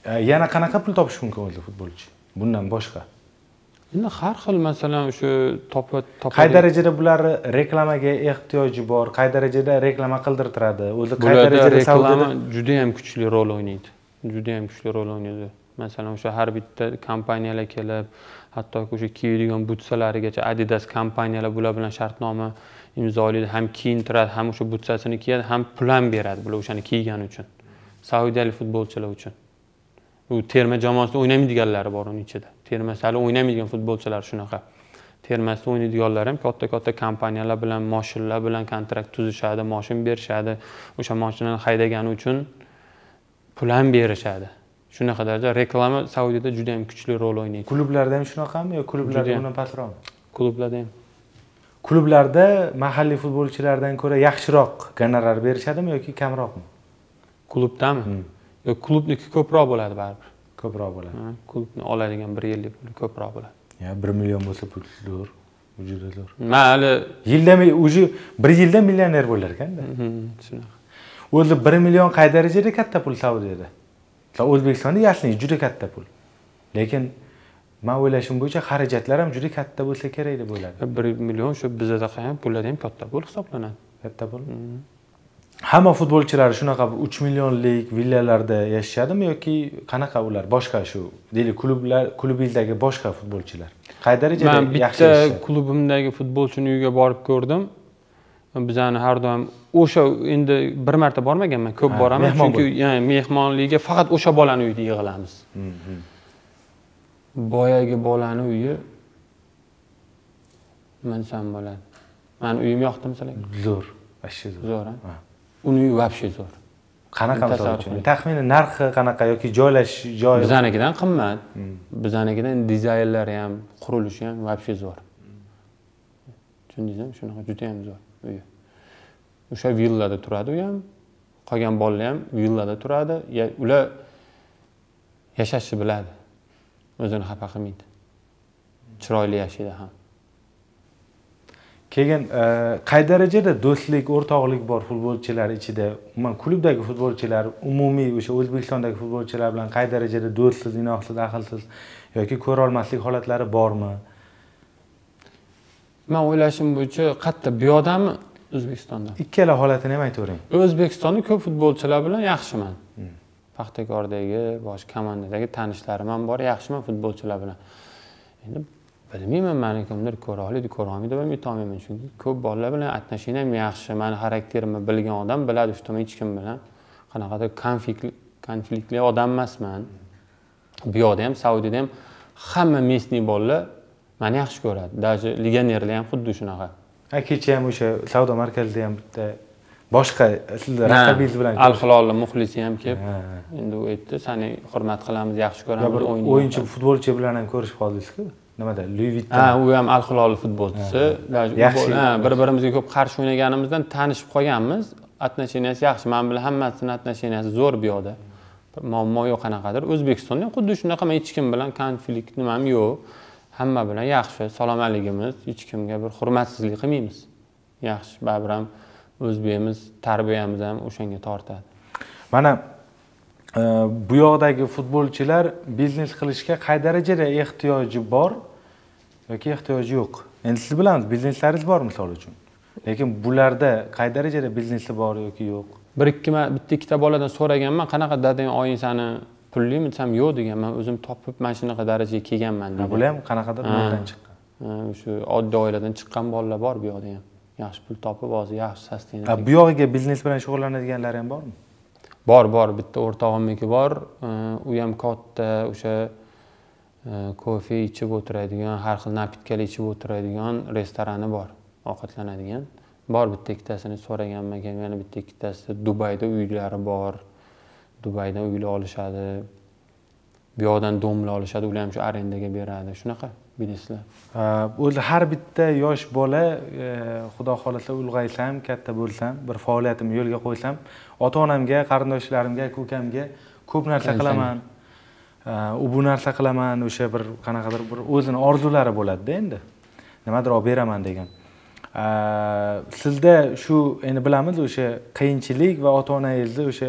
Yana qanaqa pul topish mumkin o'zi futbolchi? Bundan boshqa. Endi har xil masalan o'sha qay darajada bular reklamaga ehtiyoji bor, qay darajada reklama qildirtiradi, o'zi qay darajada reklama juda ham kuchli rol o'ynaydi. Juda ham kuchli rol o'ynaydi. Masalan o'sha har bitta kompaniyalar kelib, hattoki o'sha kiyadigan butsalarigacha Adidas kompaniyalar bular bilan shartnoma imzolaydi, ham kiyintiradi, ham o'sha butsasini kiyadi, ham pul ham beradi bular o'shani kiygani uchun. Saudiyalik futbolchilar uchun. U terma jamoasida o'ynaydiganlari bor uning ichida. Termasida o'ynaydigan futbolchilar shunaqa. Termasida o'ynaydiganlar ham katta kompaniyalar bilan, mashinalar bilan kontrakt tuzishadi, mashin berishadi. O'sha mashinani haydagani uchun pul ham berishadi. Shunaqa darajada reklama Saudiyada juda ham kuchli rol o'ynaydi. Klublarda ham shunaqami yo klublarda bundan pastroqmi? Klublarda ham. Klublarda mahalliy futbolchilardan ko'ra yaxshiroq gonorar berishadimi yoki kamroqmi? Klubdami? Yo'q, klubniki ko'proq bo'ladi baribir. Ko'proq bo'ladi. Klubni oladigan 1 yillik puli ko'proq bo'ladi. Ya 1 million bo'lsa pul zo'r, juda zo'r. Mayli, yilda o'zi 1 yilda millioner bo'lar ekanda. Shunaqa. O'zi 1 million qay darajada katta pul Saudiyada? O'zbekistonda yashniki juda katta pul. Lekin men o'ylashim bo'yicha xarajatlar ham juda katta bo'lsa kerak deb o'yladim. 1 million shu bizda ham pullar ham katta pul hisoblanadi. Katta pul. Hamma futbolchilar shunaqa 3 millionlik villalarda yashashadimi yoki qanaqa ular? Boshqa shu, deylik, klubingizdagi boshqa futbolchilar. Qay darajada yaxshi yashashadi? Men bitta klubimdagi futbolchining uyiga borib ko'rdim. Bizani har doim o'sha endi bir marta bormaganman, ko'p boraman, chunki mehmonlikka faqat o'sha bolani uyida yig'ilamiz. Boyagi bolani uyi men desam bo'ladi. Men uyim yoqdim sizlarga. Zo'r, vashshe zo'r. Zo'r, ha? Uni uyi vashshe zo'r. Qanaqa misol uchun? Taxminan narxi qanaqa yoki joylash joyi? Bizanikidan qimmat. Bizanikidan dizaynlari ham, qurilishi ham vashshe zo'r. Tushundingizmi? Shunaqa juda ham zo'r uyi. O'sha villada turadi u ham. Qolgan bolalar ham villada turadi. Ular yashashni biladi. O'zini xafa qilmaydi. Chiroyli yashaydi ham. Keyin qay darajada do'stlik, o'rtoqlik bor futbolchilar ichida? Umuman klubdagi futbolchilar, umumiy o'sha O'zbekistondagi futbolchilar bilan qay darajada do'stsiz, inoqsiz, aqlsiz yoki ko'ra olmaslik holatlari bormi? Men o'ylashim bo'yicha qatta bu yoqdami O'zbekistonda? Ikkala holatini ham aytavering. O'zbekistonda ko'p futbolchilar bilan yaxshiman. Paxtakordagi, boshqa komandadagi tanishlarim ham bor, yaxshiman futbolchilar bilan. Endi bilmayman, meni kimdir ko'ra oladi, ko'ra olmaydi deb aytolmayman, chunki ko'p bolalar bilan atnashinam ham yaxshi. Meni xarakterimni bilgan odam biladi, ustma hech kim bilan qanaqadir konfliktli odam emasman. Bu yoqda ham, Saudiyada ham hamma местный bolalar meni yaxshi ko'radi. Даже legionerlar ham xuddi shunaqa. Kecha ham o'sha savdo markazida ham bitta boshqa sizlar raqibingiz bilan Al-Hilol muxlisi ham kelib, endi u aytdi, seni hurmat qilamiz, yaxshi ko'ramiz, o'ynaymiz. O'yinchi futbolchi bilan ham ko'rishib qoldingiz-ku? Nimada? Louis Vuitton. U ham Al-Hilol futbolchisi. Bir-birimizga ko'p qarshi o'ynaganimizdan tanishib qolganmiz. Atnashiniyasi yaxshi. Men bilan hammasini atnashiniyasi zo'r bu yoqda. Muammo yo'q qanaqadir. O'zbekistonda ham xuddi shunaqa, men hech kim bilan konflikt nimam yo'q. Hamma bilan yaxshi, salomatligimiz, hech kimga bir hurmatsizlik qilmaymiz. Yaxshi, baribir ham o'zbekimiz, tarbiyamiz ham o'shanga tortadi. Mana bu yoqdagi futbolchilar biznes qilishga qay darajada ehtiyoji bor yoki ehtiyoji yo'q? Endi siz bilamiz, bizneslaringiz bor misol uchun. Lekin bularda qay darajada biznesi bor yoki yo'q? Bitta ikkita boladan so'raganman, qanaqa dadang oying sani pullimi desam, yo'q deganman. O'zim topib mana shunaqa darajaga kelganman degan. Bular ham qanaqadir yo'ldan chiqqan. Shu oddiy oiladan chiqqan bolalar bor bu yoqda ham. Yaxshi pul topib, hozir yaxshi sustainable. Bu yog'iga biznes bilan shug'ullanadiganlar ham bormi? Bor, bitta o'rtog'imniki bor. U ham katta o'sha kofe ichib o'tiradigan, har xil napitkalar ichib o'tiradigan restorani bor, ovqatlanadigan. Bor, bitta ikkitasini so'raganman, yana bitta ikkitasi Dubayda uylari bor. Dubaydan uylar olishadi. Bu yoqdan domla olishadi, ular ham shu arendaga beradi. Shunaqa bilasizlar. O'zi har bitta yosh bola, xudo xolasa ulg'aysam, katta bo'lsam, bir faoliyatimni yo'lga qo'ysam, ota-onamga, qarindoshlarimga, ko'kamga ko'p narsa qilaman. Bu narsa qilaman, o'sha bir qanaqadir bir o'zini orzulari bo'ladi-da endi. Nimadir olib beraman degan. Sizda shu, endi bilamiz, o'sha qiyinchilik va ota-onangizni o'sha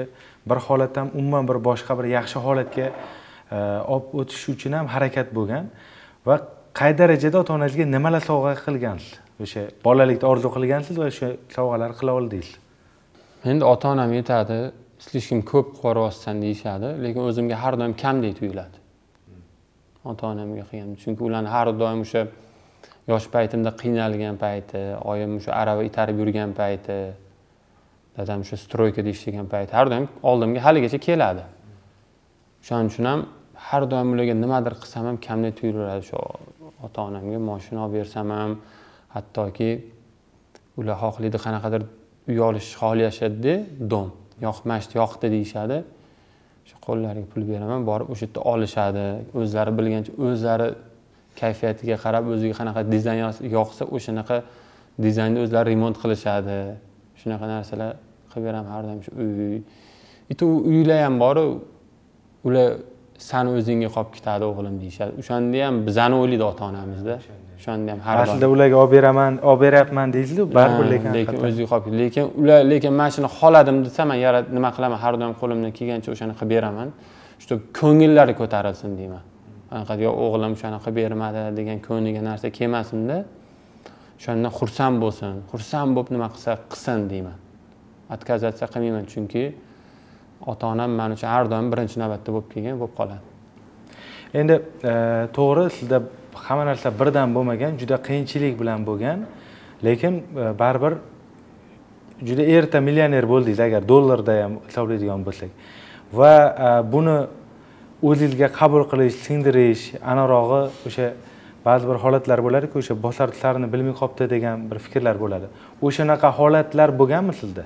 bir holatdan umuman bir boshqa bir yaxshi holatga olib o'tish uchun ham harakat bo'lgan va qay darajada ota-onangizga nimalar sovg'a qilgansiz? O'sha bolalikda orzu qilgansiz va o'sha sovg'alar qila oldingiz. Endi ota-onam aytadi, "Слишком ko'p qo'ryapsan" deyishadi, lekin o'zimga har doim kamdek tuyuladi. Ota-onamga qilgan. Chunki ularni har doim o'sha yosh paytimda qiynalgan payti, oyim o'sha arava itarib yurgan payti, dadam o'sha stroykada ishlagan payti har doim oldimga haligacha keladi. Shuning uchun ham har doim ularga nimadir qilsam ham kamdek tuyulaveradi. Shu ota-onamga mashina olib bersam ham, hattoki ular xohlaydi qanaqadir uy olish xohlashadi, dom yoqmashdi, yoqdi deyishadi. Shu qo'llariga pul beraman, borib o'sha yerda olishadi. O'zlari bilgancha, o'zlari kayfiyatiga qarab, o'ziga qanaqa dizayn yoqsa, o'shanaqa dizaynda o'zlari remont qilishadi. Shunaqa narsalar qilib beraman har doim. Shu uy. Uylar ham bor, ular sani o'zingga qolib ketadi o'g'lim deyishadi. O'shanda ham bizani o'ylaydi ota-onamizda. O'shanda ham har doim. Aslida ularga olib beraman, olib beryapman deysiz-ku, baribir lekin o'ziga qolib ketadi. Lekin men shuni xoladim desam, men nima qilaman, har doim qo'limdan kelgancha o'shani qilib beraman. Shu ko'ngillari ko'tarilsin deyman. Anaqa yo o'g'lim shuni qilib bermadi degan ko'ngliga narsa kelmasin-da. Shundan xursand bo'lsin. Xursand bo'lib nima qilsa qilsin deyman. Atkazatsiya qilmayman, chunki ota-onam men uchun har doim birinchi navbatda bo'lib kelgan, bo'lib qoladi. Endi to'g'ri, sizda hamma narsa birdan bo'lmagan, juda qiyinchilik bilan bo'lgan, lekin baribir juda erta millioner bo'ldingiz agar dollarda ham hisoblaydigan bo'lsak. Va buni o'zingizga qabul qilish, singdirish, anarog'i o'sha ba'zi bir holatlar bo'ladi-ku, o'sha bosar-tusarini bilmay qopti degan bir fikrlar bo'ladi. O'shanaqa holatlar bo'lganmi sizda?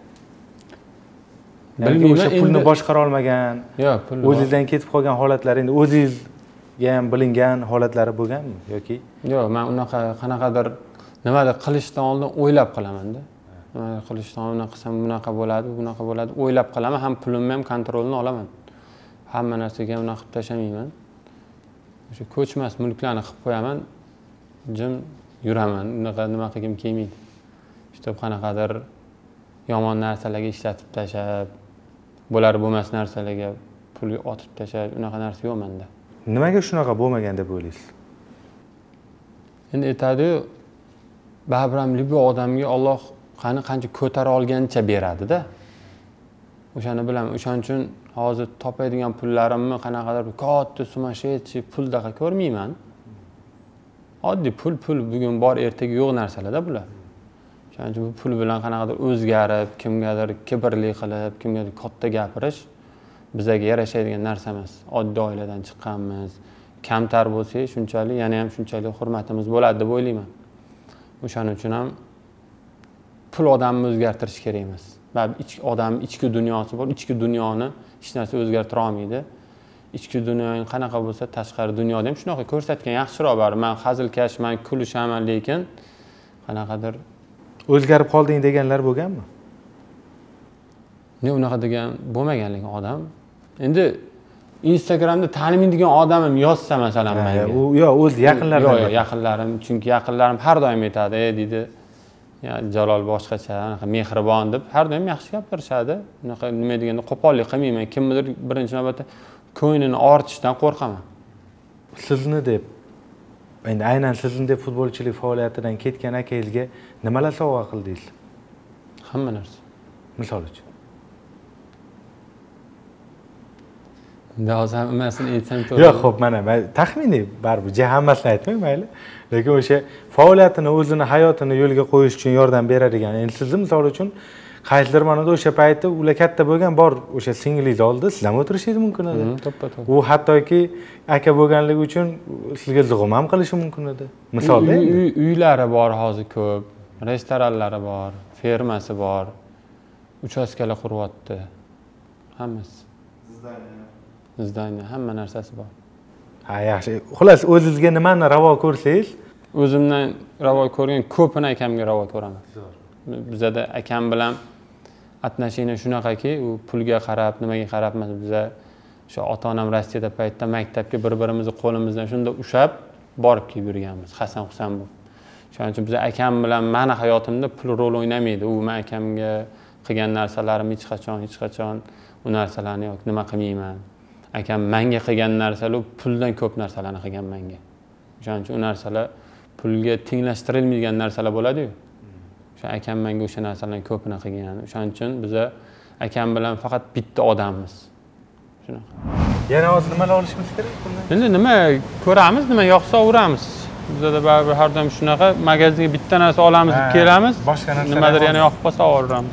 Bilmayman, o'sha pulni boshqara olmagan, o'zingizdan ketib qolgan holatlar, endi o'zingizga ham bilingan holatlari bo'lganmi yoki? Yo'q, men unaqa qanaqadir nimadir qilishdan oldin o'ylab qilaman-da. Nimadir qilishdan oldin qilsam bunaqa bo'ladi, bunaqa bo'ladi, o'ylab qilaman, ham pulimni ham kontrolini olaman. Hamma narsaga unaqa qilib tashamayman. O'sha ko'chmas mulklarni qilib qo'yaman, jim yuraman. Unaqa nima qilgim kelmaydi. Işte qanaqadir yomon narsalarga ishlatib tashab, bo'lar bo'lmas narsalarga pul otib tashab, unaqa narsa yo'q menda. Nimaga shunaqa bo'lmagan deb o'ylaysiz? Endi aytadi-yu, baribir ham liboy odamga Alloh qancha ko'tara olgancha beradi-da. O'shani bilaman. O'shaning uchun hozir topadigan pullarimni qanaqadir katta sumashedchi puldaqa ko'rmayman. Oddiy pul bugun bor, ertaga yo'q narsalar-da bular. O'shaning uchun bu pul bilan qanaqadir o'zgarib, kimgadir kibrli qilib, kimgadir katta gapirish bizga yarashadigan narsa emas. Oddiy oiladan chiqqanmiz. Kamtar bo'lsak, shunchalik, yana ham shunchalik hurmatimiz bo'ladi deb o'ylayman. O'shaning uchun ham pul odamni o'zgartirish kerak emas. Odam ichki dunyosi bor, ichki dunyoni hech narsa o'zgartira olmaydi. Ichki dunyoning qanaqa bo'lsa, tashqari dunyoda ham shunaqa ko'rsatgan yaxshiroq bor. Men hazilkash, men kulishaman, lekin qanaqadir o'zgarib qolding deganlar bo'lganmi? Ne unaqa degan bo'lmagan, lekin odam. Endi Instagramda tanimaydigan odamim yozsa masalan menga. Yo'q, o'z yaqinlarim. Yo'q, yaqinlarim, chunki yaqinlarim har doim aytadi, deydi. Ya Jalol boshqacha, anaqa mehribon deb har doim yaxshi gapirishadi. Unaqa nima deganda qo'pollik qilmayman. Kimnidir birinchi navbatda ko'nglini ortishdan qo'rqaman. Sizni deb, endi aynan sizni deb futbolchilik faoliyatidan ketgan akangizga nimalar sovg'a qildingiz? Hamma narsa. Misol uchun. Hozir hammasini aytsam to'g'ri. Yo'q, xo'p, mana taxminiy baribir hammasini aytmang, mayli. Lekin o'sha faoliyatini, o'zini hayotini yo'lga qo'yish uchun yordam beradigan. Endi sizni misol uchun qaysidir ma'noda o'sha paytda ular katta bo'lgan, bor o'sha singlingiz oldi, siz ham o'tirishingiz mumkin edi. To'ppa-to'g'ri. U hattoki aka bo'lganligi uchun sizga zug'um ham qilishi mumkin edi. Misolda endi uylari bor hozir ko'p, restoranlari bor, fermasi bor, uchastkalar quryapti. Hammasi. Zdaniya, hamma narsasi bor. Ha, yaxshi. Xullas, o'zingizga nimani ravo ko'rsangiz, o'zimdan ravo ko'rgan ko'pini akamga ravo ko'raman. Bizda akam bilan atnashina shunaqaki, u pulga qarab, nimaga qarab emas. Biza o'sha ota-onam Rossiyada paytda maktabga bir-birimizni qo'limizdan shunda ushab borib kelib yurganmiz. Hasan-Husan bo'lib. Shuning uchun biz akam bilan meni hayotimda pul rol o'ynamaydi. U men akamga qilgan narsalarim hech qachon u narsalarni yoki nima qilmayman. Akam menga qilgan narsalar puldan ko'p narsalarni qilgan menga. O'shaning uchun u narsalar pulga tenglashtirilmaydigan narsalar bo'ladi-yu. O'sha akam menga o'sha narsalarning ko'pini qilgan. O'shaning uchun biz akam bilan faqat bitta odammiz. Shunaqa. Yana hozir nimalar olishimiz kerak bundan? Endi nima ko'ramiz, nima yoqsa uramiz. Bizda baribir har doim shunaqa magazinga bitta narsa olamiz deb kelamiz. Boshqa narsa nimadir yana yoqib qolsa olamiz.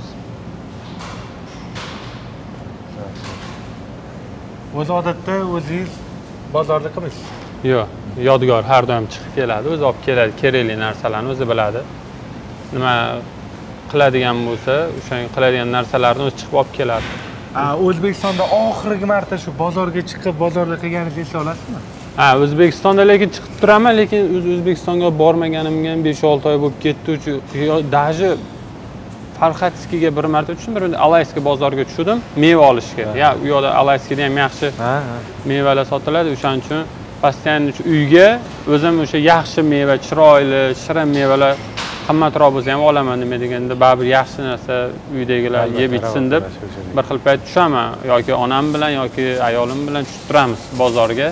O'z odatda o'zingiz bozorda qilmaysiz? Yo'q, yodgor har doim chiqib keladi, o'zi olib keladi, kerakli narsalarni o'zi biladi. Nima qiladigan bo'lsa, o'sha qiladigan narsalarni o'zi chiqib olib keladi. O'zbekistonda oxirgi marta shu bozorga chiqib, bozorda qilganingizni esla olasizmi? O'zbekistonda lekin chiqib turaman, lekin O'zbekistonga bormaganimga 5-6 oy bo'lib ketdi. Даже Farxatskiga bir marta uchun bir Alayska bozorga tushdim, meva olishga. U yoqda Alayskada ham yaxshi mevalar sotiladi, o'shaning uchun постоянно uyga o'zim o'sha yaxshi meva, chiroyli, shirin mevalar qimmatroq bo'lsa ham olaman nima deganda, baribir yaxshi narsa uydagilar yeb ichsin deb bir xil payt tushaman, yoki onam bilan yoki ayolim bilan tushib turamiz bozorga.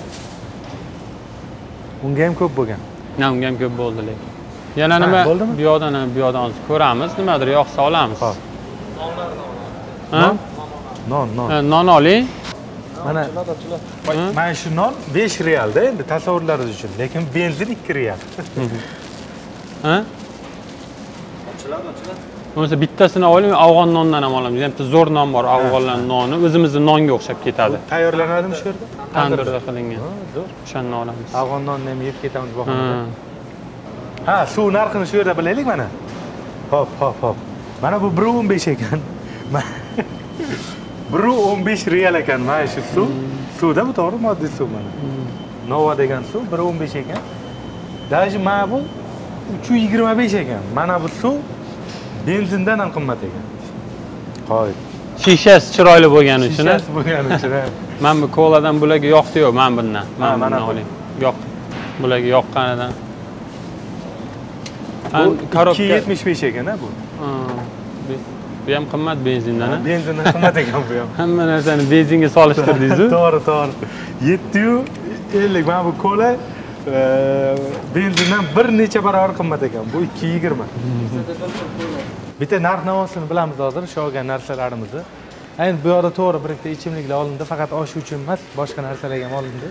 Unga ham ko'p bo'lgan. Unga ham ko'p bo'ldi lekin. Yana nima bu yoqdan ko'ramiz, nimadir yoqsa olamiz. Non oling. Mana shu non 5 realda endi tasavvurlaringiz uchun, lekin benzin 2 real. Bo'lsa bittasini oling, afg'on nondan ham olamiz. Ham zo'r non bor, afg'onlar noni, o'zimizning nonga o'xshab ketadi. Tayyorlanadimi shu yerda? Tandurda qilingan. Zo'r. O'shanni olamiz. Afg'on nonni ham yeb ketamiz bu xonaga. Suv narxini shu yerda bilaylik mana. Hop. Mana bu 1.15 ekan. 1.15 real ekan mana shu suv. Suvda bu to'g'ri moddiy suv mana. Nova degan suv 1.15 ekan. Даже mana bu 3.25 ekan. Mana bu suv benzindan ham qimmat ekan. Qo'y. Shishasi chiroyli bo'lgani uchun. Shishasi bo'lgani uchun. Men bu koladan bularga yoqdi yo'q, men bundan. Men bundan oling. Yo'q. Bularga yoqqanidan. Bu 2.75 ekan bu. Bu ham qimmat benzindan. Benzindan qimmat ekan bu ham. Hamma narsani benzinga solishtirdingiz-ku. To'g'ri. 750 mana bu kola benzindan bir necha barobar qimmat ekan. Bu 2.20. Bitta narx-navosini bilamiz hozir, shu olgan narsalarimizni. Endi bu yoqda to'g'ri bir ikkita ichimliklar olindi, faqat osh uchun emas, boshqa narsalar ham olindi.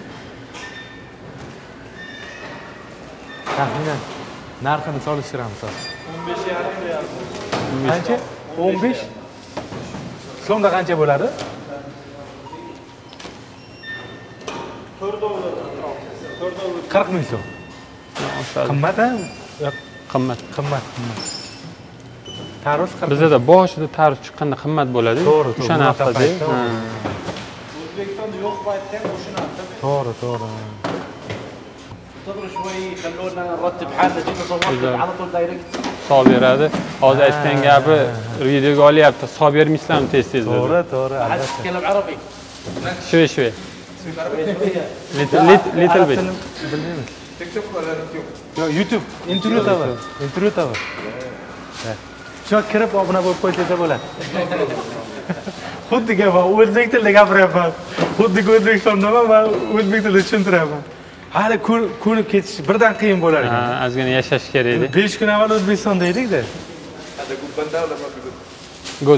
Taxminan narxini solishtiramiz hozir. 15.5 real. Qancha? 15. So'mda qancha bo'ladi? 4 dollar. 40 ming so'm. Qimmat-a? Qimmat. Tarvuz 40. Bizda boshida tarvuz chiqqanda qimmat bo'ladi. O'sha narxda. O'zbekistonda yo'q paytda ham o'sha narxda. To'g'ri. صبروا شوي خلونا نرتب حالنا جينا صورت على طول دايركت Hisob beradi. Hozir aytgan gapi videoga olyapti. Hisob bermaysizlarmi tez-tez? To'g'ri, عايز تتكلم عربي شوي little bit. TikTok ولا YouTube? Interview tava. Shu kirib obuna bo'lib qo'ysa bo'ladi. Xuddi gap o'zbek tilida gapiryapman. Xuddi O'zbekistondaman va o'zbek tilida tushuntiryapman. Hali ko'rib ketish birdan qiyin bo'lar ekan. Ozgina yashash kerak edi. 5 kun avval O'zbekistonda edik-da. Good.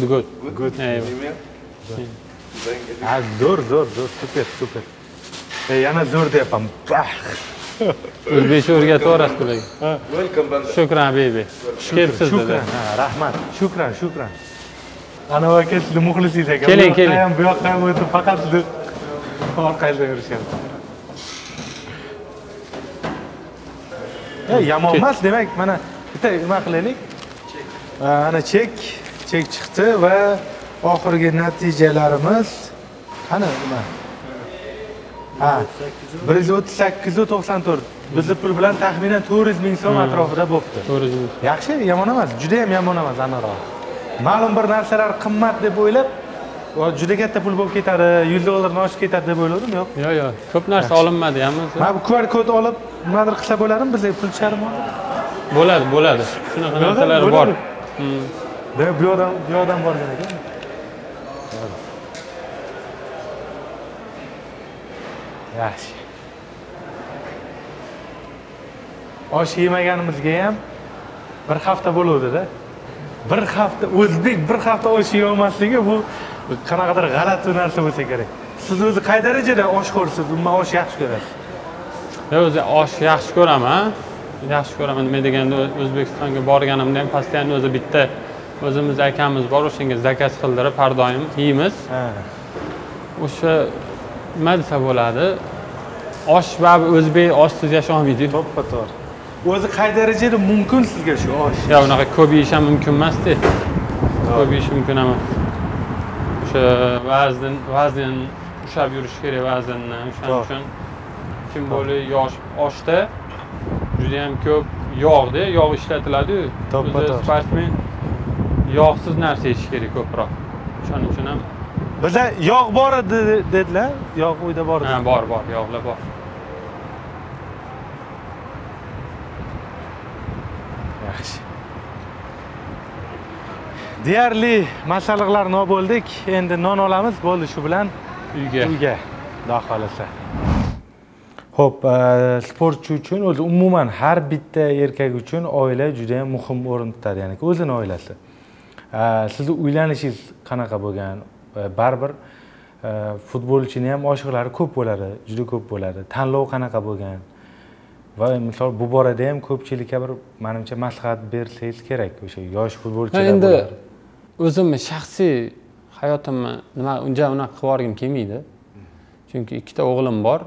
Zo'r, super. Yana zo'r deyapman. O'zbekcha o'rgataverasiz bularga. Shukran baby. Kelibsiz dedi. Rahmat. Shukran. Ana aka sizni muxlisingiz ekan. Keling. Ham bu yoqqa ham o'tib faqat sizni orqangizda yurishyapti. Yomon emas, demak, mana bitta nima qilaylik? Ana chek chiqdi va oxirgi natijalarimiz qani nima? 138.94. Bizni pul bilan taxminan 400 ming so'm atrofida bo'libdi. 400 ming. Yaxshi, yomon emas, juda ham yomon emas anaroq. Ma'lum bir narsalar qimmat deb o'ylab, juda katta pul bo'lib ketadi, 100 dollardan oshib ketadi deb o'yladim, yo'q. Yo'q, ko'p narsa olinmadi ham. Mana bu QR kod olib, nimadir qilsa bo'ladimi? Bizga pul chiqarib bo'ladi. Shunaqa narsalar bor. Demak, bu yoqdan borgan ekan. Yaxshi. Osh yemaganimizga ham bir hafta bo'luvdi-da. Bir hafta o'zbek bir hafta osh yeolmasligi bu qanaqadir g'alati narsa bo'lsa kerak. Siz o'zi qay darajada oshxo'rsiz? Umuman osh yaxshi ko'rasiz? Men o'zi osh yaxshi ko'raman. Yaxshi ko'raman. Nima deganda O'zbekistonga borganimda ham постоянно o'zi bitta o'zimiz akamiz bor, o'shanga zakaz qildirib har doim yeymiz. O'sha nima desa bo'ladi? Osh va o'zbek oshsiz yasholmaydi. To'ppa-to'g'ri. O'zi qay darajada mumkin sizga shu osh? Ya unaqa ko'p yeyish ham mumkin emas-da. Ko'p yeyish mumkin emas. O'sha vazn ushlab yurish kerak vaznni. O'shaning uchun kim bo'li yosh oshda juda ham ko'p yog'da, yog' ishlatiladi. To'ppa-to'g'ri. Sportmen yog'siz narsa yeyish kerak ko'proq. O'shaning uchun ham bizda yog' bor edi dedilar. Yog' uyda bor edi. Ha, bor, yog'lar bor. Yaxshi. Deyarli masalliqlarni olib bo'ldik. Endi non olamiz, bo'ldi shu bilan uyga. Xudo xolasa. Xo'p, sportchi uchun o'zi umuman har bitta erkak uchun oila juda ham muhim o'rin tutadi, ya'ni o'zini oilasi. Sizning uylanishingiz qanaqa bo'lgan? Baribir futbolchining ham oshiqlari ko'p bo'ladi, juda ko'p bo'ladi. Tanlov qanaqa bo'lgan? Va misol bu borada ham ko'pchilikka bir menimcha maslahat bersangiz kerak o'sha yosh futbolchilar endi o'zimni shaxsiy hayotimni nima uncha unaqa qilib yorgim kelmaydi. Chunki ikkita o'g'lim bor.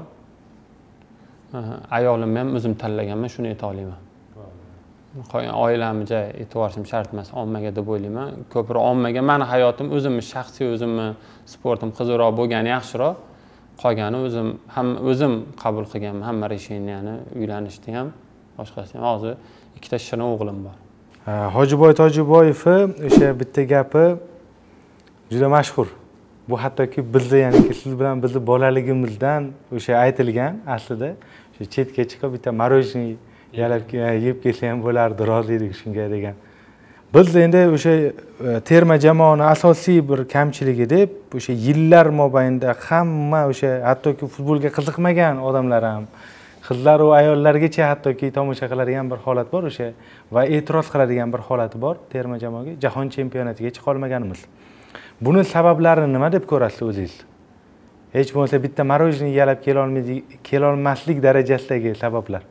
Ayolimni ham o'zim tanlaganman, shuni ayta olaman. Qolgan oilamga e'tiborishim shart emas, ommaga deb o'ylayman. Ko'proq ommaga meni hayotim o'zimni shaxsiy, o'zimni sportim qizig'roq bo'lgani yaxshiroq. Qolgani o'zim qabul qilganman hamma решениyani, uylanishni ham, boshqasini ham. Hozir ikkita shirin o'g'lim bor. Hojiboy Tojiboyevni o'sha bitta gapi juda mashhur. Bu hattoki bizda, ya'ni siz bilan bizni bolaligimizdan o'sha aytilgan aslida. O'sha chetga chiqib bitta marojniy yeb kelsa ham bo'lardi, rozi edik shunga degan. Biz endi o'sha terma jamoani asosiy bir kamchiligi deb o'sha yillar mobaynida hamma o'sha hattoki futbolga qiziqmagan odamlar ham, qizlar va ayollargacha hattoki tomosha qiladigan bir holat bor o'sha va e'tiroz qiladigan bir holati bor terma jamoaga, jahon chempionatiga chiqa olmaganimiz. Buni sabablari nima deb ko'rasiz o'zingiz? Hech bo'lmasa bitta marojniy yalab kela olmaslik darajasidagi sabablar.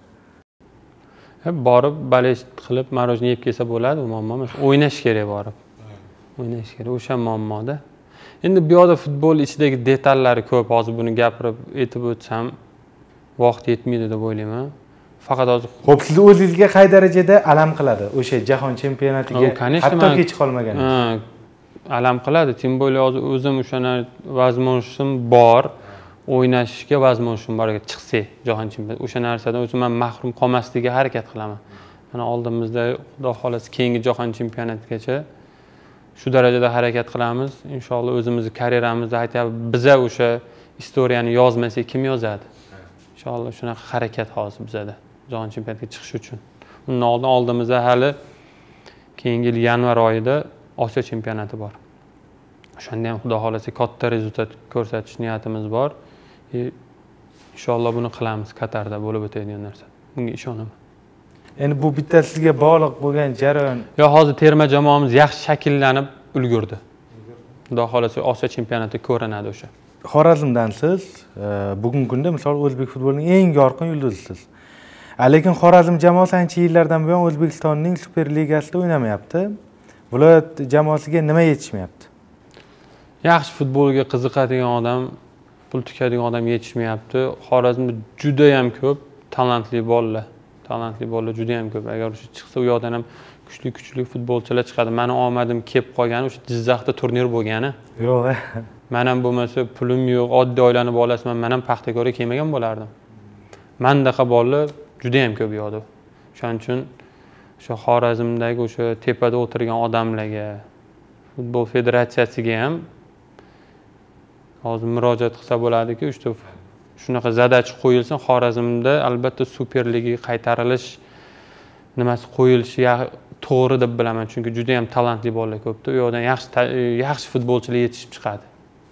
Borib balest qilib marojniy yeb kelsa bo'ladi, u muammo emas. O'ynash kerak borib. O'ynash kerak, o'sha muammoda. Endi bu yoqda futbol ichidagi detallari ko'p. Hozir buni gapirib aytib o'tsam vaqt yetmaydi deb o'ylayman. Faqat hozir xo'p, siz o'zingizga qay darajada alam qiladi o'sha jahon chempionatiga hattoki chiqa olmagan? Alam qiladi. Tim bo'li hozir o'zim o'shana vazmonishim bor. O'ynashga vazmonishim bor ekan, chiqsa jahon chempionati. O'sha narsadan o'zim mahrum qolmaslikka harakat qilaman. Mana oldimizda xudo xolasa keyingi jahon chempionatigacha shu darajada harakat qilamiz. Inshaalloh o'zimizni karyeramizni aytib, biza o'sha istoriyani yozmasak kim yozadi? Inshaalloh shunaqa harakat hozir bizada jahon chempionatiga chiqish uchun. Undan oldimizda hali keyingi yil yanvar oyida Osiyo chempionati bor. O'shanda ham xudo xolasa katta rezultat ko'rsatish niyatimiz bor. Inshaalloh buni qilamiz, Qatarda bo'lib o'tadigan narsa. Bunga ishonaman. Endi bu bitta sizga bog'liq bo'lgan jarayon. Yo, hozir terma jamoamiz yaxshi shakllanib ulgurdi. Xudo xolasa Osiyo chempionati ko'rinadi o'sha. Xorazmdansiz. Bugungi kunda misol o'zbek futbolining eng yorqin yulduzisiz. Lekin Xorazm jamoasi ancha yillardan buyon O'zbekistonning Super Ligasida o'ynamayapti. Viloyat jamoasiga nima yetishmayapti? Yaxshi futbolga qiziqadigan odam, pul tikadigan odam yetishmayapti. Xorazmda juda ham ko'p talantli bolalar. Talantli bolalar juda ham ko'p. Agar o'sha chiqsa, u yoqdan ham kuchli futbolchilar chiqadi. Meni omadim kelib qolgani o'sha Jizzaxda turnir bo'lgani. Yo'q. Men ham bo'lmasa pulim yo'q, oddiy oilaning bolasiman, men ham Paxtakorga kelmagan bo'lardim. Mendaqa bolalar juda ham ko'p yo'qdi. Shuning uchun o'sha Xorazmdagi o'sha tepada o'tirgan odamlarga, futbol federatsiyasiga ham hozir murojaat qilsa bo'ladiki, shunaqa zadachi qo'yilsin, Xorazmda albatta Super Ligaga qaytarilish nimasi qo'yilishi to'g'ri deb bilaman, chunki juda ham talantli bolalar ko'pda. U yoqdan yaxshi futbolchilar yetishib chiqadi.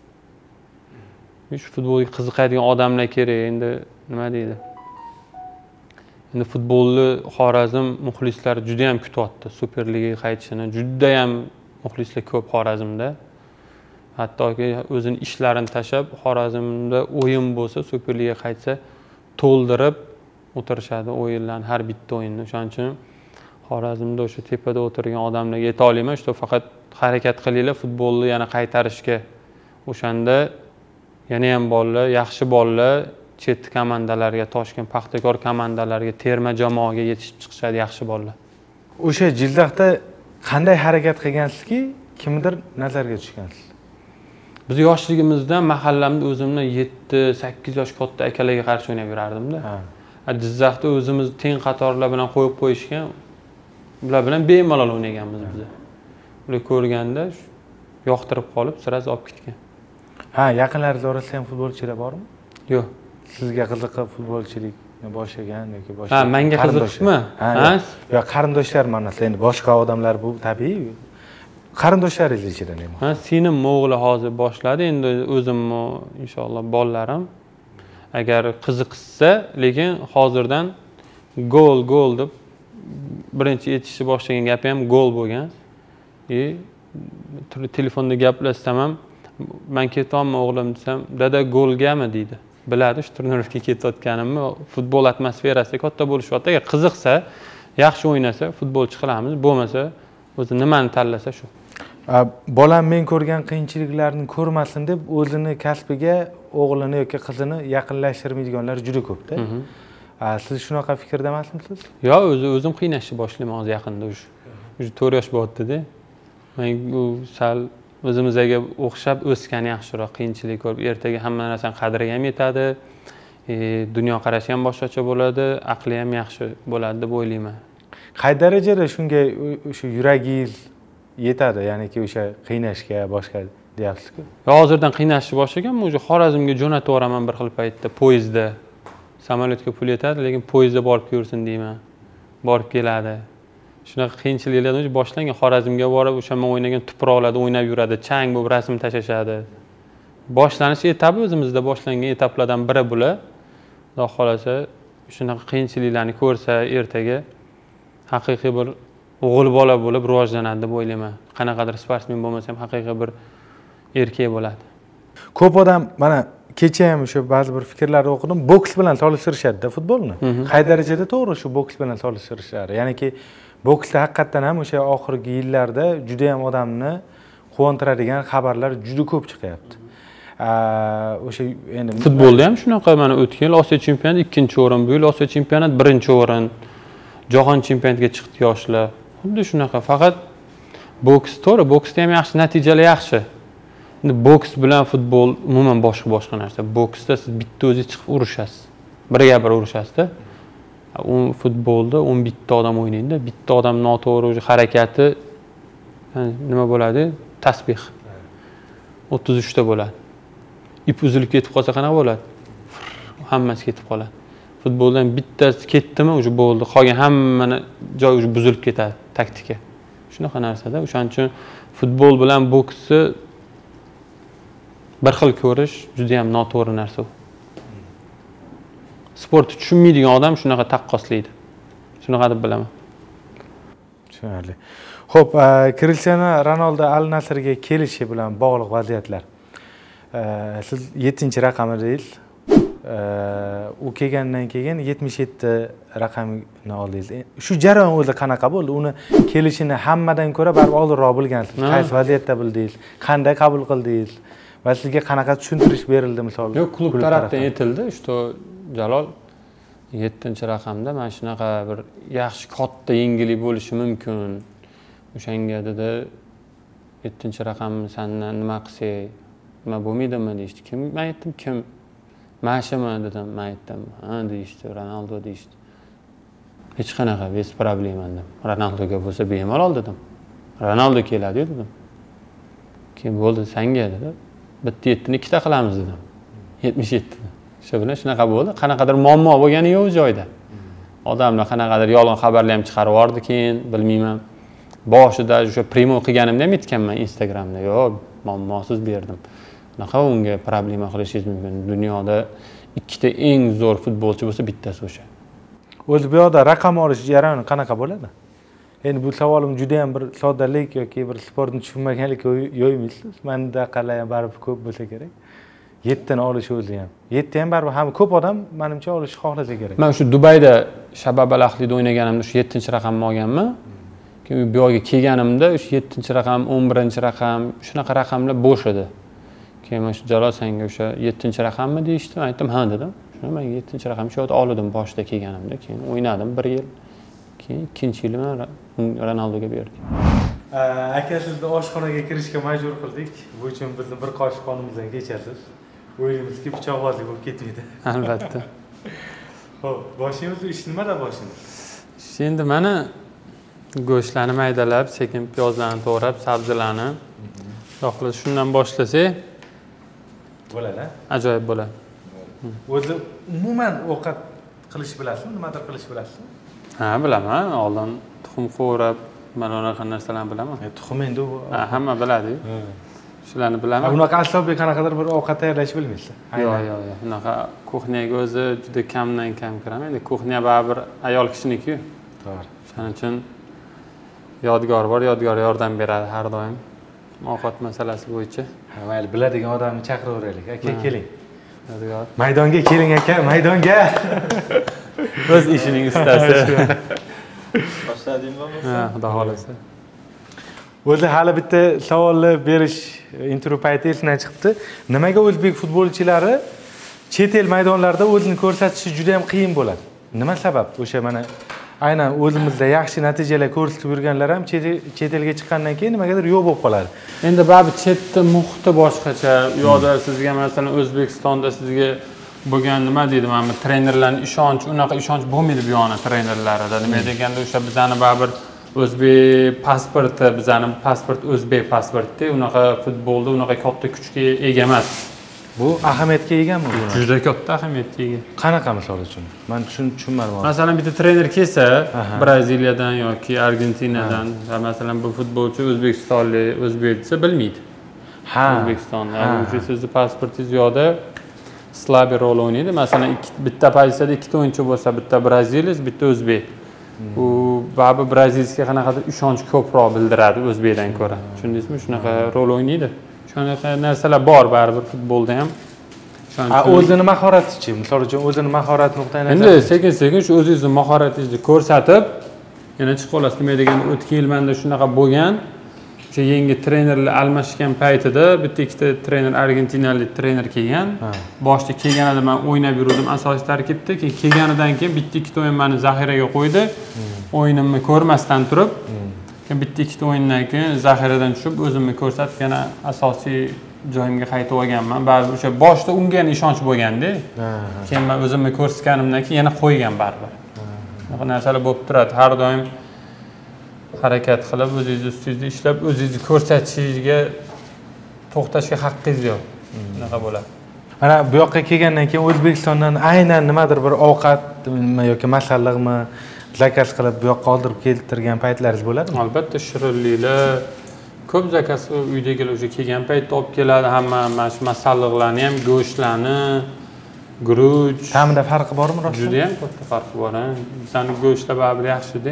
Shu futbolga qiziqadigan odamlar kerak. Endi nima deydi? Endi futbolni Xorazm muxlislari juda ham kutyapti. Superligaga qaytishini juda ham muxlislar ko'p Xorazmda. Hattoki o'zining ishlarini tashlab, Xorazmda o'yin bo'lsa, Superligaga qaytsa, to'ldirib o'tirishadi o'yinlarni, har bitta o'yinni. Shuning uchun Xorazmda o'sha tepada o'tirgan odamlarga yeta olmayman, shu faqat harakat qilinglar futbolni yana qaytarishga. O'shanda yana ham bolalar, yaxshi bolalar chet komandalarga, Toshkent Paxtakor komandalariga, terma jamoaga yetishib chiqishadi yaxshi bolalar. O'sha Jizzaxda qanday harakat qilgansizki, kimdir nazarga tushgansiz? Biz yoshligimizda mahallamda o'zimni 7-8 yosh katta akalarga qarshi o'ynab yurardim-da. Jizzaxda o'zimiz teng qatorlar bilan qo'yib qo'yishgan. Ular bilan bemalol o'ynaganmiz biz. Ular ko'rganda yoqtirib qolib, siraz olib ketgan. Yaqinlaringiz orasida ham futbolchilar bormi? Yo'q. Sizga qiziqib futbolchilik boshlagan yoki boshqa? Menga qiziqmi? Yo'q, qarindoshlar ma'nosida, endi boshqa odamlar bu tabiiy. Qarindoshlaringiz ichidan ham. Singlim o'g'li hozir boshladi, endi o'zim inshaalloh bolalarim agar qiziqsa, lekin hozirdan gol deb birinchi yetishni boshlagan gapi ham gol bo'lgan. Telefonda gaplashsam ham men ketyapman o'g'lim desam, dada golgami deydi. Biladi shu turnirovga ketayotganimni, futbol atmosferasi katta bo'lishyapti. Agar qiziqsa, yaxshi o'ynasa futbolchi qilamiz, bo'lmasa o'zi nimani tanlasa shu. Bolam men ko'rgan qiyinchiliklarni ko'rmasin deb o'zini kasbiga o'g'lini yoki qizini yaqinlashtirmaydiganlar juda ko'p-da. Siz shunaqa fikrda emasmisiz? Yo'q, o'zim qiynashni boshlayman hozir yaqinda уже 4 yosh bo'ldi-da. Men u sal o'zimizga o'xshab o'sgan yaxshiroq, qiyinchilik ko'rib, ertaga hamma narsaning qadriga ham yetadi. Dunyo qarashi ham boshqacha bo'ladi, aqli ham yaxshi bo'ladi deb o'ylayman. Qay darajada shunga o'sha yuragingiz yetadi, ya'niki o'sha qiynashga boshqa deyapsiz-ku? Hozirdan qiynashni boshlaganman, o'sha Xorazmga jo'natib yuboraman bir xil paytda poyezdda. Samolyotga pul yetadi, lekin poyezdda borib ko'rsin deyman. Borib keladi. Shunaqa qiyinchiliklardan boshlangan. Xorazmga borib o'sha men o'ynagan tuproqlarda o'ynab yuradi, chang bo'lib rasm tashashadi. Boshlanish etapi o'zimizda boshlangan etaplardan biri bular. Xudo xolasa shunaqa qiyinchiliklarni ko'rsa, ertaga haqiqiy bir o'g'il bola bo'lib rivojlanadi deb o'ylayman. Qanaqadir sportsmen bo'lmasa ham haqiqiy bir erkak bo'ladi. Ko'p odam mana kecha ham o'sha ba'zi bir fikrlarni o'qidim, boks bilan solishtirishadi-da futbolni. Qay darajada to'g'ri shu boks bilan solishtirishlari? Ya'niki boksda haqiqatan ham o'sha oxirgi yillarda juda ham odamni quvontiradigan xabarlar juda ko'p chiqyapti. O'sha endi futbolda ham shunaqa, mana o'tgan yil Osiyo chempionati 2-o'rin, bu yil Osiyo chempionati 1-o'rin. Jahon chempionatiga chiqdi yoshlar. Xuddi shunaqa, faqat boks to'g'ri, boksda ham yaxshi natijalar yaxshi. Endi boks bilan futbol umuman boshqa narsa. Boksda siz bitta o'zingiz chiqib urushasiz. Biriga bir urushasiz-da. U futbolda 11 ta odam o'ynaydi. Bitta odam noto'g'ri harakati nima bo'ladi? Tasbih. 33 ta bo'ladi. Ip uzilib ketib qolsa qanaqa bo'ladi? Hammasi ketib qoladi. Futboldan bittasi ketdimi, o'sha bo'ldi. Qolgan hamma joy o'sha buzilib ketadi, taktika. Shunaqa narsada. O'shaning uchun futbol bilan boksni bir xil ko'rish juda ham noto'g'ri narsa. Sportni tushunmaydigan odam shunaqa taqqoslaydi. Shunaqa deb bilaman. Tushunarli. Xo'p, Cristiano Ronaldo Al Nassrga kelishi bilan bog'liq vaziyatlar. Siz 7-raqam edingiz. U kelgandan keyin 77 raqamni oldingiz. Shu jarayon o'zi qanaqa bo'ldi? Uni kelishini hammadan ko'ra baribir oldinroq bilgansiz. Qaysi vaziyatda bildingiz? Qanday qabul qildingiz? Va sizga qanaqa tushuntirish berildi misol? Yo'q, klub tarafdan aytildi, что Jalol 7-raqamda mana shunaqa bir yaxshi katta yangilik bo'lishi mumkin. O'shanga dedi 7-raqamni sendan nima qilsak, nima bo'lmaydimi deydi. Kim? Men aytdim, kim? Mashimi dedim, men aytdim. Ha deydi, Ronaldo deydi. Hech qanaqa, bez problema dedim. Ronaldoga bo'lsa bemalol dedim. Ronaldo keladi dedim. Keyin bo'ldi, senga dedi. Bitta 7ni ikkita qilamiz dedim. 77 ni. Shu bilan shunaqa bo'ldi. Qanaqadir muammo bo'lgani yo'q joyda. Odamlar qanaqadir yolg'on xabarlar ham chiqarib yubordi keyin, bilmayman. boshida o'sha primo qilganimda ham aytganman Instagramda, yo'q, muammosiz berdim. Bunaqa unga problema qilishingiz mumkin. Dunyoda ikkita eng zo'r futbolchi bo'lsa bittasi o'sha. O'zi bu yoqda raqam olish jarayoni qanaqa bo'ladi? Endi bu savolim juda ham bir soddalik yoki bir sportni tushunmaganlikka yo'ymaysiz. Menda qalay baribir ko'p bo'lsa kerak. 7 ni olish o'zi ham. 7 ham baribir ham ko'p odam menimcha olish xohlasa kerak. Men shu Dubayda Shabab al-Ahlida o'ynaganimda shu 7-raqamni olganman. Keyin bu yerga kelganimda o'sha 7-raqam, 11-raqam, shunaqa raqamlar bo'sh edi. Keyin men shu Jalol senga o'sha 7-raqammi deyishdi. Men aytdim, "Ha" dedim. Shuni men 7-raqam shu yerda oldim boshida kelganimda. Keyin o'ynadim 1 yil. Keyin ikkinchi yilni Ronaldoga berdik. Aka sizni oshxonaga kirishga majbur qildik. Bu uchun bizni bir qoshiq qonimizdan kechasiz. O'ylaymizki pichoqbozlik bo'lib ketmaydi. Albatta. Xo'p, boshimiz ish nimada boshimiz? Endi mana go'shtlarni maydalab, sekin piyozlarni to'g'rab, sabzilarni yoqilib shundan boshlasak bo'ladi. Ajoyib bo'ladi. O'zi umuman ovqat qilish bilasizmi? Nimadir qilish bilasizmi? Ha, bilaman. Oldin tuxum qo'rab, mana unaqa narsalarni bilaman. Tuxum endi u hamma biladi-ku. Shularni bilaman. Bunaqa aslobiy qanaqadir bir ovqat tayyorlashni bilmaysiz? Yo'q. Bunaqa kuxniyaga o'zi juda kamdan kam kiraman. Endi kuxniya baribir ayol kishiniki-ku. To'g'ri. Shuning uchun yodgor bor, yodgor yordam beradi har doim. Ovqat masalasi bo'yicha. Ha, mayli, biladigan odamni chaqiraveraylik. Aka, keling. Yodgor. Maydonga keling aka, maydonga. O'z ishining ustasi. Boshladingmi? Ha, xudo xolasa. O'zi hali bitta savolni berish intervyu payti esimdan chiqibdi. Nimaga o'zbek futbolchilari chet el maydonlarida o'zini ko'rsatishi juda ham qiyin bo'ladi? Nima sabab? O'sha mana aynan o'zimizda yaxshi natijalar ko'rsatib yurganlar ham chet elga chiqqandan keyin nimagadir yo'q bo'lib qoladi. Endi baribir chetda muhiti boshqacha. U yoqda sizga masalan O'zbekistonda sizga bo'lgan nima deydi, mana trenerlarning ishonchi, unaqa ishonch bo'lmaydi bu yoqning trenerlarida. Nima deganda o'sha bizani baribir o'zbek pasporti, bizani pasport o'zbek pasporti, unaqa futbolda unaqa katta kuchga ega emas. Bu ahamiyatga egami bu? Juda katta ahamiyatga ega. Qanaqa misol uchun? Men tushunmadim. Masalan, bitta trener kelsa, Braziliyadan yoki Argentinadan, va masalan bu futbolchi O'zbekistonlik, o'zbek desa bilmaydi. Ha, O'zbekistonda o'sha sizni pasportingiz yo'qda slabiy rol o'ynaydi. Masalan, bitta pozitsiyada ikkita o'yinchi bo'lsa, bitta braziliyaz, bitta o'zbek. U baribir braziliyazga qanaqadir ishonch ko'proq bildiradi o'zbekdan ko'ra. Tushundingizmi? Shunaqa rol o'ynaydi. Shunaqa narsalar bor baribir futbolda ham. O'zini mahorati-chi? Misol uchun o'zini mahorat nuqtai nazaridan. Endi sekin-sekin shu o'zingizni mahoratingizni ko'rsatib, yana chiqib olasiz. Nima deganda o'tgan yil menda shunaqa bo'lgan. O'sha yangi trenerlar almashgan paytida bitta ikkita trener, argentinalik trener kelgan. Boshda kelganida men o'ynab yurdim asosiy tarkibda, keyin kelganidan keyin bitta ikkita o'yin meni zaxiraga qo'ydi. O'yinimni ko'rmasdan turib, keyin bitta ikkita o'yindan keyin zaxiradan tushib o'zimni ko'rsatib yana asosiy joyimga qaytib olganman. Baribir o'sha boshda unga ham ishonch bo'lganda, keyin men o'zimni ko'rsatganimdan keyin yana qo'ygan baribir. Bunaqa narsalar bo'lib turadi. Har doim harakat qilib, o'zingiz ustingizda ishlab, o'zingizni ko'rsatishingizga to'xtashga haqqingiz yo'q. Shunaqa bo'ladi. Mana bu yoqqa kelgandan keyin O'zbekistondan aynan nimadir bir ovqat yoki masalliqmi zakaz qilib bu yoqqa oldirib keltirgan paytlaringiz bo'ladimi? Albatta, shirinliklar ko'p zakaz uydagilar o'sha kelgan paytda olib keladi. Hamma mana shu masalliqlarni ham, go'shtlarni, guruch. Ta'mida farqi bormi rostdan? Juda ham katta farqi bor. Bizning go'shtlar baribir yaxshi-da.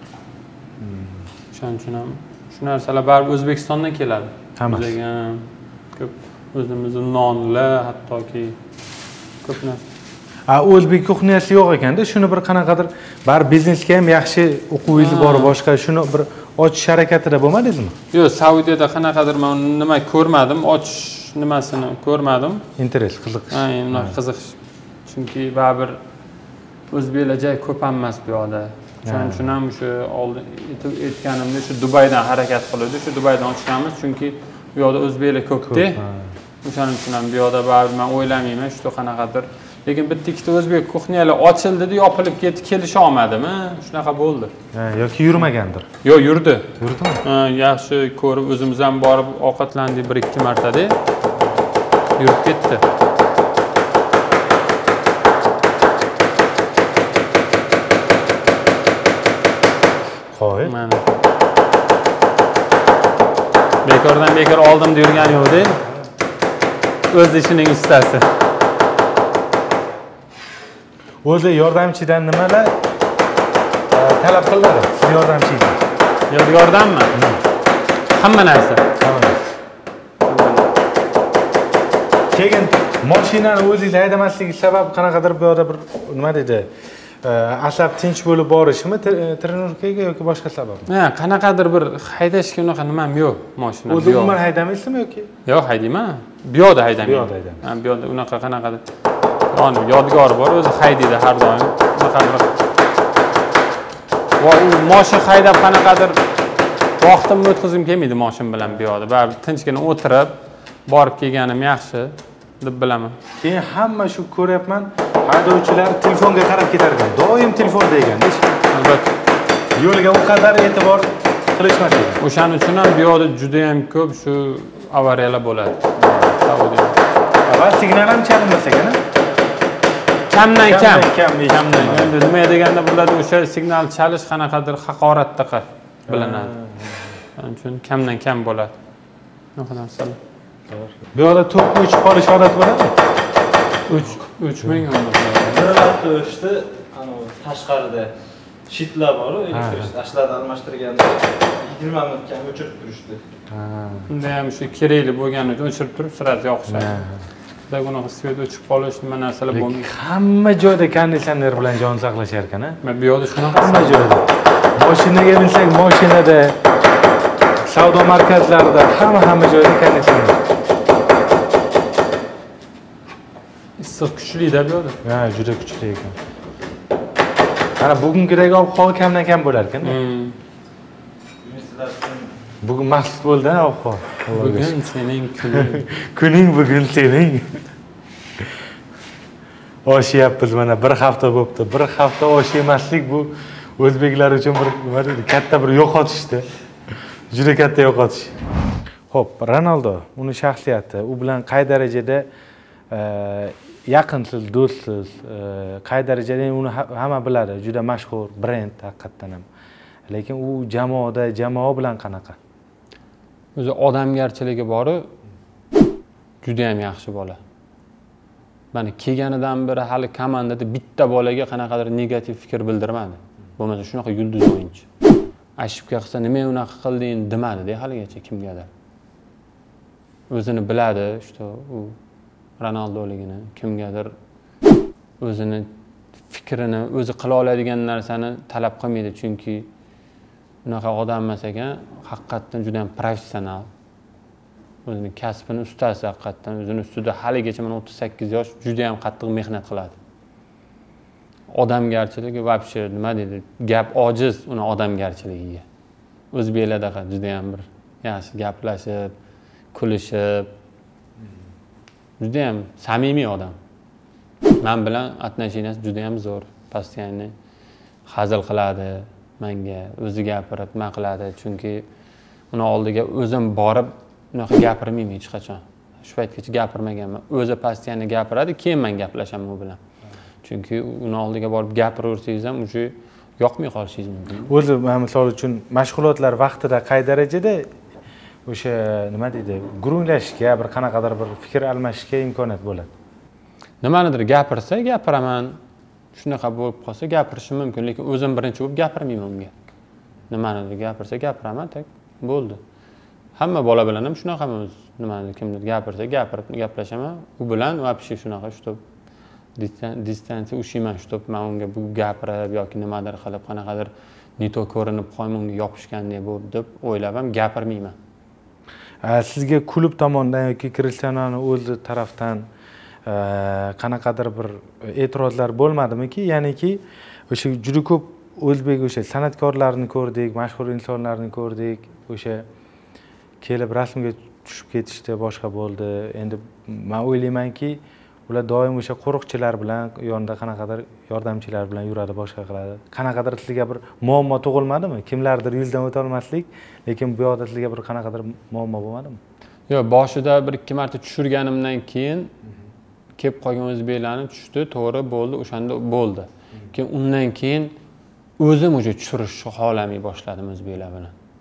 Shuning uchun ham shu narsalar baribir O'zbekistondan keladi. Bizga ko'p o'zimizning nonlar, hattoki ko'p narsa. O'zbek kuxniyasi yo'q ekanda, shuni bir qanaqadir bar biznesga ham yaxshi o'quvingiz bor, boshqa shuni bir ochish harakatida bo'lmadingizmi? Yo'q, Saudiyada qanaqadir men nima ko'rmadim, ochish nimasini ko'rmadim. Interes, qiziqish. Aynan, qiziqish. Chunki baribir o'zbeklar joy ko'p emas bu yoqda. Shuning uchun ham shu oldin aytganimda shu Dubaydan harakat qildik. Shu Dubaydan ochganmiz, chunki bu yoqda o'zbeklar ko'p-da. O'shaning uchun ham bu yoqda baribir men o'ylamayman shu qanaqadir. Lekin bitta ikkita o'zbek kuxniyalar ochildi-da, yopilib ketdi, kelisha olmadimi? Shunaqa bo'ldi. Yoki yurmagandir. Yo'q, yurdi. Yurdimi? Yaxshi ko'rib o'zimiz ham borib ovqatlandik 1-2 martada. Yurib ketdi. Qo'y. Mana. Bekordan bekor oldim yurgani yo'q deydi. O'z ishining ustasi. O'zi yordamchidan nimalar talab qiladi? Siz yordamchiga. Yordammi? Hamma narsa. Keyin mashinani o'zingiz haydamasligingiz sabab qanaqadir bu yerda bir nima deydi? Asab tinch bo'lib borishmi trenirkaga yoki boshqa sabab? Ha, qanaqadir bir haydashga unaqa nimam yo'q mashina. O'zi umuman haydamaysizmi yoki? Yo'q, haydayman. Bu yoqda haydamayman. Ha, bu yoqda unaqa qanaqadir yodgori bor, o'zi haydaydi har doim. Qanaqadir va u mashina haydab qanaqadir vaqtimni o'tkazim kelmaydi mashina bilan bu yoqda. Baribir tinchgina o'tirib borib kelganim yaxshi deb bilaman. Keyin hamma shu ko'ryapman, haydovchilar telefonga qarab ketar ekan. Doim telefonda ekan. Albatta. Yo'lga u qadar e'tibor qilishmas ekan. O'shaning uchun ham bu yoqda juda ham ko'p shu avariyalar bo'ladi. Va signal ham chalinmas ekan. Kamdan kam. Endi nima deganda bo'ladi, o'sha signal chalish qanaqadir haqoratdaqa bilinadi. Shuning uchun kamdan kam bo'ladi. Shunaqa narsalar. Bu yoqda to'pni uchib qolish odat bo'ladimi? 3 ming bir vaqt o'shda tashqarida shitlar bor, elektr ashlarni almashtirganda 20 minutga o'chirib turishdi. Unda ham shu kerakli bo'lgani uchun o'chirib turib sirasi yoqishadi. Bizda bunaqa svet o'chib qolish nima narsalar bo'lmaydi. Hamma joyda konditsioner bilan jon saqlashar ekan-a? Bu yoqda shunaqa hamma joyda. Mashinaga binsak, mashinada, savdo markazlarida, hamma joyda konditsioner. Issiq kuchli-da bu yoqda. Ha, juda kuchli ekan. Mana bugungidek ob-havo kamdan kam bo'lar ekan. Bugun maxsus bo'ldi ob-havo. Bugun sening kuning. Kuning bugun sening. Oshyapmiz mana bir hafta bo'pti. Bir hafta osh yemaslik bu o'zbeklar uchun bir nima deydi, katta bir yo'qotishdi. Juda katta yo'qotish. Xo'p, Ronaldo, uni shaxsiyati, u bilan qay darajada yaqinsiz, do'stsiz, qay darajada uni hamma biladi, juda mashhur brend haqiqatan ham. Lekin u jamoa bilan qanaqa? O'zi odamgarchiligi bori juda ham yaxshi bola. Mana kelganidan beri hali komandada bitta bolaga qanaqadir negativ fikr bildirmadi. Bo'lmasa shunaqa yulduz o'yinchi. Ashibga qilsa nima unaqa qilding demadi-da haligacha kimgadir. O'zini biladi, что u Ronaldoligini, kimgadir o'zini fikrini, o'zi qila oladigan narsani talab qilmaydi, chunki unaqa odam emas ekan, haqiqatan juda ham professional. O'zini kasbini ustasi haqiqatan, o'zini ustida haligacha mana 38 yosh juda ham qattiq mehnat qiladi. Odamgarchiligi вообще nima deydi? Gap ojiz uni odamgarchiligiga. O'zbeklardaqa juda ham bir yaxshi gaplashib, kulishib, juda ham samimiy odam. Men bilan отношенияsi juda ham zo'r. Постоянно hazil qiladi menga, o'zi gapirib, nima qiladi, chunki uni oldiga o'zim borib unaqa gapirmayman hech qachon. Shu paytgacha gapirmaganman. O'zi постоянно gapiradi, keyin men gaplashaman u bilan. Chunki uni oldiga borib gapiraversangiz ham o'sha yoqmay qolishingiz mumkin. O'zi misol uchun mashg'ulotlar vaqtida qay darajada o'sha nima deydi, gurunglashishga, bir qanaqadir bir fikr almashishga imkoniyat bo'ladi. Nimanidir gapirsa, gapiraman. Shunaqa bo'lib qolsa gapirishim mumkin, lekin o'zim birinchi bo'lib gapirmayman unga. Nimanidir gapirsa, gapiraman, tak bo'ldi. Hamma bola bilan ham shunaqamiz. Nimanidir kimdir gapirsa, gapirib gaplashaman. U bilan вообще shunaqa shtop distansiya ushiyman, shtop men unga bu gapirib yoki nimadir qilib qanaqadir neto ko'rinib qolmay unga yopishgandek bo'ldi deb o'ylab ham gapirmayman. Sizga klub tomonidan yoki Krishtianuning o'zi tarafdan qanaqadir bir e'tirozlar bo'lmadimi-ki? Ya'niki o'sha juda ko'p o'zbek o'sha san'atkorlarni ko'rdik, mashhur insonlarni ko'rdik, o'sha kelib rasmga tushib ketishdi, boshqa bo'ldi. Endi men o'ylaymanki, ular doim o'sha qo'riqchilar bilan, yonida qanaqadir yordamchilar bilan yuradi, boshqa qiladi. Qanaqadir sizga bir muammo tug'ilmadimi? Kimlardir yuzdan o'ta olmaslik, lekin bu yoqda sizga bir qanaqadir muammo bo'lmadimi? Yo'q, boshida 1-2 marta tushirganimdan keyin kelib qolgan o'zbeklarni tushdi, to'g'ri bo'ldi, o'shanda bo'ldi. Keyin undan keyin o'zim o'sha tushirish xohlamay boshladim o'zbeklar bilan.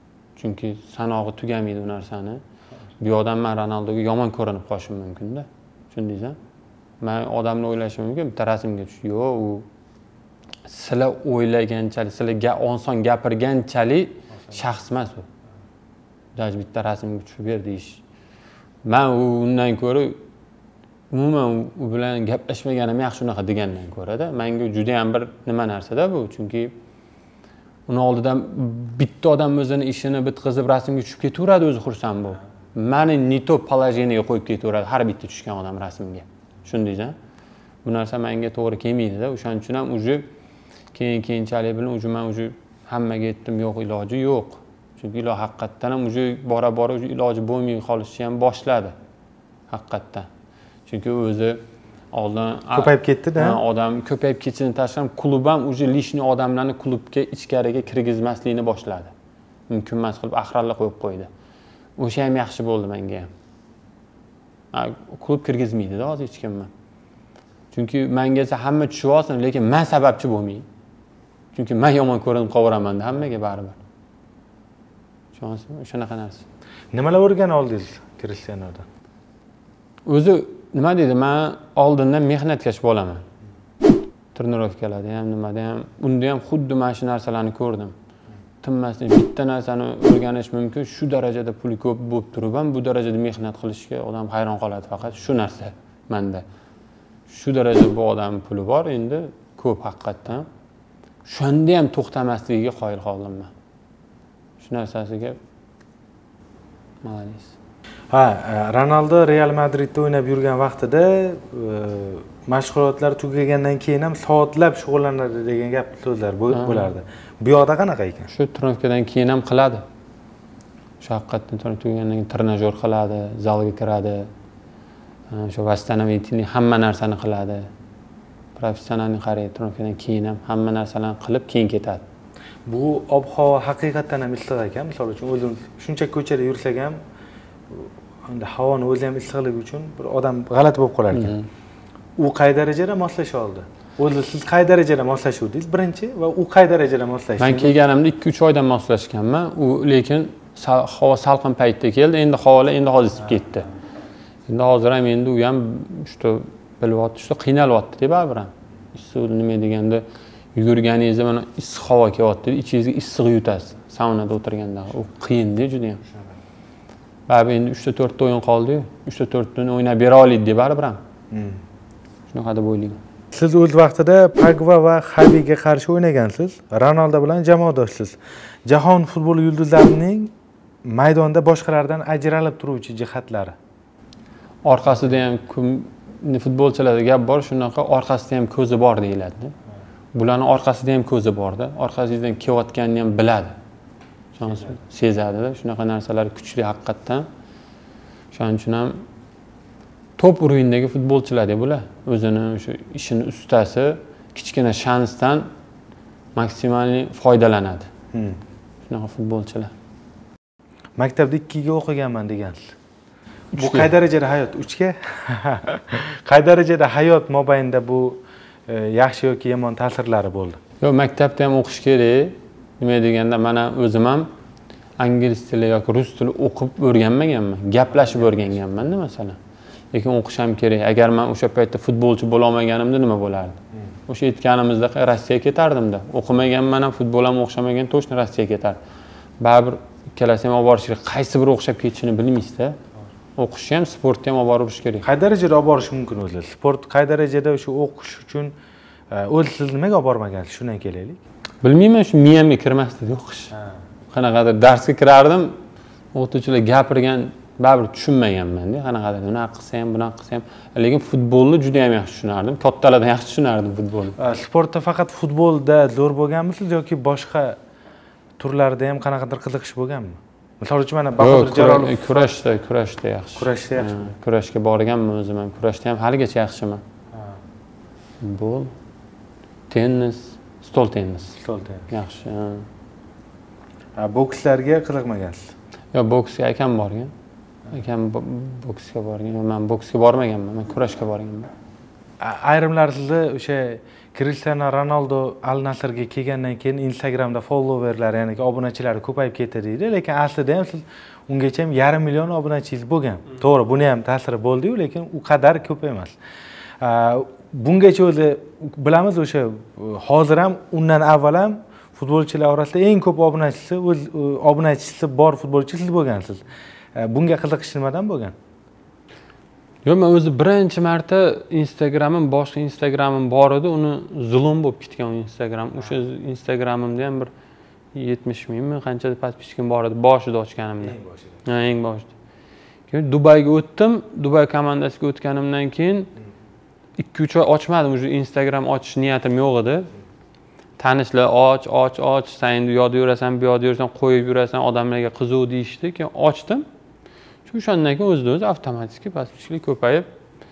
chunki sanog'i tugamaydi u narsani. Bu odam men Ronaldoga yomon ko'rinib qolishim mumkin-da. Tushundingizmi? Men odamni o'ylashim mumkin, bitta rasmga tush. Yo'q, u sizlar o'ylaganchalik, sizlarga oson gapirganchalik shaxs emas u. Даже bitta rasmga tushib ber deyish. Men undan ko'ra umuman u bilan gaplashmaganim yaxshi unaqa degandan ko'ra-da. Menga juda ham bir nima narsa-da bu, chunki uni oldidan bitta odam o'zini ishini bitkazib rasmga tushib ketaveradi, o'zi xursand bo'lib. Meni nito положениеga qo'yib ketaveradi har bitta tushgan odam rasmga. Tushundingiz-a? Bu narsa menga to'g'ri kelmaydi-da. O'shaning uchun ham uje keyinchalik bilan uje men uje hammaga aytdim, yo'q iloji yo'q. Chunki iloji haqiqatdan ham uje bora-bora iloji bo'lmay qolishni ham boshladi. Haqiqatdan. Chunki o'zi oldin ko'payib ketdi-da. Odam ko'payib ketishini tashqari klub ham uje lishni odamlarni klubga ichkariga kirgizmaslikni boshladi. Mumkin emas qilib axrarlar qo'yib qo'ydi. O'sha ham yaxshi bo'ldi menga ham. Klub kirgizmaydi-da hozir hech kimni. Chunki menga esa hamma tushib olsin, lekin men sababchi bo'lmay. Chunki men yomon ko'rinib qolveraman hammaga baribir. Tushunasizmi? Shunaqa narsa. Nimalar o'rganib oldingiz Krishtianodan? O'zi nima deydi? Men oldindan mehnatkash bo'laman. Trenirovkalarda ham, nimada ham, unda ham xuddi mana shu narsalarni ko'rdim. Tinmasdan bitta narsani o'rganish mumkin, shu darajada puli ko'p bo'lib turib ham bu darajada mehnat qilishga odam hayron qoladi faqat shu narsa menda. Shu darajada bu odam puli bor, endi ko'p haqiqatdan. Shunda ham to'xtamasligiga qoyil qoldim men. Shu narsasiga malades. Ha, Ronaldo Real Madridda o'ynab yurgan vaqtida mashg'ulotlar tugagandan keyin ham soatlab shug'ullanadi degan gap so'zlar bo'lardi. Bu yoqda qanaqa ekan? Shu trenirovkadan keyin ham qiladi. Shu haqiqatdan trenirovka tugagandan keyin trenajyor qiladi, zalga kiradi. Shu vastanavительный hamma narsani qiladi. Professionalni qaraydi, trenirovkadan keyin ham hamma narsalarni qilib keyin ketadi. Bu ob-havo haqiqatan ham issiq ekan. Misol uchun o'zim shuncha ko'chada yursak ham unda havoni o'zi ham issiqligi uchun bir odam g'alati bo'lib qolar ekan. U qay darajada moslasha oldi? O'zi siz qay darajada moslashuvdingiz birinchi va u qay darajada moslashdingiz? Men kelganimda 2-3 oydan moslashganman. U lekin havo salqin paytda keldi. Endi havolar endi hozir isib ketdi. Endi hozir ham endi u ham что bilyapti, что qiynalyapti-da baribir ham. Issiq nima deganda yugurganingizda mana issiq havo kelyapti, ichingizga issiq yutasiz. Saunada o'tirganda u qiyin-da juda ham. Baribir endi 3-4 ta o'yin qoldi-yu. 3-4 ta o'ynab bera oldik deb baribir ham. Shunaqa deb o'ylayman. Siz o'z vaqtida Pogba va Xaviga qarshi o'ynagansiz. Ronaldo bilan jamoadoshsiz. Jahon futbol yulduzlarining maydonda boshqalardan ajralib turuvchi jihatlari. Orqasida ham futbolchilarda gap bor, shunaqa orqasida ham ko'zi bor deyiladi. Bularning orqasida ham ko'zi bor-da, orqasidan kelayotganini ham biladi. Tushunasizmi? Sezadi-da, shunaqa narsalar kuchli haqiqatdan. Shuning uchun ham top o'yindagi futbolchilar-da bular. O'zini o'sha ishini ustasi, kichkina shansdan maksimal foydalanadi. Shunaqa futbolchilar. Maktabda 2 ga o'qiganman degansiz. Bu qay darajada hayot? 3 ga? Qay darajada hayot mobaynida bu yaxshi yoki yomon ta'sirlari bo'ldi? Yo'q, maktabda ham o'qish kerak. Nima deganda, mana o'zim ham ingliz tili yoki rus tili o'qib o'rganmaganman, gaplashib o'rganganman-da masalan. Lekin o'qish ham kerak. Agar men o'sha paytda futbolchi bo'la olmaganimda nima bo'lardi? O'sha aytganimizda Rossiyaga ketardim-da. O'qimaganman ham, futbol ham o'xshamagan, to'shni Rossiyaga ketardim. Baribir ikkalasi ham olib borish kerak. Qaysi biri o'xshab ketishini bilmaysiz-da. O'qishni ham, sportni ham olib borish kerak. Qay darajada olib borish mumkin o'zi? Sport qay darajada o'sha o'qish uchun o'zi siz nimaga olib bormagansiz? Shundan kelaylik. Bilmayman, shu miyamga kirmasdi o'qish. Qanaqadir darsga kirardim, o'qituvchilar gapirgan baribir tushunmaganman-da. Qanaqadir bunaqa qilsa ham, bunaqa qilsa ham. Lekin futbolni juda ham yaxshi tushunardim. Kattalardan yaxshi tushunardim futbolni. Sportda faqat futbolda zo'r bo'lganmisiz yoki boshqa turlarda ham qanaqadir qiziqish bo'lganmi? Misol uchun mana Bahodir Jalolov kurashda yaxshi. Kurashda yaxshi. Kurashga borganman o'zim ham. Kurashda ham haligacha yaxshiman. Futbol, tennis, stol tennis. Yaxshi. Bokslarga qiziqmagansiz? Yo'q, boksga akam borgan. Akam boksga borgan. Men boksga bormaganman, men kurashga borganman. Ayrimlar sizni o'sha Cristiano Ronaldo Al Nassrga kelgandan keyin Instagramda followerlar, ya'ni obunachilari ko'payib ketdi deydi, lekin aslida ham siz ungacha ham 1,5 million obunachingiz bo'lgan. To'g'ri, buni ham ta'siri bo'ldi-yu, lekin u qadar ko'p emas. Bungacha o'zi bilamiz o'sha hozir ham undan avval ham futbolchilar orasida eng ko'p obunachisi bor futbolchi siz bo'lgansiz. Bunga qiziqish nimadan bo'lgan? Yo'q, men o'zi birinchi marta boshqa Instagramim bor edi, uni zulm bo'lib ketgan u Instagram. O'sha Instagramimda ham bir 70 mingmi qancha podpischkim bor edi boshida ochganimda. Eng boshida. Keyin Dubayga o'tdim. Dubay komandasiga o'tganimdan keyin 2-3 oy ochmadim. O'sha Instagram ochish niyatim yo'q edi. Tanishlar och, sen bu yoqda yurasan, bu yoqda yurasan, qo'yib yurasan, odamlarga qiziq deyishdi. Keyin ochdim. O'shandan keyin o'zidan-o'zi avtomatik podpischlik ko'payib,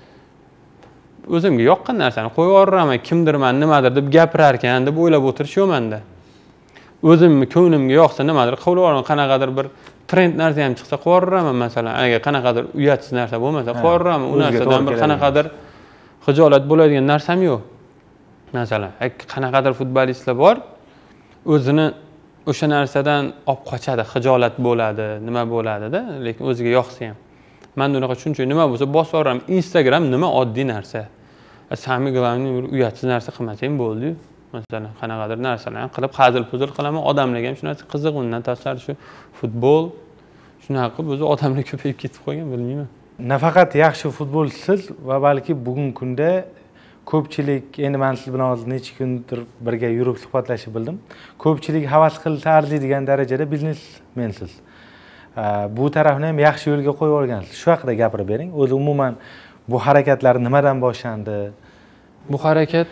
o'zimga yoqqan narsani qo'yib yuboraman, kimdirman, nimadir deb gapirar ekan deb o'ylab o'tirish yo'q-menda. O'zimni ko'nglimga yoqsa nimadir qilib yuboraman, qanaqadir bir trend narsa ham chiqsa qo'yib yuboraman, masalan, agar qanaqadir uyatsiz narsa bo'lmasa qo'yib yuboraman, u narsadan bir qanaqadir xijolat bo'ladigan narsam yo'q. Masalan, qanaqadir futbolistlar bor, o'zini o'sha narsadan olib qochadi, xijolat bo'ladi, nima bo'ladi-da, lekin o'ziga yoqsa ham. Men unaqa shuncha nima bo'lsa bosib yuboraman. Instagram nima oddiy narsa. Sami glavni uyatsiz narsa qilmasang bo'ldi-yu. Masalan, qanaqadir narsalarni qilib hazil-puzil qilaman, odamlarga ham shu narsa qiziq, undan tashqari shu futbol shunaqa qilib o'zi odamlar ko'payib ketib qolgan, bilmayman. Nafaqat yaxshi futbolchisiz va balki bugungi kunda ko'pchilik, endi men siz bilan hozir necha kundir birga yurib suhbatlashib bildim. Ko'pchilik havas qilsa arziydigan darajada biznesmensiz. Bu tarafni ham yaxshi yo'lga qo'yib olgansiz. Shu haqida gapirib bering. O'zi umuman bu harakatlar nimadan boshlandi? Bu harakat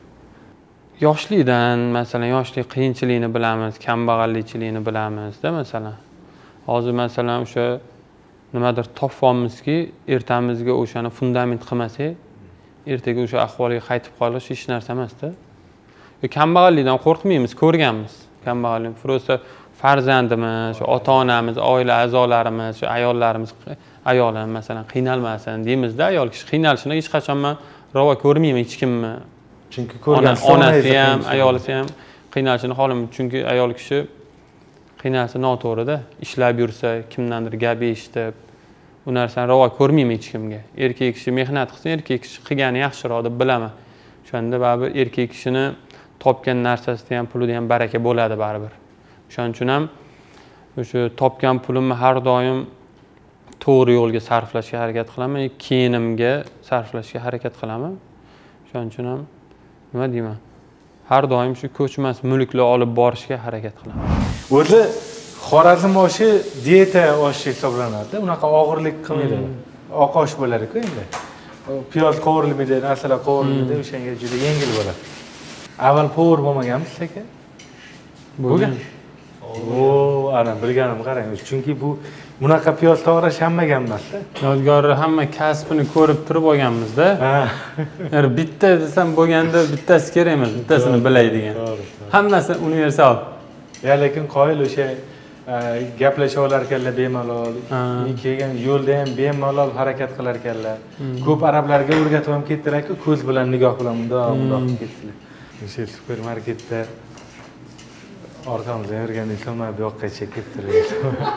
yoshlikdan, masalan, yoshlik qiyinchiligini bilamiz, kambag'allikchiligini bilamiz-da, masalan. Hozir masalan o'sha nimadir topolmizki, ertamizga o'shani fundament qilmasak, ertaga o'sha ahvolga qaytib qolish hech narsa emas-da. Kambag'allikdan qo'rqmaymiz, ko'rganmiz. Kambag'allik prosta farzandimiz, ota-onamiz, oila a'zolarimiz, shu ayollarimiz, ayolim masalan qiynalmasin deymiz-da, ayol kishi qiynalishini hech qachon men ravo ko'rmayman hech kimni. Chunki ko'rgan onasi ham, ayolisi ham qiynalishini xohlamayman, chunki ayol kishi qiynalsa noto'g'ri-da, ishlab yursa, kimdandir gap eshitib, bu narsani ravo ko'rmayman hech kimga. Erkak kishi mehnat qilsa, erkak kishi qilgani yaxshiroq deb bilaman. O'shanda baribir erkak kishini topgan narsasida ham, pulida ham baraka bo'ladi baribir. O'shaning uchun ham o'sha topgan pulimni har doim to'g'ri yo'lga sarflashga harakat qilaman, kiyinimga sarflashga harakat qilaman. O'shaning uchun ham nima deyman? Har doim shu ko'chmas mulklar olib borishga harakat qilaman. O'zi Xorazm oshi dieta oshi hisoblanadi. Unaqa og'irlik qilmaydi. Oq osh bo'lar-ku endi. Piyoz qovurilmaydi, narsalar qovurilmaydi, o'shanga juda yengil bo'ladi. Avval povur bo'lmaganmiz aka? Bo'lgan. Ana bilganim qarang, chunki bu bunaqa piyoz to'g'rash hammaga emas-da. Yodgorni hamma kasbini ko'rib turib olganmiz-da. Agar bitta desam bo'lganda bittasi kerak emas, bittasini bilay degan. Hammasi universal. Lekin qoyil o'sha gaplashib olar ekanlar bemalol. Kelgan yo'lda ham bemalol harakat qilar ekanlar. Ko'p arablarga o'rgatib ham ketdilar-ku, ko'z bilan, nigoh bilan bundoq ketdilar. O'sha supermarketda orqamizdan yurgan insonlar bu yoqqacha kelib turadi.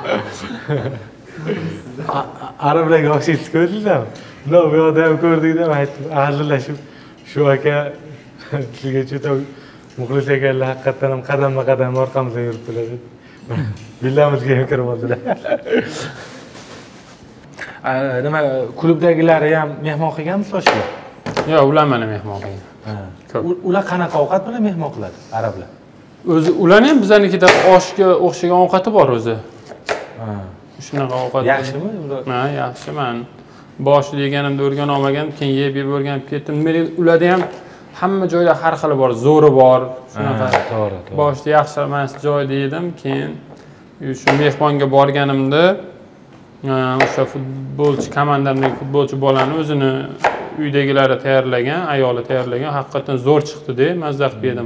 Arablarga o'xshaysiz ko'rdingizmi? Bu yoqda ham ko'rdikda, aytdim, hazillashib, shu aka sizga juda muxlis ekanlar, haqiqatan ham qadamma-qadam orqamizdan yuribdilar. Villamizga ham kirib oldilar. Nima, klubdagilar ham mehmon qilganmi toshga? Yo'q, ular mana mehmon qilgan. Ular qanaqa ovqat bilan mehmon qiladi, arablar? O'zi ularning ham bizlarnikida oshga o'xshagan ovqati bor o'zi. Shunaqa ovqat. Yaxshimi? Ha, yaxshi. Men boshida yeganimda o'rganib olmagan, keyin yeb o'rganib ketdim. Ularda ham hamma joyda har xili bor, zo'ri bor. Shunaqa. To'g'ri. Boshida yaxshi emas joyda yedim, keyin shu mehmonga borganimda o'sha futbolchi, komandamdagi futbolchi bolani o'zini uydagilari tayyorlagan, ayoli tayyorlagan, haqiqatan zo'r chiqdi-da, mazza qilib yedim.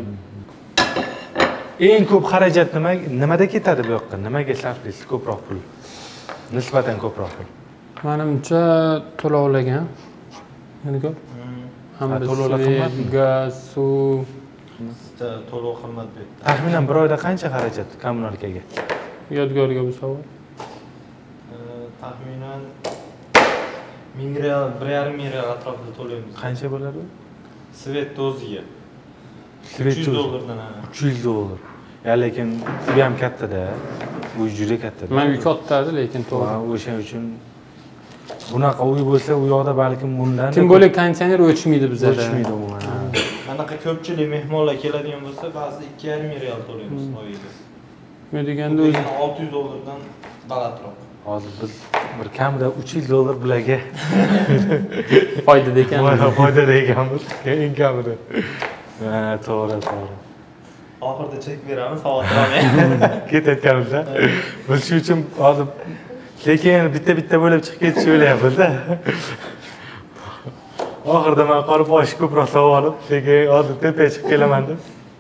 Eng ko'p xarajat nimada ketadi bu yoqqa? Nimaga sarflaysiz ko'proq pul? Nisbatan ko'proq pul. Menimcha to'lovlagan. Nega ko'p? hamda to'lovlar qimmatmi? gaz, suv. Bizda to'lov qimmat bu yerda. Taxminan bir oyda qancha xarajat kommunalkaga? Yodgorga bu savol. Taxminan 1000 real, 1,5 real atrofida to'laymiz. Qancha bo'ladi? Svet doziga. Svet 300 dollardan ana. 300 dollar. Ya lekin bu ham katta-da. Bu juda katta. Men uy katta-da, lekin to'g'ri. O'sha uchun bunaqa uy bo'lsa, u yoqda balkim bundan Tim bo'lak konditsioner o'chmaydi bizda. O'chmaydi umuman. Anaqa ko'pchilik mehmonlar keladigan bo'lsa, ba'zida 2,5 real to'laymiz oyiga. Men deganda o'zi 600 dollardan balandroq. Hozir biz bir kamida 300 dollar bularga foydada ekanmiz. Foydada ekanmiz. Eng kamida. Ha, to'g'ri. Oxirida chek beramiz, xavotir olmang. Ketayotganimizda. Biz shu uchun hozir lekin bitta bo'lib chiqib ketishni o'ylayapmiz-da. Oxirida men qolib boshi ko'proq sovib olib, lekin hozir tepaga chiqib kelaman deb.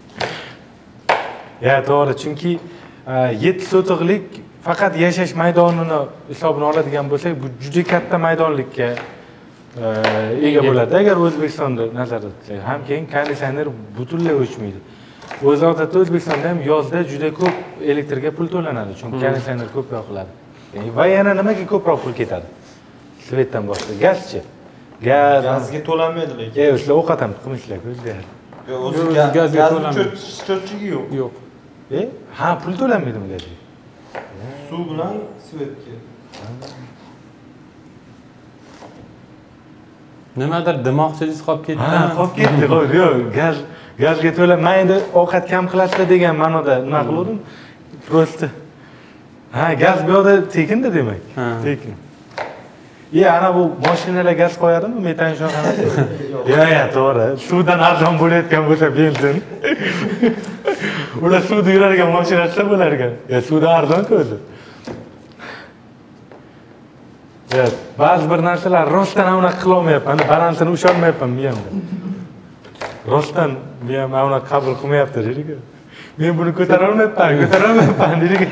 Ya, to'g'ri, chunki 7 sotixlik faqat yashash maydonini hisobini oladigan bo'lsak, bu juda katta maydonlikka ega bo'ladi agar O'zbekistonda nazarda tutsak. Ham keyin konditsioner butunlay o'chmaydi. O'z odatda O'zbekistonda ham yozda juda ko'p elektrga pul to'lanadi, chunki konditsioner ko'p yoqiladi. Va yana nimaga ko'proq pul ketadi? Svetdan boshqa gazchi. Gazga to'lanmaydi lekin. Sizlar ovqat ham qilmisizlar-ku o'zingizlar. Yo'q, o'zi gazga cho'tchigi yo'q. Yo'q. Ha, pul to'lanmaydimi gazga? Suv bilan svetga. Nimadir dimoqchilik qolib ketdi. Ha, qolib ketdi. Yo'q, gazga to'lamaydi, ovqat kam qilasizlar degan ma'noda nima qildim? Prosta. Ha, gaz bu yoqda tekinda demak. Tekin. Ana bu mashinalar gaz qo'yadimi? Metan shunaqanasi. Ya, to'g'ri. Suvdan arzon bo'layotgan bo'lsa benzin. Ular suvda yuradigan mashinalar bo'lar ekan. Suvda arzon-ku o'zi. Ba'zi bir narsalar rostdan unaqa qila olmayapman, balansini usha olmayapman men ham. Rostdan men ham unaqa qabul qilmayapti deydi-ku. Men buni ko'tara olmayapman deydi-ku.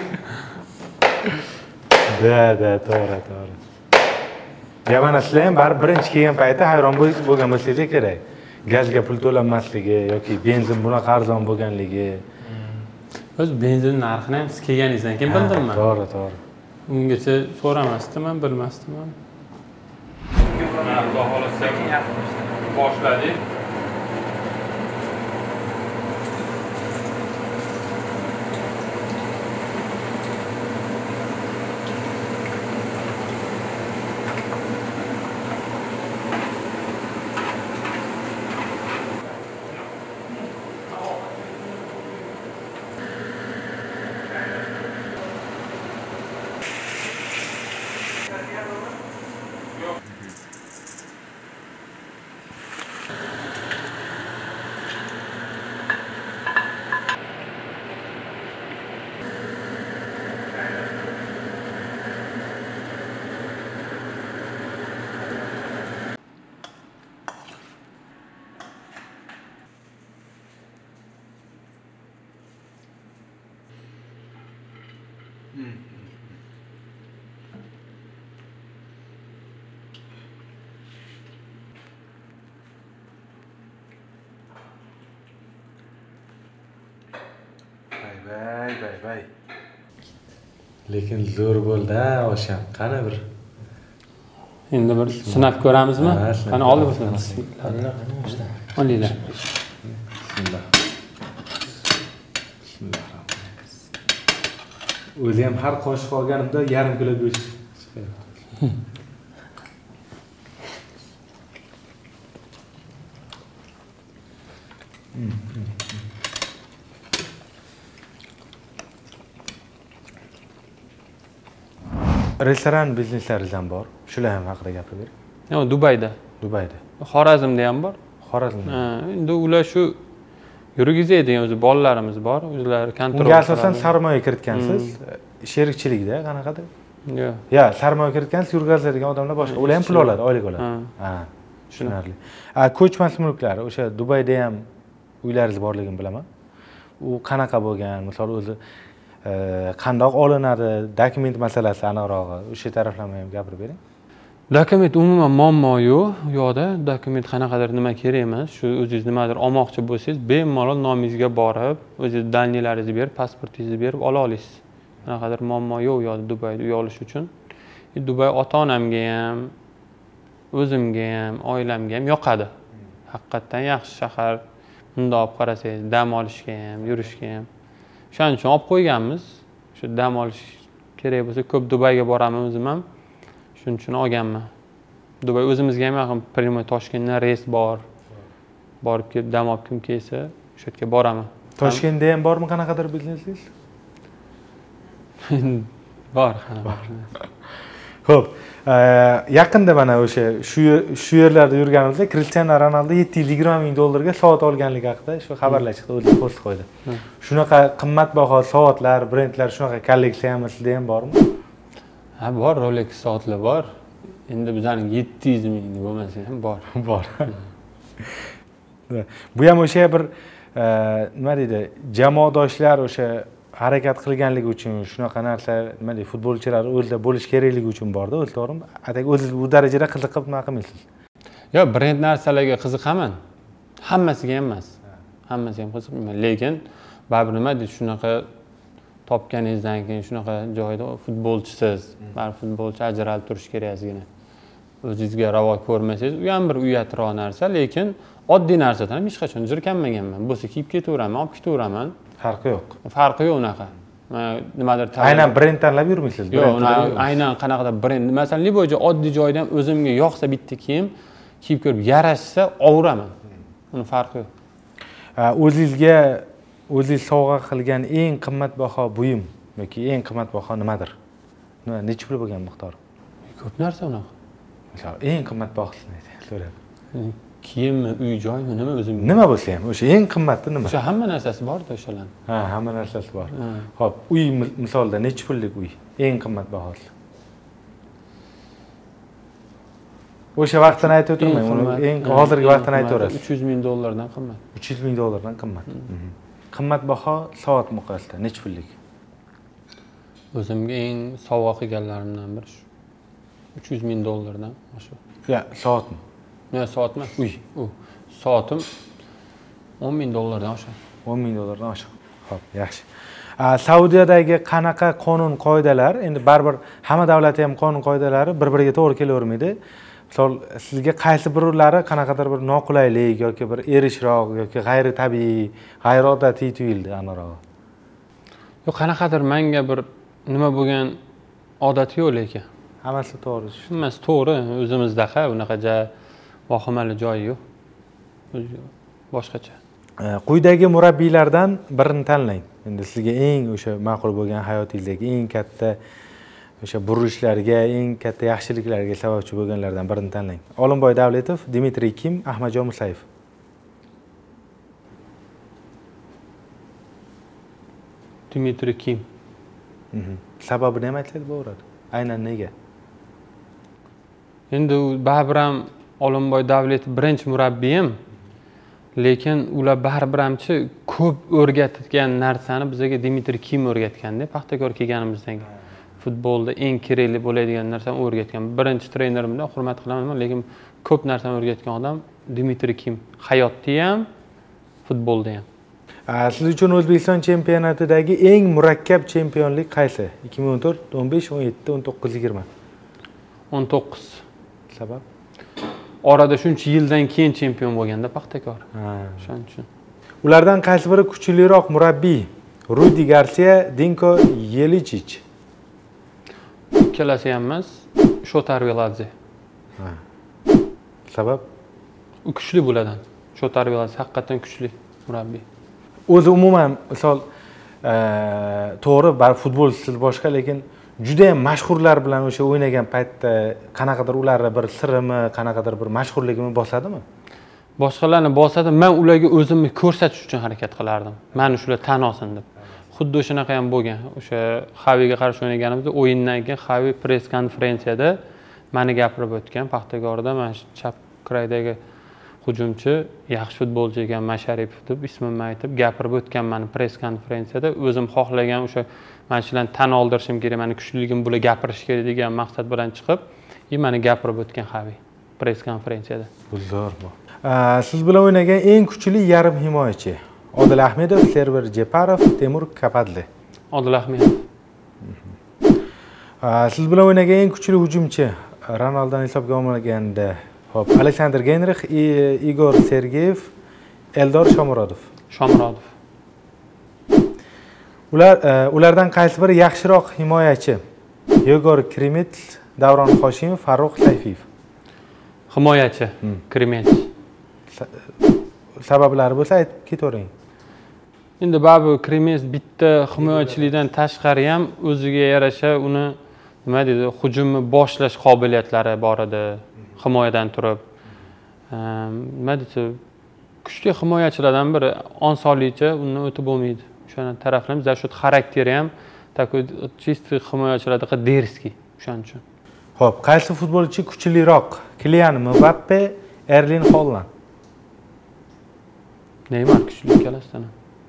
Da, to'g'ri. Ya mana sizlar ham baribir birinchi kelgan paytda hayron bo'lgan bo'lsangiz kerak. Gazga pul to'lanmasligi yoki benzin bunaqa arzon bo'lganligi. O'z benzin narxini ham siz kelganingizdan keyin bildirman. To'g'ri. Ungacha so'ramasdim, bilmasdim. Mana Xudo xolasa boshladik. Vay. Lekin zo'r bo'ldi-a, o'sha. Qani bir. Endi bir sinab ko'ramizmi? Qani oldi bo'lsin. Bismillah. Olinglar. Bismillah. O'zi ham har qoshiq olganimda yarim kilo go'sht chiqadi. Restoran bizneslaringiz ham bor. Shular ham haqida gapirib bering. Yo'q, Dubayda. Xorazmda ham bor. Xorazmda. Endi ular shu yurgizadigan o'zi bolalarimiz bor, o'zlari kontrol. Unga asosan sarmoya kiritgansiz, sherikchilikda qanaqadir? Yo'q. Ya, sarmoya kiritgansiz, yurgizadigan odamlar boshqa. Ular ham pul oladi, oylik oladi. Ha. Tushunarli. Ko'chmas mulklar, o'sha Dubayda ham uylaringiz borligini bilaman. U qanaqa bo'lgan? Misol o'zi qandoq olinadi, dokument masalasi aniqrog'i, o'sha taraflarni ham gapirib bering. Dokument umuman muammo yo'q. U yoqda dokument qanaqadir nima kerak emas. Shu o'zingiz nimadir olmoqchi bo'lsangiz, bemalol nomingizga borib, o'zingiz dalnilaringizni berib, pasportingizni berib ola olasiz. Qanaqadir muammo yo'q u yoqda Dubayda uy olish uchun. Dubay ota-onamga ham, o'zimga ham, oilamga ham yoqadi. Haqiqatan yaxshi shahar. Bunda olib qarasangiz, dam olishga ham, yurishga ham. Shuning uchun olib qo'yganmiz. Shu dam olish kerak bo'lsa, ko'p Dubayga boraman o'zim ham. Shuning uchun olganman. Dubay o'zimizga ham yaqin, primoy Toshkentdan reys bor. Borib kelib dam olib kim kelsa, o'sha yerga boraman. Toshkentda ham bormi qanaqadir biznesingiz? Bor, Xo'p, yaqinda mana o'sha shu yerlarda yurganimizda Cristiano Ronaldo 720 ming dollarga soat olganligi haqida shu xabarlar chiqdi, o'zi post qo'ydi. Shunaqa qimmatbaho soatlar, brendlar shunaqa kolleksiyami sizda ham bormi? Ha, bor, Rolex soatlar bor. Endi bizning 700 ming bo'lmasa ham bor. Bor. Bu ham o'sha bir nima deydi, jamoadoshlar o'sha harakat qilganligi uchun shunaqa narsa, nima deydi, futbolchilar o'zida bo'lish kerakligi uchun borda, o'zi to'g'rimi? Atak o'zingiz bu darajada qiziqib nima qilmaysiz? Yo'q, brend narsalarga qiziqaman. Hammasiga ham emas. Hammasiga ham qiziqmayman, lekin baribir nima deydi, shunaqa topganingizdan keyin shunaqa joyda futbolchisiz, baribir futbolchi ajralib turish kerak ozgina. O'zingizga ravo ko'rmasangiz, u ham bir uyatroq narsa, lekin oddiy narsadan ham hech qachon jirkanmaganman. Bo'lsa kiyib ketaveraman, olib ketaveraman. Farqi yo'q. Farqi yo'q unaqa. Nimadir aynan brend tanlab yurmaysiz? Yo'q, aynan qanaqadir brend. Masalan, bo'yicha oddiy joyda ham o'zimga yoqsa bitta kiyim kiyib ko'rib yarashsa olveraman. Uni farqi yo'q. O'zingizga o'zingiz sovg'a qilgan eng qimmatbaho buyum yoki eng qimmatbaho nimadir? Necha pul bo'lgan miqdor? Ko'p narsa unaqa. Misol, eng qimmatbaholisini so'rayman. Kiyimmi, uy joymi, nima o'zim? Nima bo'lsa ham, o'sha eng qimmatli nima? O'sha hamma narsasi bor-da o'shalarning. Ha, hamma narsasi bor. Xo'p, uy misolda necha pullik uy? Eng qimmatbahosi. O'sha vaqtini aytib o'tirmang, eng hozirgi vaqtini aytaverasiz. 300 ming dollardan qimmat. 300 ming dollardan qimmat. Qimmatbaho soat miqyosida necha pullik? O'zimga eng sovg'a qilganlarimdan biri shu. 300 ming dollardan shu. Ya, soatmi? Yo'q, soat emas, uy. Soatim 10 ming dollardan oshadi. 10 ming dollardan oshadi. Xo'p, yaxshi. Saudiyadagi qanaqa qonun qoidalar, endi baribir hamma davlatda ham qonun qoidalari bir-biriga to'g'ri kelavermaydi. Misol, sizga qaysi birlari qanaqadir bir noqulaylik yoki bir erishroq yoki g'ayri tabiiy, g'ayriodatiy tuyuldi aniqrog'i? Yo'q, qanaqadir menga bir nima bo'lgan odati yo'q lekin. Hammasi to'g'ri. Hammasi to'g'ri, o'zimizdaqa unaqa vahimali joyi yo'q. Boshqacha. Quyidagi murabbiylardan birini tanlang. Endi sizga eng o'sha ma'qul bo'lgan hayotingizdagi eng katta o'sha burilishlarga, eng katta yaxshiliklarga sababchi bo'lganlardan birini tanlang. Olimboy Davletov, Dmitriy Kim, Ahmadjon Musayev. Dmitriy Kim. Sababini ham aytsangiz bo'lardi. Aynan nega? Endi baribir ham Olimboy Davlet birinchi murabbiyim, lekin ular baribir hamchi ko'p o'rgatgan narsani bizga Dmitriy Kim o'rgatganda, Paxtakor kelganimizdan keyin futbolda eng kerakli bo'ladigan narsani o'rgatgan. Birinchi trenerimdan hurmat qilaman, lekin ko'p narsani o'rgatgan odam Dmitriy Kim. Hayotda ham, futbolda ham. Siz uchun O'zbekiston chempionatidagi eng murakkab chempionlik qaysi? 2014, 15, 17, 19, 20. 19. Sabab? Orada shuncha yildan keyin chempion bo'lganda Paxtakor. Shuning uchun. Ulardan qaysi biri kuchliroq murabbiy? Rudi Garcia, Dinko Yelichich. Ikkalasi ham emas, Shotar Veladze. Sabab? U kuchli bo'ladi. Shotar Veladze haqiqatan kuchli murabbiy. O'zi umuman misol to'g'ri, bar futbol siz boshqa, lekin juda ham mashhurlar bilan o'sha o'ynagan paytda qanaqadir ularga bir sirimi, qanaqadir bir mashhurligimi bosadimi? Boshqalarni bosadi, men ularga o'zimni ko'rsatish uchun harakat qilardim. Meni shular tan olsin deb. Xuddi o'shanaqa ham bo'lgan. O'sha Xaviga qarshi o'ynaganimizda o'yindan keyin Xavi press konferensiyada meni gapirib o'tgan. Paxtakorda mana chap kraydagi hujumchi, yaxshi futbolchi ekan Masharipov deb ismimni aytib gapirib o'tgan meni press konferensiyada. O'zim xohlagan o'sha mana shularni tan oldirishim kerak, meni kuchliligim bular gapirish kerak degan maqsad bilan chiqib Mana gapirib o'tgan Xavi press konferensiyada. Zo'r bu. Siz bilan o'ynagan eng kuchli yarim himoyachi: Odil Ahmedov, Server Jeparov, Temur Kapadli. Odil Ahmedov. Siz bilan o'ynagan eng kuchli hujumchi Ronaldodan hisobga olmaganda, hop, Aleksandr Geynrix, Igor Sergeyev, Eldor Shomurodov. Shomurodov. Ulardan qaysi biri yaxshiroq himoyachi? Yegor Krimetl, Davron Hoshimov, Farruh Sayfiyev. Himoyachi Krimetl. Sabablari bo'lsa aytib ketavering. Endi baribir Krimetl bitta himoyachilikdan tashqari ham o'ziga yarasha uni nima deydi, hujumni boshlash qobiliyatlari bor edi. Himoyadan turib. Nima deydi? Kuchli himoyachilardan biri osonlikcha undan o'tib bo'lmaydi. O'sha taraflarimiz za счет xarakteri ham такой чистый himoyachilardagi derskiy. O'shaning uchun. Xo'p, qaysi futbolchi kuchliroq? Kylian Mbappe, Erling Haaland. Neymar kuchli ikkalasidan.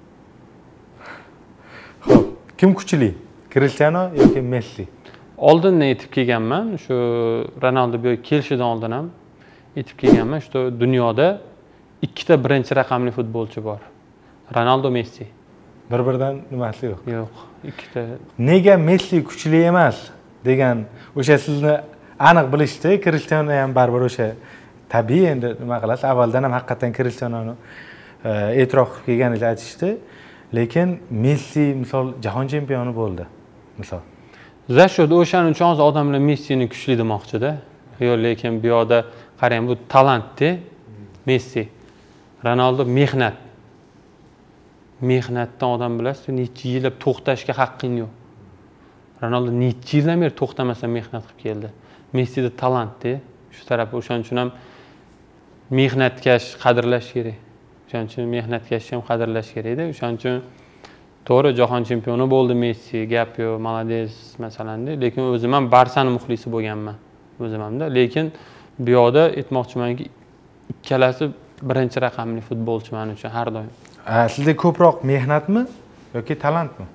Xo'p, kim kuchli? Cristiano yoki Messi? Oldindan aytib kelganman, shu Ronaldo bu kelishidan oldin ham aytib kelganman, shu dunyoda ikkita birinchi raqamli futbolchi bor. Ronaldo, Messi. Bir-biridan nimasi yo'q? Yo'q, ikkita. Nega Messi kuchli emas degan o'sha sizni aniq bilishdi. Cristiano ham baribir o'sha tabiiy, endi nima qilasiz, avvaldan ham haqiqatan Cristianoni e'tirof qilib kelganini aytishdi. Lekin Messi misol jahon chempioni bo'ldi. Misol. За счет o'shaning uchun hozir odamlar Messini kuchli demoqchi-da. Yo'q, lekin bu yoqda qarang, bu talantda Messi. Ronaldo mehnat. Mehnatdan odam bilasiz, necha yillab to'xtashga haqqing yo'q. Ronaldo necha yildan beri to'xtamasdan mehnat qilib keldi. Messida talantda, shu taraf o'shaning uchun ham mehnatkash qadrlash kerak. O'shaning uchun mehnatkash ham qadrlash kerak-da. O'shaning uchun to'g'ri jahon chempioni bo'ldi Messi, gap yo'q, молодец masalanda, lekin o'zim ham Barsani muxlisi bo'lganman. O'zim hamda, lekin bu yoqda aytmoqchimanki, ikkalasi birinchi raqamli futbolchi men uchun har doim. Sizda ko'proq mehnatmi yoki talantmi?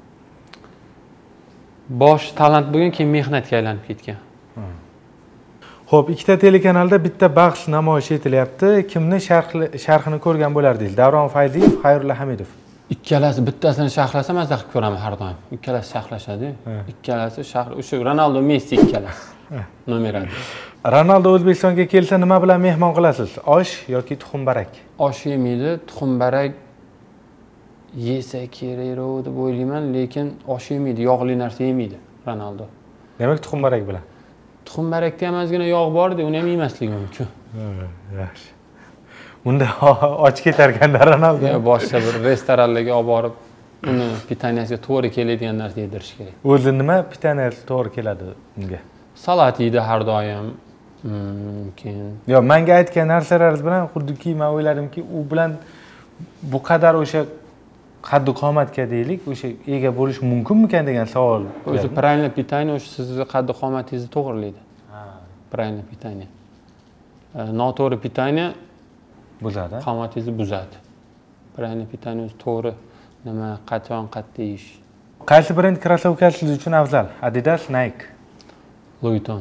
Bosh talant bo'lgan, keyin mehnatga aylanib ketgan. Xo'p, ikkita telekanalda bitta bahs namoyish etilyapti. Kimni sharhini ko'rgan bo'lardingiz? Davron Fayziyev, Xayrulla Hamidov. Ikkalasi bittasini sharhlasa mazza qilib ko'raman har doim. Ikkalasi sharhlashadi. Ikkalasi o'sha Ronaldo, Messi ikkalasi. Nomer 1. Ronaldo O'zbekistonga kelsa nima bilan mehmon qilasiz? Osh yoki tuxumbarak? Osh yemaydi, tuxumbarak yesa kerak deb o'ylayman, lekin osh yemaydi, yog'li narsa yemaydi Ronaldo. Demak, tuxumbarak bilan. Tuxumbarakda ham ozgina yog' bor-da, uni ham yemaslik mumkin. Yaxshi. Unda och ketar ekanda Ronaldo. Boshqa bir restoranlarga olib borib, uni pitaniyasiga to'g'ri keladigan narsa yedirish kerak. O'zi nima pitaniyasi to'g'ri keladi unga? Salat yeydi har doim. Keyin. Yo'q, menga aytgan narsalaringiz bilan xuddiki men o'yladimki, u bilan bu qadar o'sha qaddi qomatga deylik, o'sha ega bo'lish mumkinmikan degan savol. O'zi правильное питание o'sha sizni qaddi qomatingizni to'g'rilaydi. Правильное питание. Noto'g'ri питание buzadi. Qomatingizni buzadi. Правильное питание o'zi to'g'ri nima qachon qattiq yeyish. Qaysi brend krossovka siz uchun afzal? Adidas, Nike? Louis Vuitton.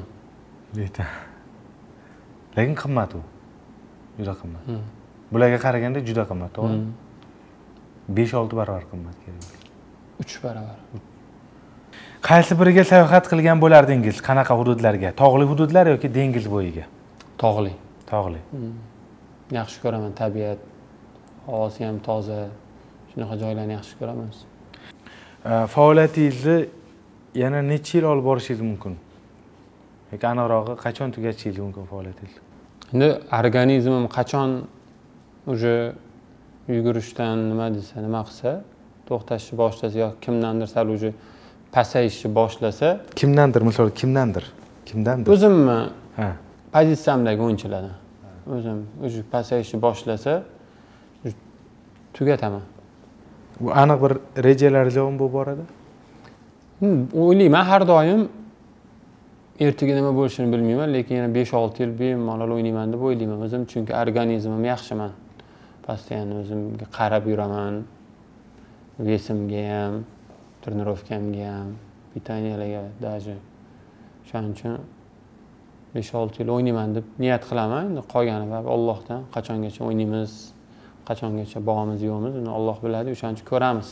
Lekin qimmat u. Juda qimmat. Bularga qaraganda juda qimmat, to'g'rimi? 5-6 barobar qimmat kerak. 3 barobar. Qaysi biriga sayohat qilgan bo'lardingiz? Qanaqa hududlarga? Tog'li hududlar yoki dengiz bo'yiga? Tog'li. Tog'li. Yaxshi ko'raman, tabiat, havasi ham toza. Shunaqa joylarni yaxshi ko'raman. Faoliyatingizni yana necha yil olib borishingiz mumkin? Yoki aniqrog'i qachon tugatishingiz mumkin faoliyatingizni? Endi organizmim qachon o'sha yugurishdan nima qilsa, to'xtashni boshlasa yoki kimdandir sal o'sha pasayishni boshlasa, kimdandir, misol kimdandir? O'zimmi? Pozitsiyamdagi o'yinchilardan. O'zim o'sha pasayishni boshlasa, tugataman. Bu aniq bir rejalaringiz bo'lib boradi? O'ylayman har doim ertaga nima bo'lishini bilmayman, lekin yana 5-6 yil bemalol o'ynayman deb o'ylayman o'zim, chunki organizmim yaxshiman. Постоянно o'zimga qarab yuraman. Vesimga ham, trenirovkamga ham, pitaniyalarga даже. Shuning uchun 5-6 yil o'ynayman deb niyat qilaman. Endi qolgani va Allohdan qachongacha o'ynaymiz, qachongacha bog'imiz yo'qmiz, uni Alloh biladi, o'shancha ko'ramiz.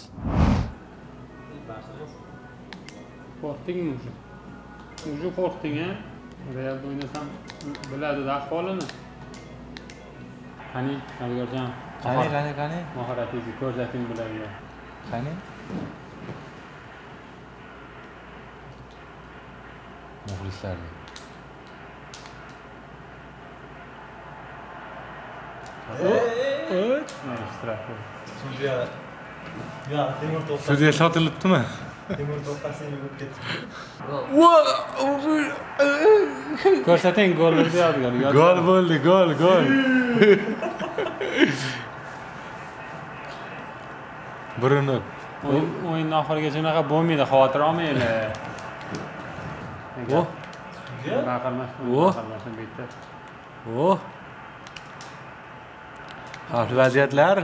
Qo'rqdingmi o'sha? O'sha qo'rqding-a? Realda o'ynasam biladi ahvolini. Qani, Yodgorjon. Qani. Mahoratingizni ko'rsating biladilar. Qani? Muxlislarga. Sudya sotilibdimi? Temur to'xtasang yugurib ketdi. Ko'rsating gol bo'ldi Yodgor. Gol bo'ldi, gol. Birini o'yinning oxirigacha unaqa bo'lmaydi, xavotir olmanglar. Baqirmasdan bitta. Xavfli vaziyatlar.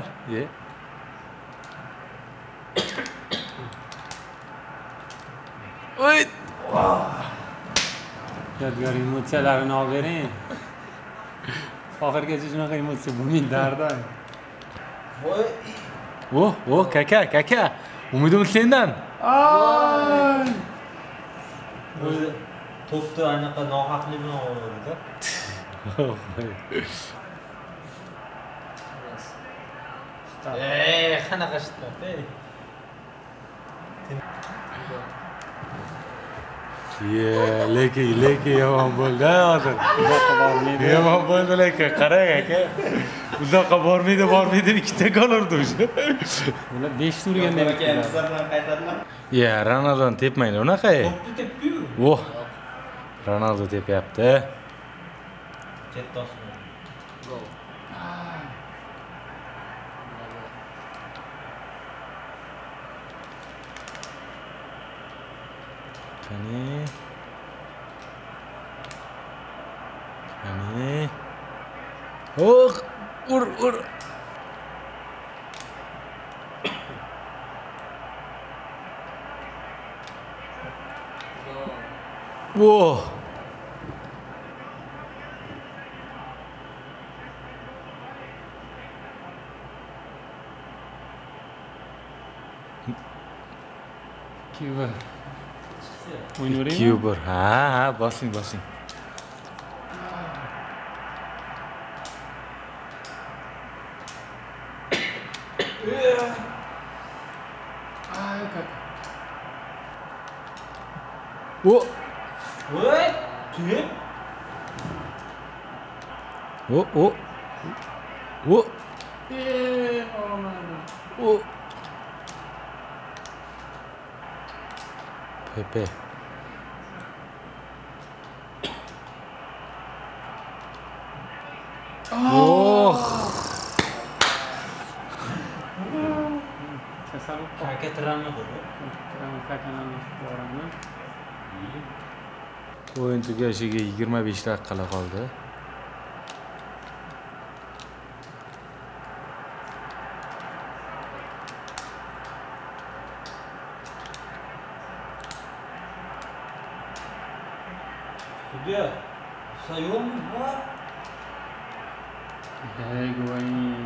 Oy! Yodgor emotsiyalarini olib bering. Oxirgacha shunaqa emotsiya bo'lmaydi, dardan. Kaka. Umidim sendan. O'zi to'pni anaqa nohaqlik bilan oldi-da. Qanaqa shtat, lekin yomon bo'ldi hozir. Uzoqqa bormaydi. Yomon bo'ldi lekin, qarang aka. Uzoqqa bormaydi, ikkita gol urdi o'sha. Ular 5 urganda aka bizlar bilan qaytadilar. Ronaldoni tepmaydi, unaqa. To'pni tepdi-yu. Ronaldo tepyapti. Ketdi osmon. Gol. Qani. Ur. Cuber. Ha, bosing. Pepe. O'yin tugashiga 25 daqiqa qala qoldi. Sudya, sayyo'mi bor? Go'y.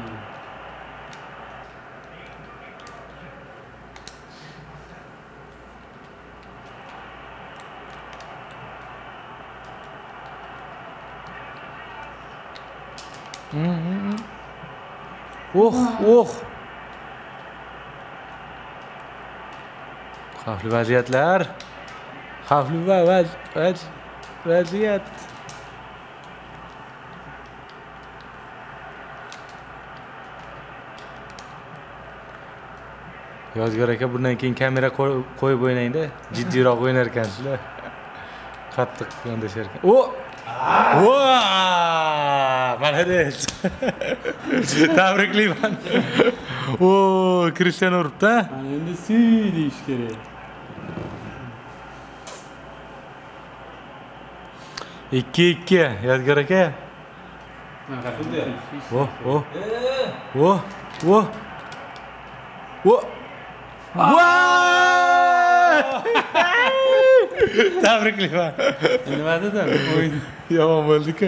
Xavfli vaziyatlar. Xavfli vaziyat. Yodgor aka, bundan keyin kamera qo'yib o'ynaydi. Jiddiyroq o'ynar ekansizlar. Qattiq yondashar ekan. Молодец. Tabriklayman. Cristiano uribdi. Endi suy deyish kerak. 2-2 Yodgor aka. Tabriklayman. Nima dedim? O'yin Yomon bo'ldi-ku.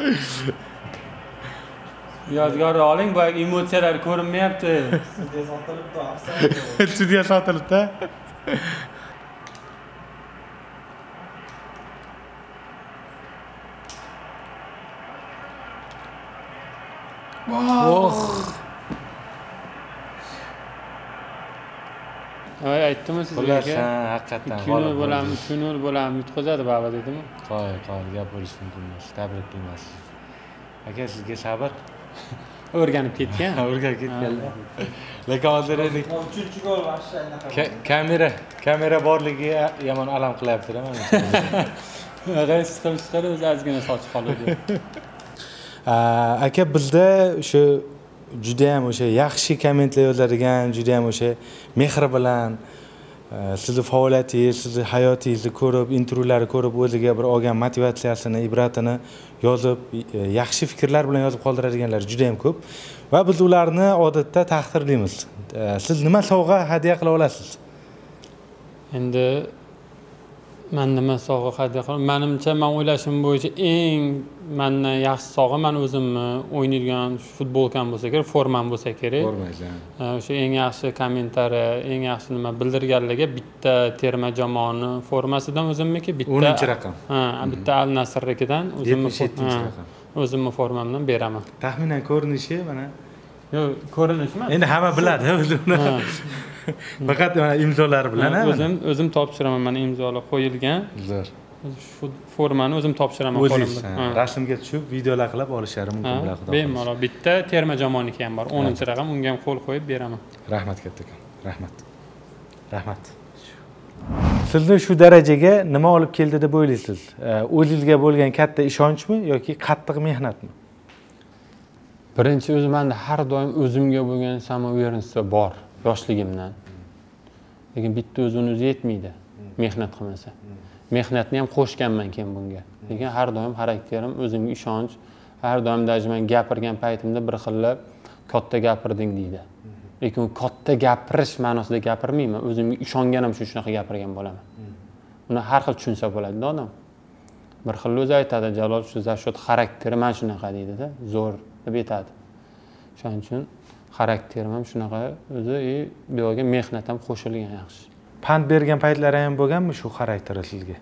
yodgorni oling, bu emotsiyalar ko'rinmayapti. Sizga sotilibdi, afsus. Sudya sotilibdi. Voy, aytdim-ku Xullas, sizga. haqiqatan. 2-0 bo'lam yutqazadi baba dedim. Qo'y, gap bo'lishi mumkin emas. Tabriklayman. Aka, sizga sabr. O'rganib ketgan. O'rganib ketganlar. Lekin hozir 3-chi gol vashshay kamera borligi yomon alam qilyapti-da mana. G'aysiz qilib chiqadi, o'zi ozgina sochi qoladi. Aka, bizda o'sha juda ham o'sha yaxshi kommentlar yozadigan, juda ham o'sha mehr bilan sizni faoliyatingiz, sizni hayotingizni ko'rib, intervyularni ko'rib, o'ziga bir olgan motivatsiyasini, ibratini yozib, yaxshi fikrlar bilan yozib qoldiradiganlar juda ham ko'p va biz ularni odatda taqdirlaymiz. Siz nima sovg'a hadya qila olasiz? Endi men nima sovg'a hadya qilaman? Menimcha, men o'ylashim bo'yicha eng mendan yaxshi sovg'a men o'zimni o'ynaydigan futbolkam bo'lsa kerak, formam bo'lsa kerak. O'sha eng yaxshi kommentariy, eng yaxshi nima bildirganlarga bitta terma jamoani formasidan o'zimniki, bitta 10-raqam. Ha, bitta Al Nasrnikidan o'zimni formamdan beraman. Taxminan ko'rinishi mana. Yo'q, ko'rinish emas. Endi hamma biladi o'zini. Faqat mana imzolari bilan o'zim topshiraman, mana imzolar qo'yilgan. Zo'r. Formani o'zim topshiraman qo'limda. Rasmga tushib, videolar qilib olishlari mumkin bular. Bemalol bitta terma jamoaniki ham bor, 10-raqam, unga ham qo'l qo'yib beraman. Rahmat kattakon. Rahmat. Sizni shu darajaga nima olib keldi deb o'ylaysiz? O'zingizga bo'lgan katta ishonchmi yoki qattiq mehnatmi? Birinchi o'zi menda har doim o'zimga bo'lgan samoverenslik bor yoshligimdan. Lekin bitta o'zini o'zi yetmaydi, mehnat qilmasa. Mehnatni ham qo'shganman keyin bunga. Lekin har doim xarakterim, o'zimga ishonch, har doim men gapirgan paytimda bir xillab katta gapirding deydi. Lekin katta gapirish ma'nosida gapirmayman, o'zimga ishonganim uchun shunaqa gapirgan bo'laman. Uni har xil tushunsa bo'ladi odam. Bir xil o'zi aytadi, Jalol shu zashot xarakteri men shunaqa deydi-da, zo'r deb aytadi. Shuning uchun xarakterim ham shunaqa, o'zi bu yerga mehnat ham qo'shilgan yaxshi. Pand bergan paytlari ham bo'lganmi shu xarakteri sizga?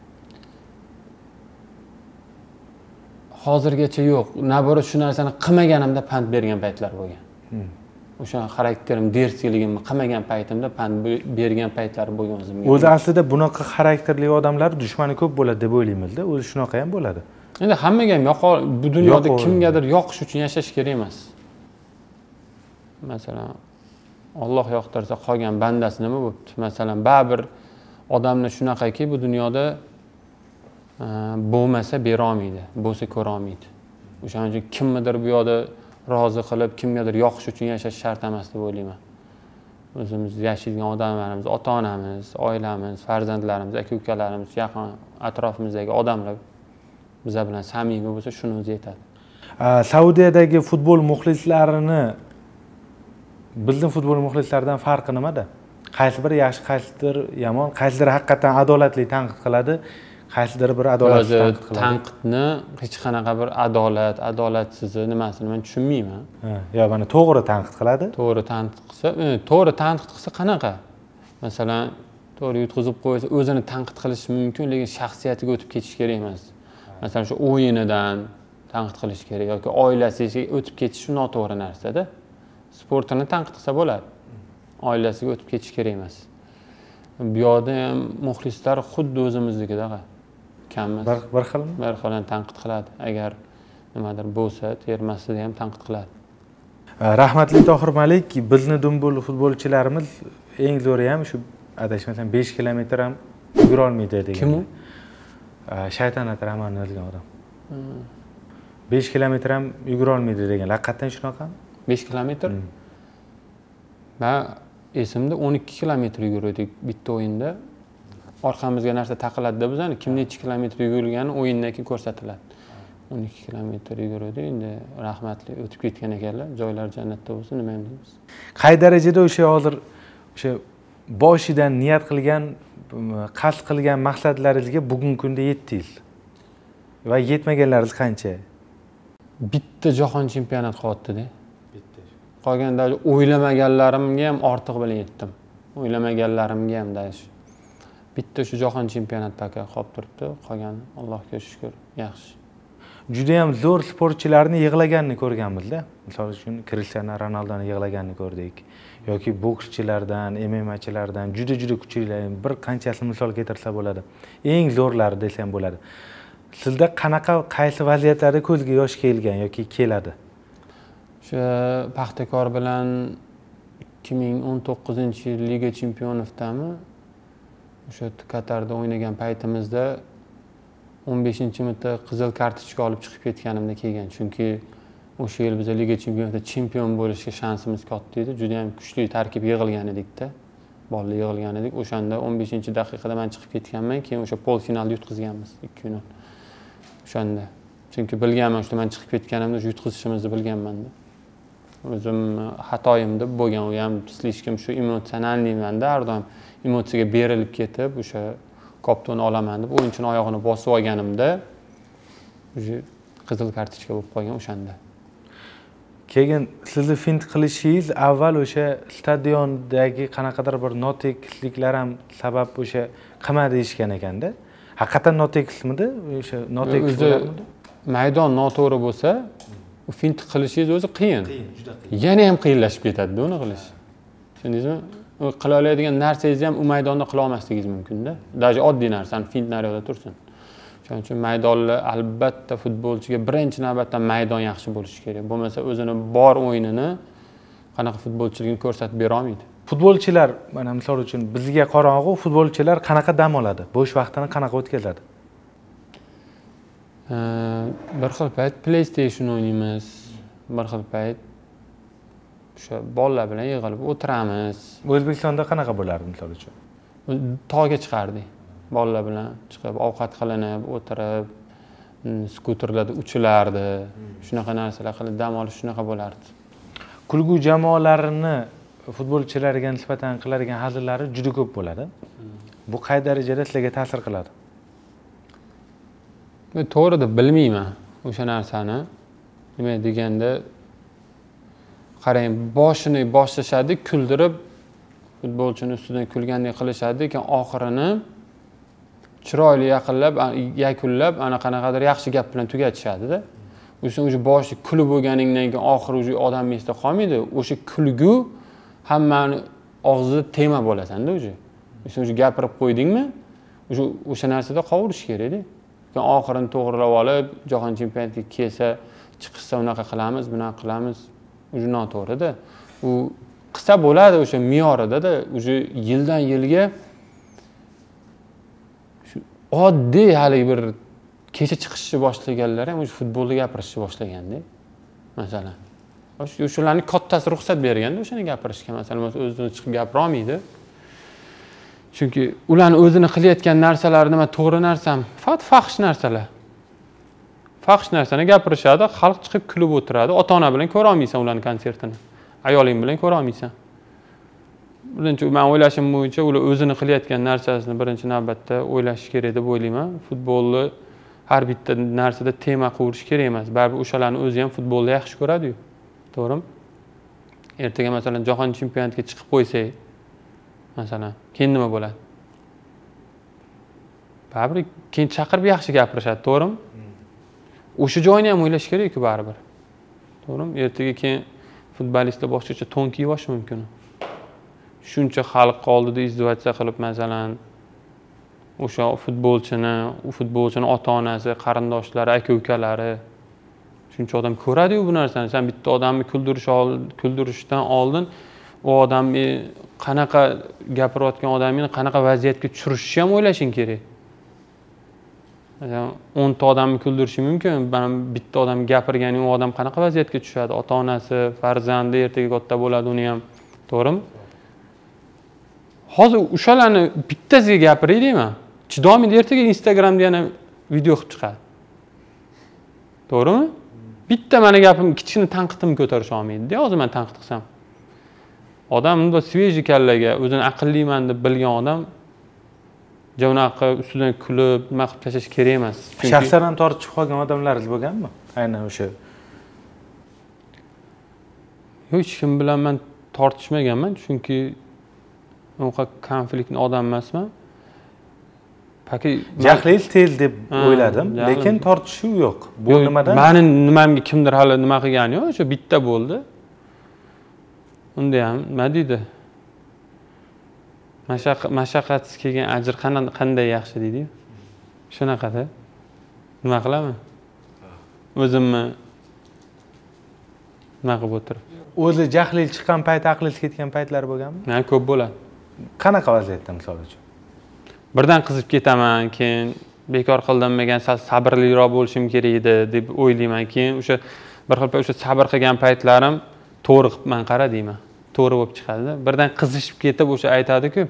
Hozirgacha yo'q. Naborat shu narsani qilmaganimda pand bergan paytlar bo'lgan. O'sha xarakterim, dersiligimni qilmagan paytimda pand bergan paytlar bo'lgan o'zimga. O'zi aslida bunaqa xarakterli odamlar dushmani ko'p bo'ladi deb o'ylaymiz-da. O'zi shunaqa ham bo'ladi. Endi hammaga ham bu dunyoda kimgadir yoqish uchun yashash kerak emas. Masalan, Alloh yoqtirsa qolgan bandasi nima bo'pti? Masalan, baribir odamlar shunaqaki bu dunyoda bo'lmasa bera olmaydi, bo'lsa ko'ra olmaydi. O'shaning uchun kimnidir bu yoqda rozi qilib, kimgadir yoqish uchun yashash shart emas deb o'ylayman. O'zimiz yashaydigan odamlarimiz, ota-onamiz, oilamiz, farzandlarimiz, aka-ukalarimiz, yaqin atrofimizdagi odamlar bizlar bilan samimiy bo'lsa, shuni o'zi yetadi. Saudiyadagi futbol muxlislarini bizning futbol muxlislaridan farqi nimada? Qaysi biri yaxshi, qaysidir yomon, qaysidir haqiqatan adolatli tanqid qiladi, qaysidir bir adolatsiz tanqid qiladi. Tanqidni hech qanaqa bir adolatsiz nimasini men tushunmayman. Yo, mana to'g'ri tanqid qiladi. To'g'ri tanqid qilsa qanaqa? Masalan, to'g'ri yutqizib qo'ysa, o'zini tanqid qilish mumkin, lekin shaxsiyatiga o'tib ketish kerak emas. Masalan, shu o'yinidan tanqid qilish kerak yoki oilasiga o'tib ketish noto'g'ri narsa-da. Sportini tanqid qilsa bo'ladi. Oilasiga o'tib ketish kerak emas. Bu yerda ham muxlislar xuddi o'zimiznikida kammas. Bir xilmi? Bir xildan tanqid qiladi. Agar nimadir bo'lsa, termasida ham tanqid qiladi. Rahmatli Tohir Malik, bizni Dumbul futbolchilarimiz eng zo'ri ham shu adashmasam 5 kilometr ham yugura olmaydi degan. Kim u? Shaytanat Rahmonni o'lgan odam. 5 kilometr ham yugura olmaydi degan. Haqiqatan shunaqami? 5 kilometr? Men esimda 12 kilometr yugurdik bitta o'yinda. Orqamizga narsa taqiladi-da bizani, kim necha kilometr yugurgani o'yindan keyin ko'rsatiladi. 12 kilometr yugurdik, endi rahmatli o'tib ketgan ekanlar. Joylar jannatda bo'lsin, nima ham deymiz. Qay darajada o'sha hozir o'sha boshidan niyat qilgan, qasd qilgan maqsadlaringizga bugungi kunda yetdingiz. Va yetmaganlaringiz qancha? Bitta jahon chempionat qoldi-da. Bitta. Qolganda o'ylamaganlarimga ham ortiq bilan yetdim. O'ylamaganlarimga ham dash. Bitta shu jahon chempionat paka qolib turibdi. Qolgan Allohga shukr, yaxshi. Juda ham zo'r sportchilarni yig'laganini ko'rganmiz-da. Misol uchun Cristiano Ronaldoni yig'laganini ko'rdik. Yoki bokschilardan, MMAchilardan juda kuchlilar, bir qanchasini misol keltirsa bo'ladi. Eng zo'rlari desam bo'ladi. Sizda qaysi vaziyatlarda ko'zga yosh kelgan yoki keladi? O'sha Paxtakor bilan 2019-yil Liga Chempionovdami? O'sha Qatarda o'ynagan paytimizda 15-minutda qizil kartochka olib chiqib ketganimda kelgan. Chunki o'sha yil biz Liga Chempionatida chempion bo'lishga shansimiz katta edi. Juda ham kuchli tarkib yig'ilgan edikda. Bolalar yig'ilgan edik. O'shanda 15-daqiqada men chiqib ketganman, keyin o'sha polfinalda yutqizganmiz 2-0. O'shanda. Chunki bilganman, o'sha men chiqib ketganimda yutqizishimizni bilganman-da. O'zim xatoyim deb bo'lgan, u ham slishkim shu emotsionalniymanda, har doim emotsiyaga berilib ketib, o'sha koptoni olaman deb o'yinchini oyog'ini bosib olganimda o'sha qizil kartochka bo'lib qolgan o'shanda. Keyin sizni fint qilishingiz avval o'sha stadiondagi qanaqadir bir notekisliklar ham sabab o'sha qilma deyishgan ekanda. Haqiqatan notekismidi? O'sha notekis bo'larmidi? Maydon noto'g'ri bo'lsa, u fint qilishingiz o'zi qiyin. Juda qiyin. Yana ham qiyinlashib ketadi-da uni qilish. Tushundingizmi? U qila oladigan narsangizni ham u maydonda qila olmasligingiz mumkin-da. Даже oddiy narsani fint naryoqda tursin. Shuning uchun maydonlar albatta futbolchiga birinchi navbatda maydon yaxshi bo'lishi kerak. Bo'lmasa o'zini bor o'yinini qanaqa futbolchiligini ko'rsatib bera olmaydi. Futbolchilar, mana misol uchun bizga qorong'u futbolchilar qanaqa dam oladi? Bo'sh vaqtini qanaqa o'tkazadi? Bir xil payt PlayStation o'ynaymiz, bir xil payt o'sha bolalar bilan yig'ilib o'tiramiz. O'zbekistonda qanaqa bo'lardi misol uchun? Tog'ga chiqardik. Bolalar bilan chiqib, ovqat qilinib, o'tirib, skuterlarda uchilardi. Shunaqa narsalar qilib dam olish shunaqa bo'lardi. Kulgu jamoalarini futbolchilarga nisbatan qiladigan hazillari juda ko'p bo'ladi. Bu qay darajada sizlarga ta'sir qiladi? Men to'g'ri deb bilmayman o'sha narsani. Nima deganda qarang, boshini boshlashadi, kuldirib, futbolchini ustidan kulgandek qilishadi, lekin oxirini chiroyli yakunlab, ana qanaqadir yaxshi gap bilan tugatishadi-da. O'sha boshi kulib bo'lganingdan keyin oxiri o'sha odam esda qolmaydi. O'sha kulgu hammani og'zida tema bo'lasan-da o'sha. O'sha gapirib qo'ydingmi, o'sha narsada qovurish kerak-da. Keyin oxirini to'g'rilab olib, jahon chempionatiga kelsa, chiqishsa unaqa qilamiz, bunaqa qilamiz. O'sha noto'g'ri-da. U qilsa bo'ladi o'sha me'yorida-da, o'sha yildan yilga oddiy hali bir kecha chiqishni boshlaganlar ham o'sha futbolda gapirishni boshlaganda. Masalan, o'shalarning kattasi ruxsat berganda o'shani gapirishga, masalan, o'zini chiqib gapira olmaydi. Chunki ularni o'zini qilayotgan narsalari nima to'g'ri narsami? Faqat faxsh narsalar. Faxsh narsani gapirishadi, xalq chiqib kulib o'tiradi. Ota-ona bilan ko'ra olmaysan ularning konsertini. Ayoling bilan ko'ra olmaysan. Birinchi men o'ylashim bo'yicha ular o'zini qilayotgan narsasini birinchi navbatda o'ylash kerak deb o'ylayman. Futbolni har bitta narsada tema qurish kerak emas. Baribir o'shalarning o'zi ham futbolni yaxshi ko'radi-yu. To'g'rimi? Ertaga masalan jahon chempionatiga chiqib qo'ysak, masalan, keyin nima bo'ladi? Baribir keyin chaqirib yaxshi gapirishadi, to'g'rimi? O'sha joyni ham o'ylash kerak-ku baribir. To'g'rimi? Ertaga keyin futbolistlar boshqacha to'n kiyib olishi mumkin. Shuncha xalq oldida izdivatsiya qilib, masalan, o'sha futbolchini ota-onasi, qarindoshlari, aka-ukalari shuncha odam ko'radi-yu bu narsani. Sen bitta odamni kuldirishdan oldin u odamni qanaqa gapirayotgan odamni qanaqa vaziyatga tushirishni ham o'ylashing kerak. 10 ta odamni kuldirishi mumkin. Men bitta odam gapirganing u odam qanaqa vaziyatga tushadi? Ota-onasi, farzandi ertaga katta bo'ladi uni ham. To'g'rimi? Hozir o'shalarni bittasiga gapiray deyman. Chidomaydi, ertaga Instagramda yana video qilib chiqadi. To'g'rimi? Bitta meni gapim kichkina tanqidimni ko'tarisha olmaydi. Hozir men tanqid qilsam. Odam bunday svejiy kallaga o'zini aqlliman deb bilgan odam bunaqa ustidan kulib, nima qilib tashlash kerak emas. Shaxsan ham tortishib qolgan odamlaringiz bo'lganmi? Aynan o'sha. Hech kim bilan men tortishmaganman, chunki unaqa konfliktni odam emasman. Paki jahlingiz tez deb o'yladim, lekin tortishuv yo'q. Bu nimadan? Meni nimamga kimdir hali nima qilgani yo'q, o'sha bitta bo'ldi. Unda ham nima deydi? Mashaqqatsiz kelgan ajr qanday yaxshi deydi. Shunaqada. Nima qilaman? O'zimni nima qilib o'tirib. O'zi jahlingiz chiqqan payt, aqlingiz ketgan paytlar bo'lganmi? Ha, ko'p bo'ladi. Qanaqa vaziyatda misol uchun? Birdan qizib ketaman, keyin bekor qildim-magan sabrliroq bo'lishim kerak edi deb o'ylayman. Keyin o'sha bir xil o'sha sabr qilgan paytlarim to'g'ri qilibman qara deyman. To'g'ri bo'lib chiqadi. Birdan qizishib ketib o'sha aytadi-ku,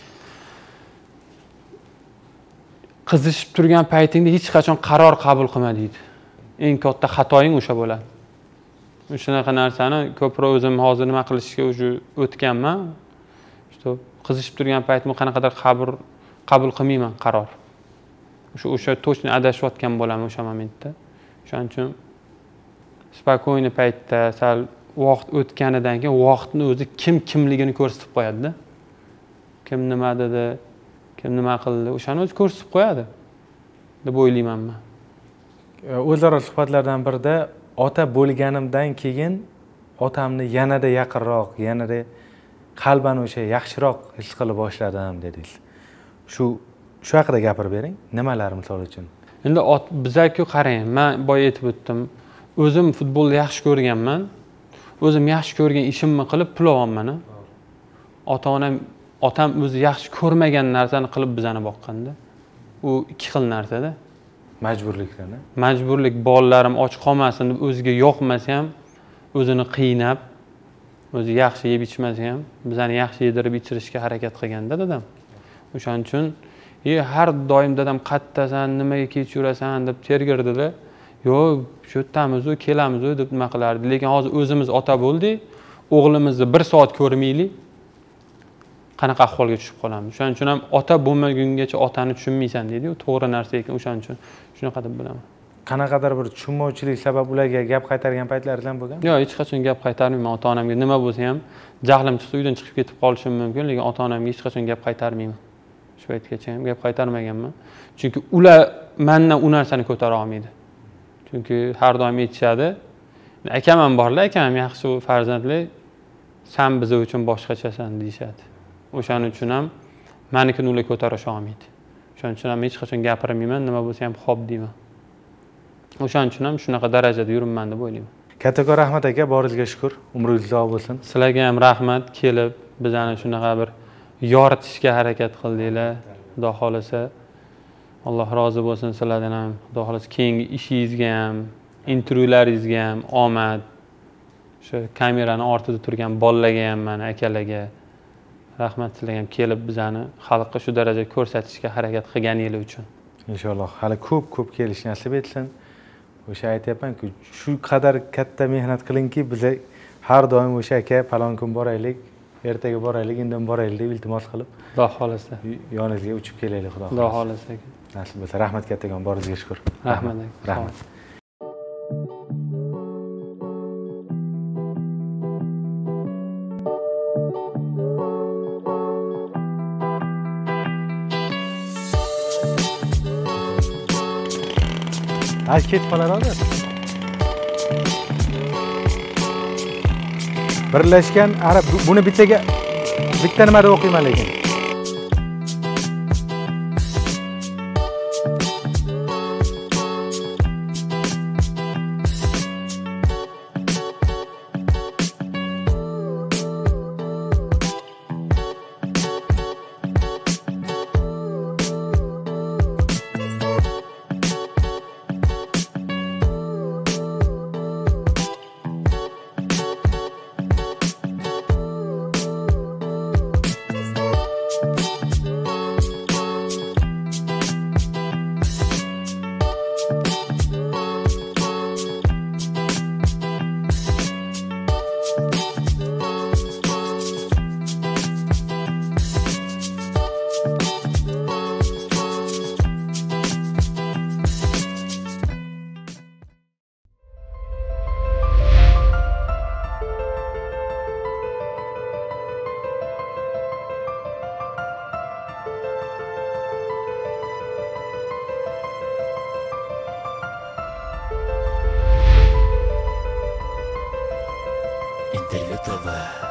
qizishib turgan paytingda hech qachon qaror qabul qilma deydi. Eng katta xatoing o'sha bo'ladi. Shunaqa narsani ko'proq o'zim hozir nima qilishga o'sha o'tganman. Qizishib turgan paytimda qanaqadir qabul qilmayman qaror. O'sha точно adashayotgan bo'laman o'sha momentda. Shuning uchun spokойный paytda sal vaqt o'tganidan keyin vaqtni o'zi kimligini ko'rsatib qo'yadi-da. Kim nima dedi, kim nima qildi, o'shani o'zi ko'rsatib qo'yadi deb o'ylayman men. O'zaro suhbatlardan birida ota bo'lganimdan keyin otamni yanada yaqinroq, yanada qalban o'sha yaxshiroq his qila boshladim dedingiz. Shu haqida gapirib bering. Nimalar misol uchun? Endi bizga-ku qarang, men boya aytib o'tdim. O'zim futbolni yaxshi ko'rganman. O'zim yaxshi ko'rgan ishimni qilib pul olyapman. Otam o'zi yaxshi ko'rmagan narsani qilib bizani boqqanda. U ikki xil narsa-da. Majburlikdan. Majburlik, bolalarim och qolmasin deb o'ziga yoqmasa ham o'zini qiynab, o'zi yaxshi yeb ichmasa ham bizani yaxshi yedirib ichirishga harakat qilganda dadam. O'shaning uchun har doim dadam qattasan, nimaga kech yurasan deb tergirdi-da. Yo'q, shu yerdamiz, kelamiz deb nima qilardi. Lekin hozir o'zimiz ota bo'ldik, o'g'limizni 1 soat ko'rmaylik, qanaqa ahvolga tushib qolamiz. Shuning uchun ham ota bo'lmagungacha otani tushunmaysan deydi-ku, to'g'ri narsa ekan. O'shaning uchun shunaqa deb bilaman. Qanaqadir bir tushunmovchilik sabab ularga gap qaytargan paytlaringiz ham bo'lganmi? Yo'q, hech qachon gap qaytarmayman ota-onamga. Nima bo'lsa ham jahlim chiqsa uydan chiqib ketib qolishim mumkin, lekin ota-onamga hech qachon gap qaytarmayman. Shu paytgacha ham gap qaytarmaganman. Chunki ular mendan u narsani ko'tara olmaydi. Chunki har doim aytishadi, akam ham borlar, akam ham yaxshi farzandlar, sen biz uchun boshqachasan deyshadi. O'shaning uchun ham menikini ular ko'tara olmaydi. Shuning uchun ham hech qachon gapirmayman, nima bo'lsa ham xo'p deyman. O'shaning uchun ham shunaqa darajada yuribman deb o'ylayman. Kattakon rahmat aka, boringizga shukr. Umringiz uzoq bo'lsin. Sizlarga ham rahmat, kelib bizani shunaqa bir yoritishga harakat qildinglar. Xudo xolasa Alloh rozi bo'lsin sizlardan ham. Xudo xolasa keyingi ishingizga ham, intervyularingizga ham omad. Shu kameraning ortida turgan bolalarga ham, mana akalarga rahmat, sizlarga ham kelib bizani xalqqa shu darajada ko'rsatishga harakat qilganingiz uchun. Inshaalloh hali ko'p kelish nasib etsin. O'sha aytayapman-ku, shu qadar katta mehnat qilingki, biz har doim o'sha aka falon kun boraylik, ertaga boraylik, indin boraylik deb iltimos qilib, Xudo xolasa yoningizga uchib kelaylik, xudo xolasa. Xudo xolasa. Nasib bo'lsa, rahmat kattakon, boringizga shukr. Rahmat. Rahmat. Hadi ketib qolaradi. Birlashgan Arab, buni bitta nimada o'qiyman lekin. TV